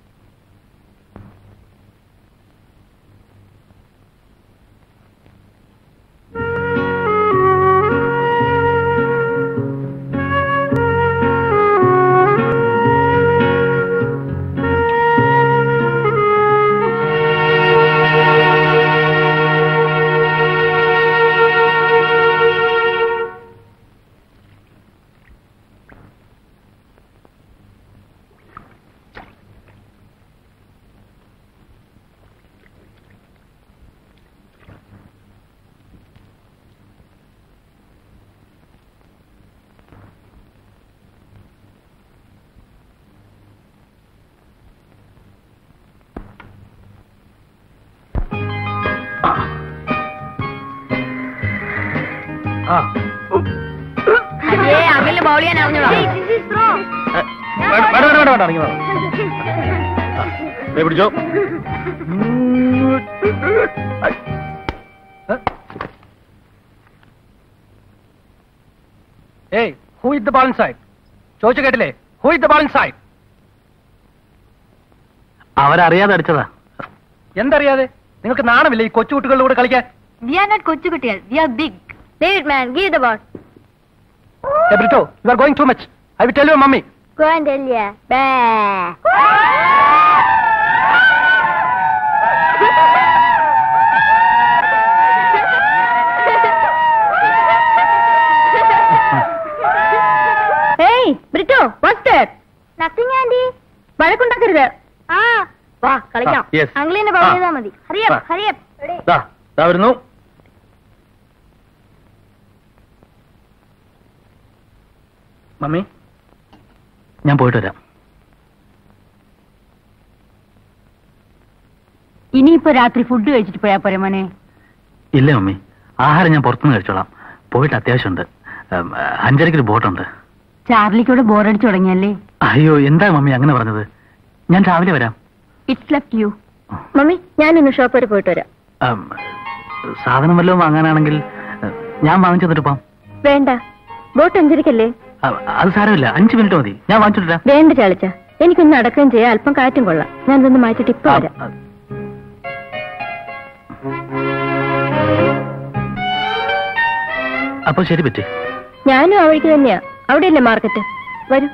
പിടിച്ചോ. Who is the ball inside? ചോദിച്ചു കേട്ടില്ലേ? Who is the ball inside? അവരറിയാതെ അടിച്ചതാ. എന്തറിയാതെ? നിങ്ങൾക്ക് നാണമില്ലേ ഈ കൊച്ചുകുട്ടികളുടെ കൂടെ കളിക്കാൻ? We are not കൊച്ചുകുട്ടികൾ, we are big. David man, give the ball. Hey Brito, you are going too much. I will tell your mommy. Go and tell her. Bah. Hey, Brito, what's that? Nothing, Andy. വഴക്കുണ്ടാക്കരുത്. വാ കളിക്കാം. Yes. അങ്കിളിനെ ബൗൾ ചെയ്താൽ മതി. Hurry up, hurry up. ദാ വരുന്നു. മമ്മി, ഞാൻ പോയിട്ട് വരാം. ഇനിയിപ്പോ രാത്രി ഫുഡ് കഴിച്ചിട്ട് പോയാ പോരെ മോനെ? ഇല്ല മമ്മി, ആഹാരം ഞാൻ പുറത്തുനിന്ന് കഴിച്ചോളാം. പോയിട്ട് അത്യാവശ്യമുണ്ട്. 5:30 ബോട്ടുണ്ട്. ചാർലിക്കൂടെ ബോറടിച്ചു തുടങ്ങിയല്ലേ? അയ്യോ, എന്താ മമ്മി അങ്ങനെ പറഞ്ഞത്? ഞാൻ രാവിലെ വരാം. It's left you. മമ്മി, ഞാനിന്ന് ഷോപ്പ് വരെ പോയിട്ട് വരാം. സാധനം വല്ലതും വാങ്ങാനാണെങ്കിൽ ഞാൻ വാങ്ങിച്ചു തന്നിട്ട് പോവാം. വേണ്ട, ബോട്ട് 5:30ക്കല്ലേ? അത് സാരമില്ല, 5 മിനിറ്റ് മതി. ഞാൻ വാങ്ങിച്ചിട്ടില്ല. വേണ്ട ചാളിച്ച, എനിക്കൊന്ന് നടക്കുകയും ചെയ്യാം, അല്പം കാറ്റും കൊള്ളാം. ഞാൻ ഇതൊന്ന് മാറ്റിട്ട് ഇപ്പൊ വരാം. അപ്പൊ ശരി പറ്റി. ഞാനും ആ വഴിക്ക് തന്നെയാ. അവിടെയല്ലേ മാർക്കറ്റ്? വരൂ.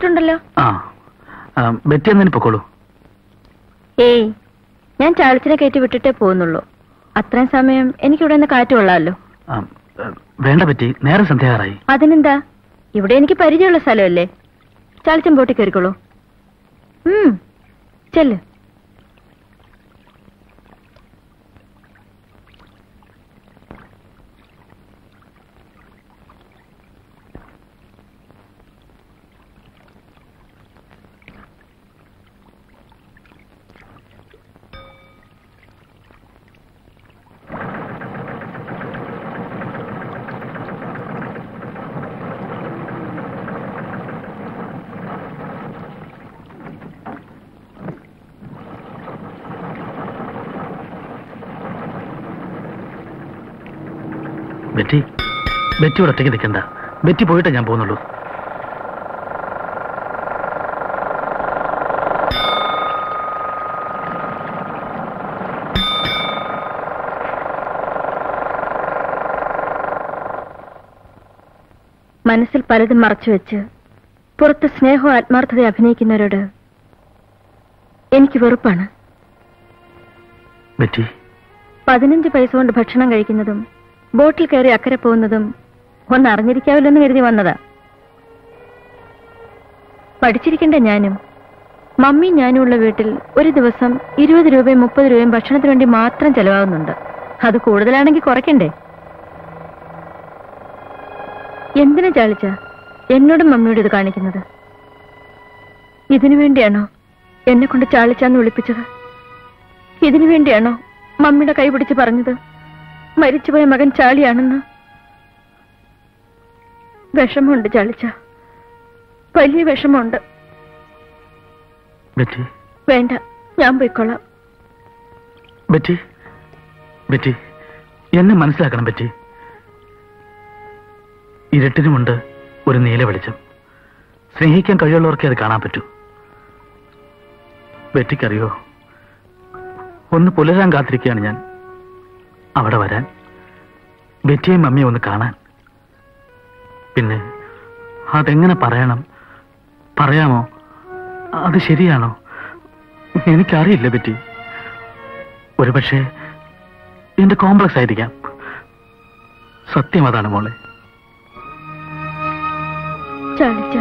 വെച്ചിട്ടുണ്ടല്ലോ. ബെറ്റി എന്നതിന് പൊക്കോളൂ. ഏയ്, ഞാൻ ചാളിച്ചിനെ കയറ്റി വിട്ടിട്ടേ പോകുന്നുള്ളൂ. അത്രയും സമയം എനിക്കിവിടെ നിന്ന് കാറ്റ് കൊള്ളാമല്ലോ. വേണ്ട ബെറ്റി, നേരെ സന്ധ്യയാറായി. അതിനെന്താ, ഇവിടെ എനിക്ക് പരിചയമുള്ള സ്ഥലമല്ലേ. ചാളിച്ചൻ ബോട്ടിൽ കയറിക്കോളൂ. ചെല്ല്. ബെറ്റിയോട് ഒറ്റയ്ക്ക് നിൽക്കണ്ട. ബെറ്റി പോയിട്ടേ ഞാൻ പോകുന്നുള്ളൂ. മനസ്സിൽ പലതും മറച്ചുവെച്ച് പുറത്ത് സ്നേഹവും ആത്മാർത്ഥത അഭിനയിക്കുന്നവരോട് എനിക്ക് വെറുപ്പാണ്. 15 പൈസ കൊണ്ട് ഭക്ഷണം കഴിക്കുന്നതും ബോട്ടിൽ കയറി അക്കരെ പോകുന്നതും ഒന്ന് അറിഞ്ഞിരിക്കാവില്ലെന്ന് കരുതി വന്നതാ. പഠിച്ചിരിക്കേണ്ട ഞാനും മമ്മിയും ഞാനും ഉള്ള വീട്ടിൽ ഒരു ദിവസം 20 രൂപയും 30 രൂപയും ഭക്ഷണത്തിന് വേണ്ടി മാത്രം ചെലവാകുന്നുണ്ട്. അത് കൂടുതലാണെങ്കിൽ കുറയ്ക്കണ്ടേ? എന്തിനാ ചാളിച്ച എന്നോടും മമ്മിയോട് ഇത് കാണിക്കുന്നത്? ഇതിനു വേണ്ടിയാണോ എന്നെ കൊണ്ട് ചാളിച്ചാന്ന് വിളിപ്പിച്ചത്? ഇതിനു വേണ്ടിയാണോ മമ്മിയുടെ കൈ പിടിച്ച് പറഞ്ഞത് മരിച്ചുപോയ മകൻ ചാളിയാണെന്ന്? വിഷമമുണ്ട് ചാളിച്ച, വലിയ വിഷമമുണ്ട്. വേണ്ട, ഞാൻ പോയിക്കൊള്ളാം. എന്നെ മനസ്സിലാക്കണം ബെറ്റി. ഇരുട്ടിനുമുണ്ട് ഒരു നീല വെളിച്ചം. സ്നേഹിക്കാൻ കഴിയുള്ളവർക്കേ അത് കാണാൻ പറ്റൂ. ബെറ്റിക്കറിയോ, ഒന്ന് പുലരാൻ കാത്തിരിക്കുകയാണ് ഞാൻ. അവിടെ വരാൻ, ബെറ്റിയെയും മമ്മിയെ ഒന്ന് കാണാൻ. പിന്നെ അതെങ്ങനെ പറയണം? പറയാമോ? അത് ശരിയാണോ? എനിക്കറിയില്ല ബെറ്റി. ഒരുപക്ഷെ എന്റെ കോംപ്ലക്സ് ആയിരിക്കാം. സത്യം അതാണ് മോളെ. ചാളിച്ച,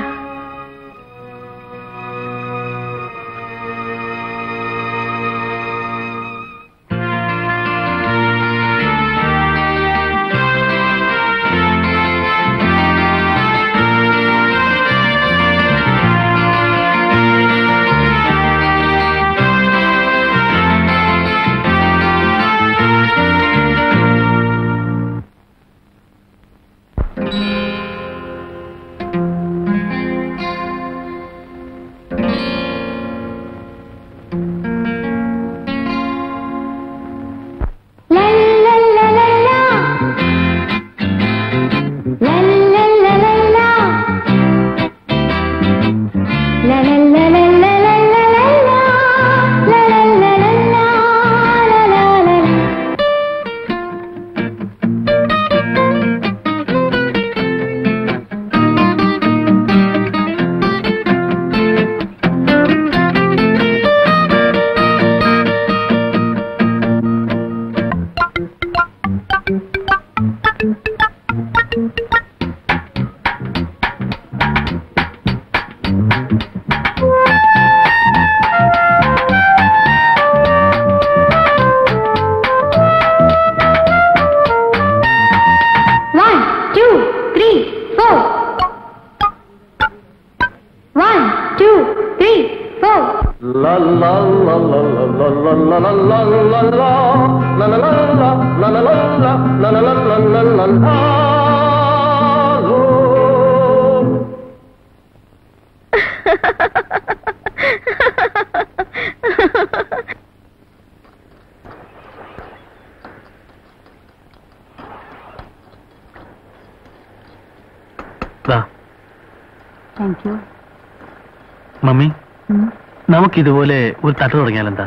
മമ്മി, നമുക്കിതുപോലെ ഒരു തട്ട് തുടങ്ങിയാലെന്താ?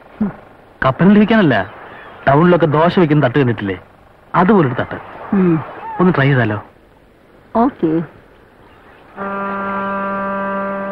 കപ്പലിലിരിക്കാനല്ല, ടൗണിലൊക്കെ ദോശ വെക്കുന്ന തട്ട് കണ്ടിട്ടില്ലേ? അതുപോലൊരു തട്ട് ഒന്ന് ട്രൈ ചെയ്താലോ? ഓക്കെ.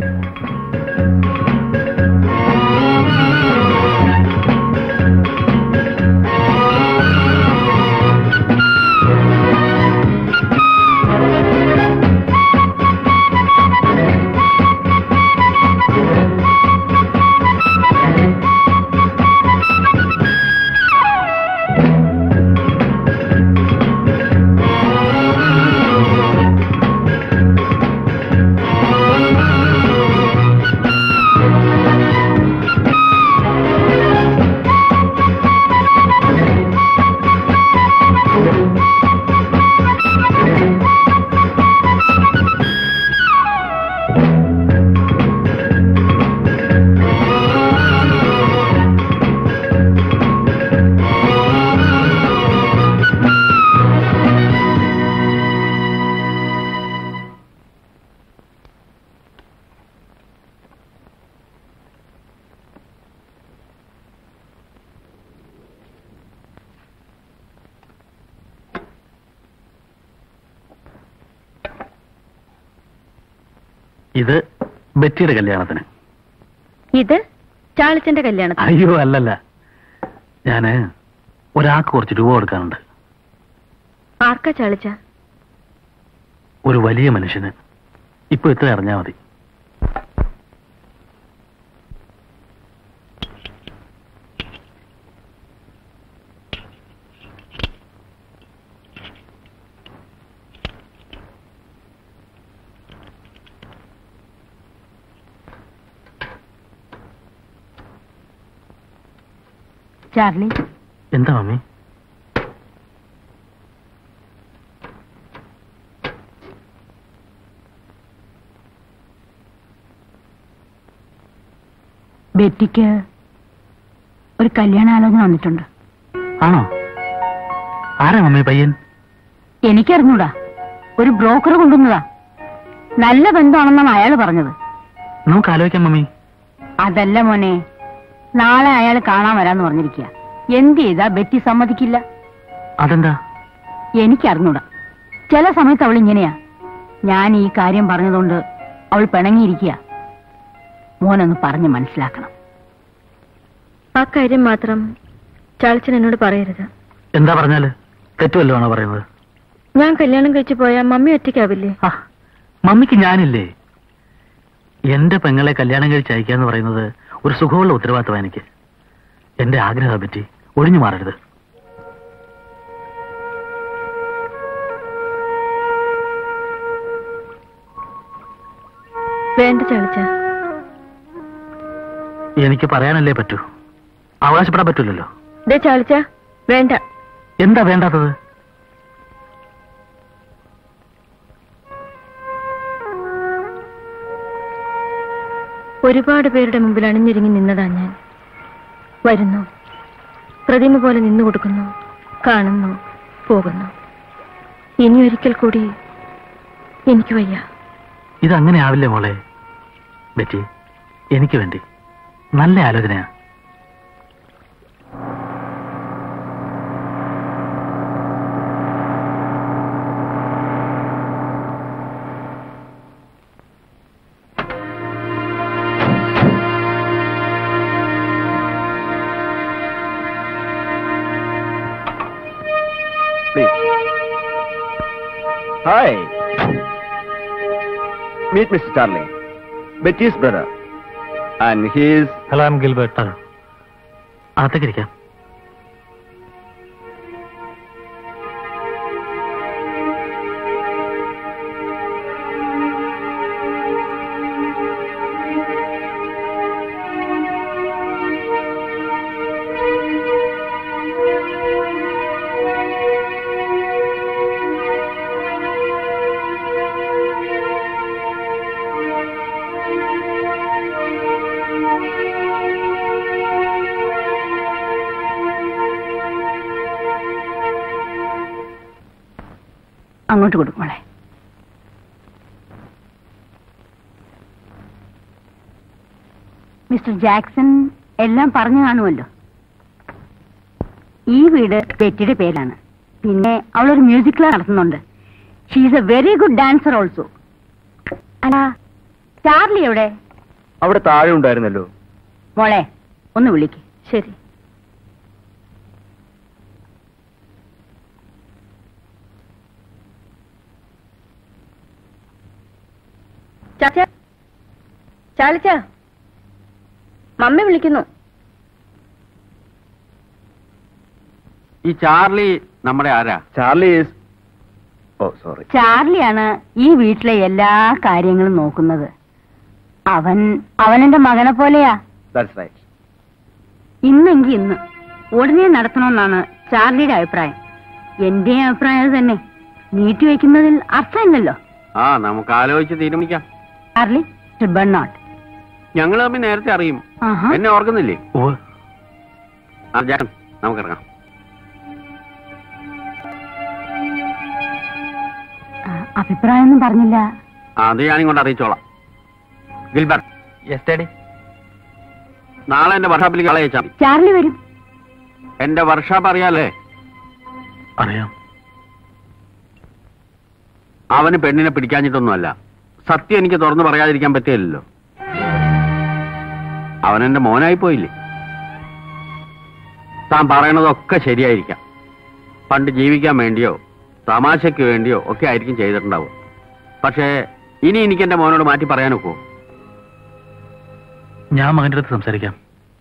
ഇത് ബെറ്റിയുടെ കല്യാണത്തിന്. ഇത് ചാളിച്ചന്റെ കല്യാണത്തിന്. അയ്യോ അല്ലല്ല, ഞാന് ഒരാൾക്ക് കുറച്ച് രൂപ കൊടുക്കാനുണ്ട്. ആർക്കാ ചാളിച്ച? ഒരു വലിയ മനുഷ്യന്. ഇപ്പൊ ഇത്ര അറിഞ്ഞാ മതി. ചാർലി. എന്താ മമ്മി? ബെറ്റിക്ക് ഒരു കല്യാണാലോചന വന്നിട്ടുണ്ട്. ആണോ? ആരാ മമ്മി പയ്യൻ? എനിക്കറിഞ്ഞൂടാ, ഒരു ബ്രോക്കർ കൊണ്ടുവന്നതാ. നല്ല ബന്ധമാണെന്നാണ് അയാൾ പറഞ്ഞത്. നമുക്ക് ആലോചിക്കാം മമ്മി. അതല്ല മോനെ, നാളെ അയാൾ കാണാൻ വരാന്ന് പറഞ്ഞിരിക്കുക. എന്ത് ചെയ്താ ബെറ്റി സമ്മതിക്കില്ല. അതെന്താ? എനിക്കറിഞ്ഞൂടാ. ചില സമയത്ത് അവൾ ഇങ്ങനെയാ. ഞാൻ ഈ കാര്യം പറഞ്ഞതുകൊണ്ട് അവൾ പിണങ്ങിയിരിക്കുക. മോനൊന്ന് പറഞ്ഞ് മനസ്സിലാക്കണം. ആ കാര്യം മാത്രം ചാളിച്ചൻ എന്നോട് പറയരുത്. എന്താ പറഞ്ഞാല്? തെറ്റുമല്ലോ ആണോ പറയുന്നത്? ഞാൻ കല്യാണം കഴിച്ചു പോയാൽ മമ്മി ഒറ്റയ്ക്കാവില്ലേ? മമ്മിക്ക് ഞാനില്ലേ? എന്റെ പെങ്ങളെ കല്യാണം കഴിച്ച് അയക്കാന്ന് പറയുന്നത് ഒരു സുഖമുള്ള ഉത്തരവാദിത്തമാണ് എനിക്ക്. എന്റെ ആഗ്രഹത്തെ പറ്റി ഒഴിഞ്ഞു മാറരുത്. വേണ്ട ചാളിച്ച. എനിക്ക് പറയാനല്ലേ പറ്റൂ, അവകാശപ്പെടാൻ പറ്റൂലല്ലോ. ചാളിച്ച വേണ്ട. എന്താ വേണ്ടാത്തത്? ഒരുപാട് പേരുടെ മുമ്പിൽ അണിഞ്ഞൊരുങ്ങി നിന്നതാ ഞാൻ. വരുന്നു, പ്രതിമ പോലെ നിന്നു കൊടുക്കുന്നു, കാണുന്നു, പോകുന്നു. ഇനി ഒരിക്കൽ കൂടി എനിക്ക് വയ്യ. ഇതങ്ങനെ ആവില്ലേ മോളെ. ബെറ്റി, എനിക്ക് വേണ്ടി നല്ല ആലോചനയാ. Hi. Meet Mr. Charlie, Betty's brother. And he is... Hello, I'm Gilbert. അകത്തേക്ക് ഇരിക്കാം. അങ്ങോട്ട് കൊടുക്കോളെ. മിസ്റ്റർ ജാക്സൺ എല്ലാം പറഞ്ഞു കാണുമല്ലോ. ഈ വീട് ബെറ്റിയുടെ പേരാണ്. പിന്നെ അവളൊരു മ്യൂസിക് ക്ലാസ് നടത്തുന്നുണ്ട്. She is a very good dancer also. അല്ല, ചാർലി എവിടെ? അവിടെ താഴെ ഉണ്ടായിരുന്നല്ലോ. മോളെ ഒന്ന് വിളിക്ക്. ശരി. ചാച്ചാ, ചാളിച്ചാ, മമ്മി വിളിക്കുന്നു. ഈ ചാർലി നമ്മുടെ ആരാ? Charlie sorry. ചാർലിയാണ് ഈ വീട്ടിലെ എല്ലാ കാര്യങ്ങളും നോക്കുന്നത്. അവനെന്റെ മകനെ പോലെയാ. That's right. ഇന്നെങ്കി ഇന്ന് ഉടനെ നടത്തണമെന്നാണ് ചാർലിയുടെ അഭിപ്രായം. എന്റെ അഭിപ്രായം അത് തന്നെ. നീട്ടിവെക്കുന്നതിൽ അർത്ഥമില്ലല്ലോ. നമുക്ക് ആലോചിച്ച് തീരുമാനിക്കാം. ചാർലി ബെർണാഡ്, ഞങ്ങൾ തമ്മിൽ നേരത്തെ അറിയും. എന്നെ ഓർക്കുന്നില്ലേ? ജാൻ, നമുക്കിറങ്ങാം. അഭിപ്രായമൊന്നും പറഞ്ഞില്ല. അത് ഞാനിങ്ങോട്ട് അറിയിച്ചോളാം. Gilbert, yes daddy. നാളെ എന്റെ വർക്ക്ഷോപ്പിലേക്ക് ആളെ അയച്ചാൽ ചാർലി വരും. എന്റെ വർക്ക്ഷോപ്പ് അറിയാലേ? അറിയാം. അവന് പെണ്ണിനെ പിടിക്കാഞ്ഞിട്ടൊന്നുമല്ല. സത്യം എനിക്ക് തുറന്നു പറയാതിരിക്കാൻ പറ്റില്ലല്ലോ. അവനെന്റെ മോനായി പോയില്ലേ. താൻ പറയണതൊക്കെ ശരിയായിരിക്കാം. പണ്ട് ജീവിക്കാൻ വേണ്ടിയോ തമാശയ്ക്ക് വേണ്ടിയോ ഒക്കെ ആയിരിക്കും ചെയ്തിട്ടുണ്ടാവും. പക്ഷേ ഇനി എനിക്ക് എന്റെ മോനോട് മാറ്റി പറയാനൊക്കുമോ? ഞാൻ മകന്റെ അടുത്ത് സംസാരിക്കാം.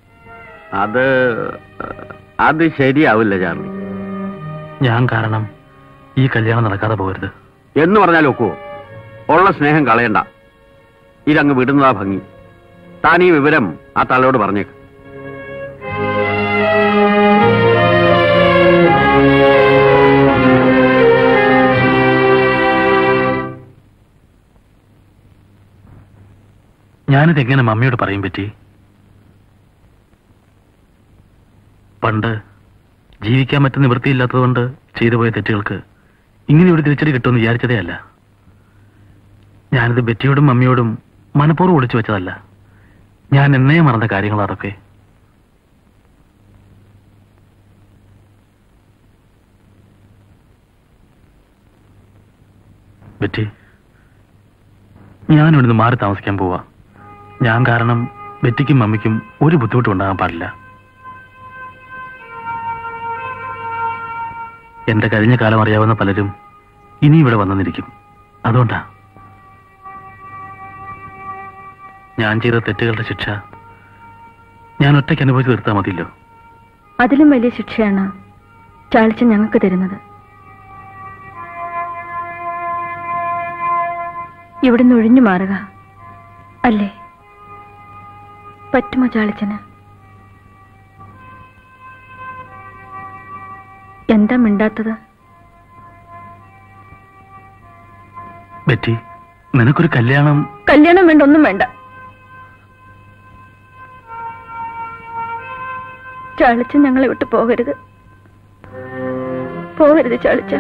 അത് ശരിയാവില്ല ചാർലി. ഞാൻ കാരണം ഈ കല്യാണം നടക്കാതെ പോകരുത് എന്ന് പറഞ്ഞാൽ ഒക്കുവോ? ഉള്ള സ്നേഹം കളയണ്ട. ഇതങ്ങ് വിടുന്നതാ ഭംഗി. താൻ ഈ വിവരം ആ തള്ളയോട് പറഞ്ഞേക്ക്. ഞാനിത് എങ്ങനെ മമ്മിയോട് പറയും പറ്റി? പണ്ട് ജീവിക്കാൻ പറ്റുന്ന നിവൃത്തിയില്ലാത്തതുകൊണ്ട് ചെയ്തു പോയ തെറ്റുകൾക്ക് ഇങ്ങനെ ഒരു തിരിച്ചടി കിട്ടുമെന്ന് വിചാരിച്ചതേ അല്ല. ഞാനിത് ബെറ്റിയോടും മമ്മിയോടും മനഃപൂർവ്വം ഒളിച്ചു വെച്ചതല്ല. ഞാൻ എന്നേ മറന്ന കാര്യങ്ങൾ അതൊക്കെ. ബെറ്റി, ഞാനിവിടുന്ന് മാറി താമസിക്കാൻ പോവാ. ഞാൻ കാരണം ബെറ്റിക്കും മമ്മിക്കും ഒരു ബുദ്ധിമുട്ടും ഉണ്ടാകാൻ പാടില്ല. എന്റെ കഴിഞ്ഞ കാലം അറിയാവുന്ന പലരും ഇനി ഇവിടെ വന്നെന്നിരിക്കും. അതുകൊണ്ടാ ഞാൻ ചെയ്ത തെറ്റുകളുടെ ശിക്ഷ ഞാൻ ഒറ്റയ്ക്ക് അനുഭവിച്ച് തീർത്താൽ മതിയല്ലോ. അതിലും വലിയ ശിക്ഷയാണ് ചാളിച്ച ഞങ്ങൾക്ക് തരുന്നത്. ഇവിടുന്ന് ഒഴിഞ്ഞു മാറുക അല്ലേ? പറ്റുമോ ചാളിച്ചന്? എന്താ മിണ്ടാത്തത്? ബെറ്റി, നിനക്കൊരു കല്യാണം വേണ്ട, ഒന്നും വേണ്ട. ചാളിച്ച ഞങ്ങളെ വിട്ട് പോകരുത്. ചാളിച്ച,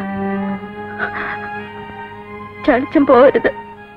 ചാളിച്ചൻ പോകരുത്.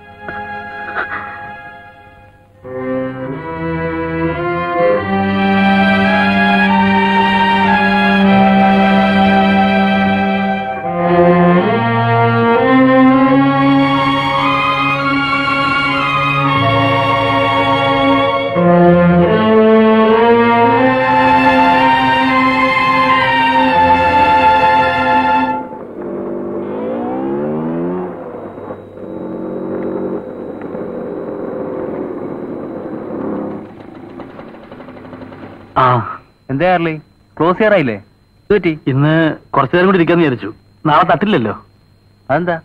എന്താ ചാർലി, ക്ലോസ് ചെയ്യാറായില്ലേ? ഇന്ന് കുറച്ചു നേരം കൂടി ഇരിക്കാന്ന് വിചാരിച്ചു. നാളെ തട്ടില്ലല്ലോ. അതെന്താ?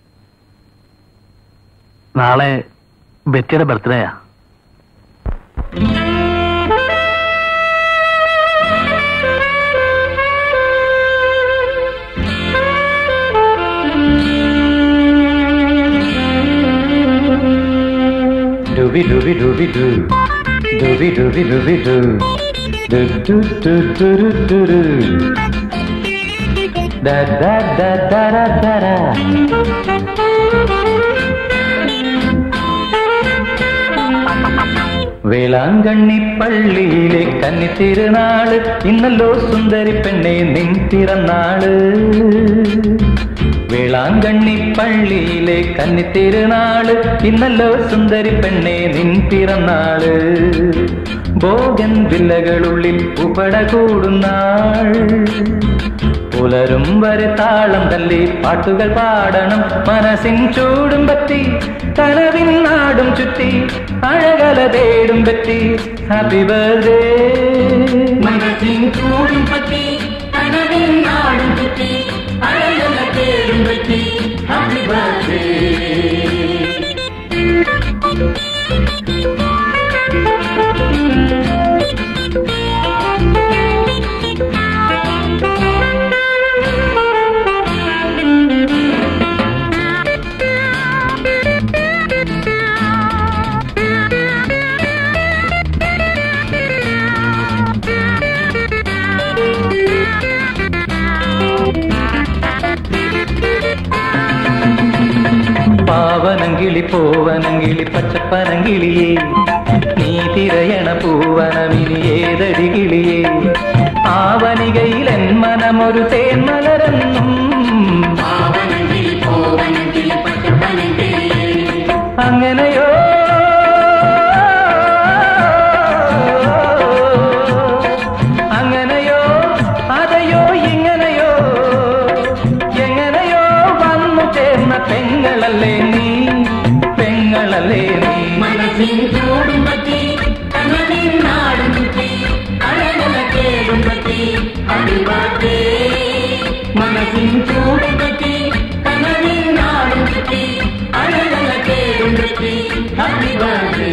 നാളെ ബെറ്റിയുടെ ബർത്ത്ഡേയാ. Dooby dooby dooby doo, dooby dooby dooby doo, doo doo doo doo doo doo, da da da da da da da. Velankanni പള്ളിയിലെ കന്നി തിരുനാള് ഇന്നല്ലോ സുന്ദരി പെണ്ണെ നിൻ പിറന്നാള്. വേളാങ്കണ്ണി പള്ളിയിലെ കന്നിത്തിരുനാള് ഇന്നല്ലോ സുന്ദരി പെണ്ണെ നിൻ പിറന്നാള്. ഭോഗൻ വില്ലകളുള്ളിൽ ഉപട കൂടുന്നാൾ. പുലരും വരെ താളം തല്ലി പാട്ടുകൾ പാടണം. മനസ്സിൻ ചൂടും പറ്റി കനവിൻ നാടും ചുറ്റി അഴകല തേടും പറ്റി. Happy birthday. മനസ്സിൻ ചൂടും പറ്റി കനവിൻ നാടും ചുറ്റി അഴകല തേടും പറ്റി. Happy birthday. പാവനങ്കിളി പോവനങ്കിളി പച്ചപ്പനങ്കിളിയേ നീ തിരയണ പൂവനമിനി ഏതടി കിളിയേ. ആവനികയിലെൻ മനമൊരു തേന്മലരെന്നും അങ്ങനെയോ അങ്ങനെയോ അതെയോ ഇങ്ങനെയോ എങ്ങനെയോ വന്നു ചേർന്ന പെങ്ങളല്ലേ നീ പെങ്ങളല്ലേ നീ. മനസ്സിൻ ചൂടും പറ്റി കനവിൻ നാടും ചുറ്റി അഴകല തേടും പറ്റി. Happy birthday. മനസ്സിൻ ചൂടും പറ്റി കനവിൻ നാടും ചുറ്റി അഴകല തേടും പറ്റി. Happy birthday.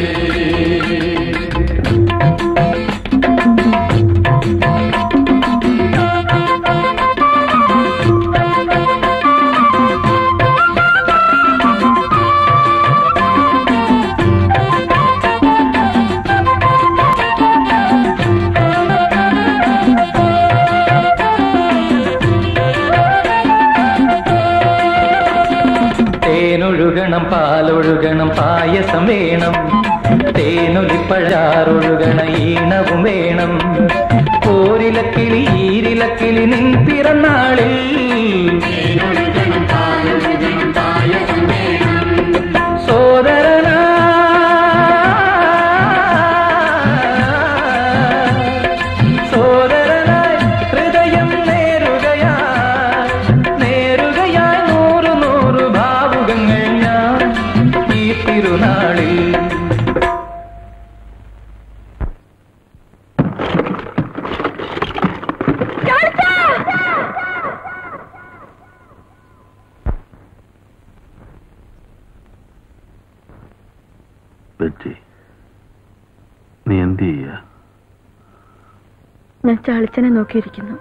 തേനൊഴുകണം പാലൊഴുകണം പായസം വേണം. തേനൊലിപ്പഴാറൊഴുകണ ഈണവും വേണം. പോരിലക്കിളി ഈരിലക്കിളി നിൻ പിറന്നാളിൽ സോദരനാ സോദരനായി ഹൃദയം നേരുകയായി നേരുകയായി നൂറു നൂറു ഭാവുകങ്ങൾ ഞാൻ ഈ തിരുനാളിൽ. നീ എന്ത് ചെയ്യ? ഞാൻ ചാളിച്ചനെ നോക്കിയിരിക്കുന്നു.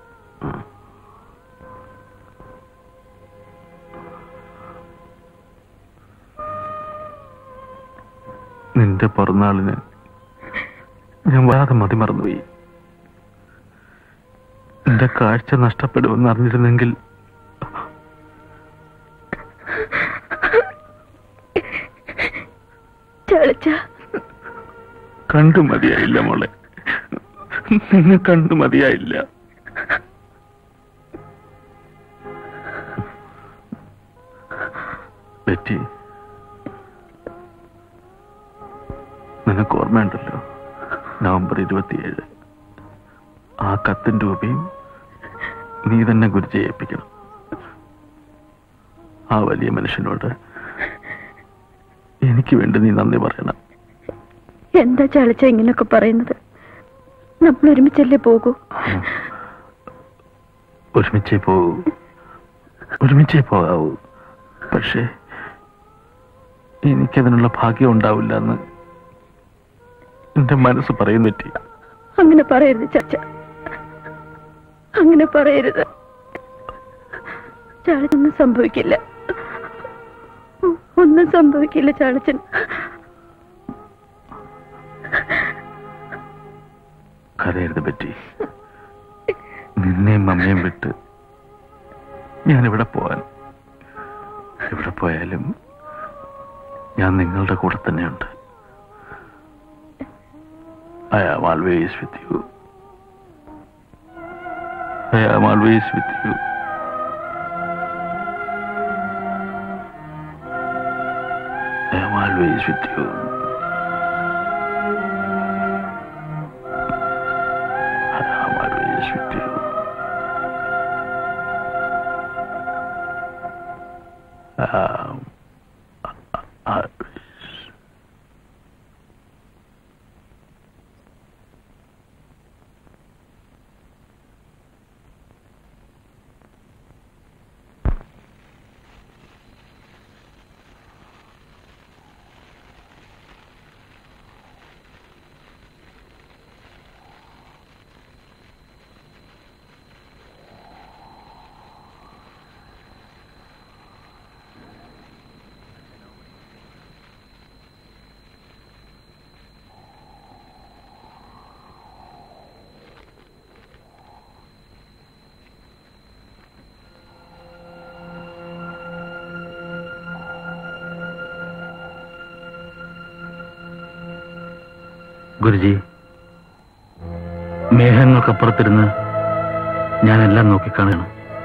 നിന്റെ പിറന്നാളിന് ഞാൻ വരാതെ മതിമറന്നുപോയി. എന്റെ കാഴ്ച നഷ്ടപ്പെടുമെന്ന് അറിഞ്ഞിരുന്നെങ്കിൽ കണ്ടു മതിയായില്ല മോളെ, നിന്നെ കണ്ടു മതിയായില്ല. ബെറ്റി, നിനക്ക് ഓർമ്മയുണ്ടല്ലോ നവംബർ 27 ആ കത്തിൻ്റെ രൂപയും നീ തന്നെ ഗുരുജയെ ഏൽപ്പിക്കണം. ആ വലിയ മനുഷ്യനോട് എനിക്ക് വേണ്ടി നീ നന്ദി പറയണം. എന്താ ചാളിച്ച ഇങ്ങനൊക്കെ പറയുന്നത്? നമ്മൾ ഒരുമിച്ചല്ലേ പോകൂ? ഒരുമിച്ചേ പോകാവൂ. പക്ഷേ എനിക്കതിനുള്ള ഭാഗ്യം ഉണ്ടാവില്ല എന്ന് എന്റെ മനസ്സ് പറയുന്നു. പറ്റി അങ്ങനെ പറയരുത് ചാച്ച, അങ്ങനെ പറയരുത്. ചാളിച്ചൊന്നും സംഭവിക്കില്ല, ഒന്നും സംഭവിക്കില്ല ചാളിച്ചൻ. കരയരുത് പറ്റി. നിന്നെയും മമ്മയും വിട്ട് ഞാൻ എവിടെ പോയാലും ഞാൻ നിങ്ങളുടെ കൂടെ തന്നെയുണ്ട്. I am always with you. I am always with you. I am always with you. I am always with you. Guruji, മേഘങ്ങൾക്കപ്പുറത്തിരുന്ന് ഞാനെല്ലാം നോക്കിക്കാണുകയാണ്.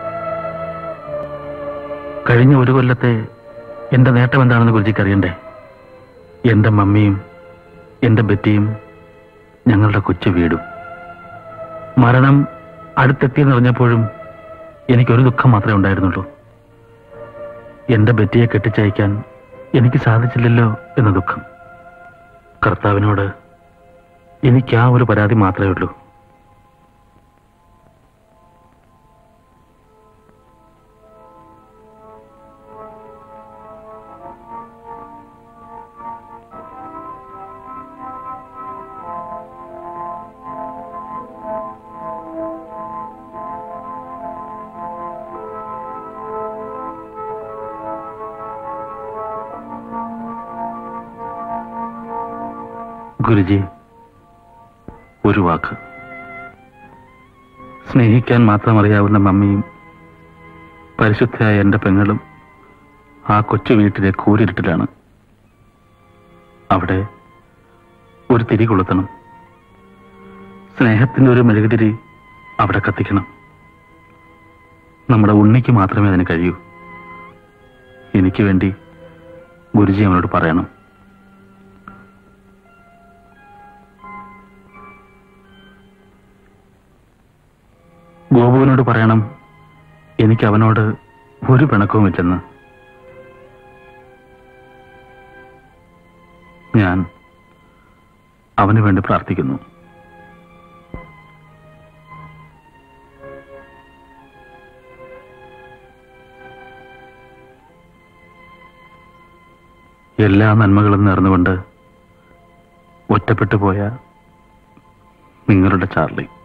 കഴിഞ്ഞ ഒരു കൊല്ലത്തെ എന്റെ നേട്ടം എന്താണെന്ന് ഗുരുജിക്ക് അറിയണ്ടേ? എന്റെ മമ്മിയും എന്റെ ബെറ്റിയും ഞങ്ങളുടെ കൊച്ചു വീടും. മരണം അടുത്തെത്തിയെന്ന് പറഞ്ഞപ്പോഴും എനിക്കൊരു ദുഃഖം മാത്രമേ ഉണ്ടായിരുന്നുള്ളൂ. എന്റെ ബെറ്റിയെ കെട്ടിച്ചയക്കാൻ എനിക്ക് സാധിച്ചില്ലല്ലോ എന്ന ദുഃഖം. കർത്താവിനോട് എനിക്ക് ആ ഒരു പരാതി മാത്രമേ ഉള്ളൂ. ഗുരുജി, ഒരു വാക്ക്. സ്നേഹിക്കാൻ മാത്രം അറിയാവുന്ന മമ്മിയും പരിശുദ്ധയായ എന്റെ പെങ്ങളും ആ കൊച്ചു വീട്ടിലെ കൂരിരുട്ടിലാണ്. അവിടെ ഒരു തിരി കൊളുത്തണം. സ്നേഹത്തിന്റെ ഒരു മെഴുകുതിരി അവിടെ കത്തിക്കണം. നമ്മുടെ ഉണ്ണിക്ക് മാത്രമേ അതിന് കഴിയൂ. എനിക്ക് വേണ്ടി ഗുരുജി അവനോട് പറയണം. ഗോപുവിനോട് പറയണം എനിക്ക് അവനോട് ഒരു പിണക്കവുമില്ലെന്ന്. ഞാൻ അവന് വേണ്ടി പ്രാർത്ഥിക്കുന്നു. എല്ലാ നന്മകളും നേർന്നുകൊണ്ട് ഒറ്റപ്പെട്ടു പോയ നിങ്ങളുടെ ചാർലി.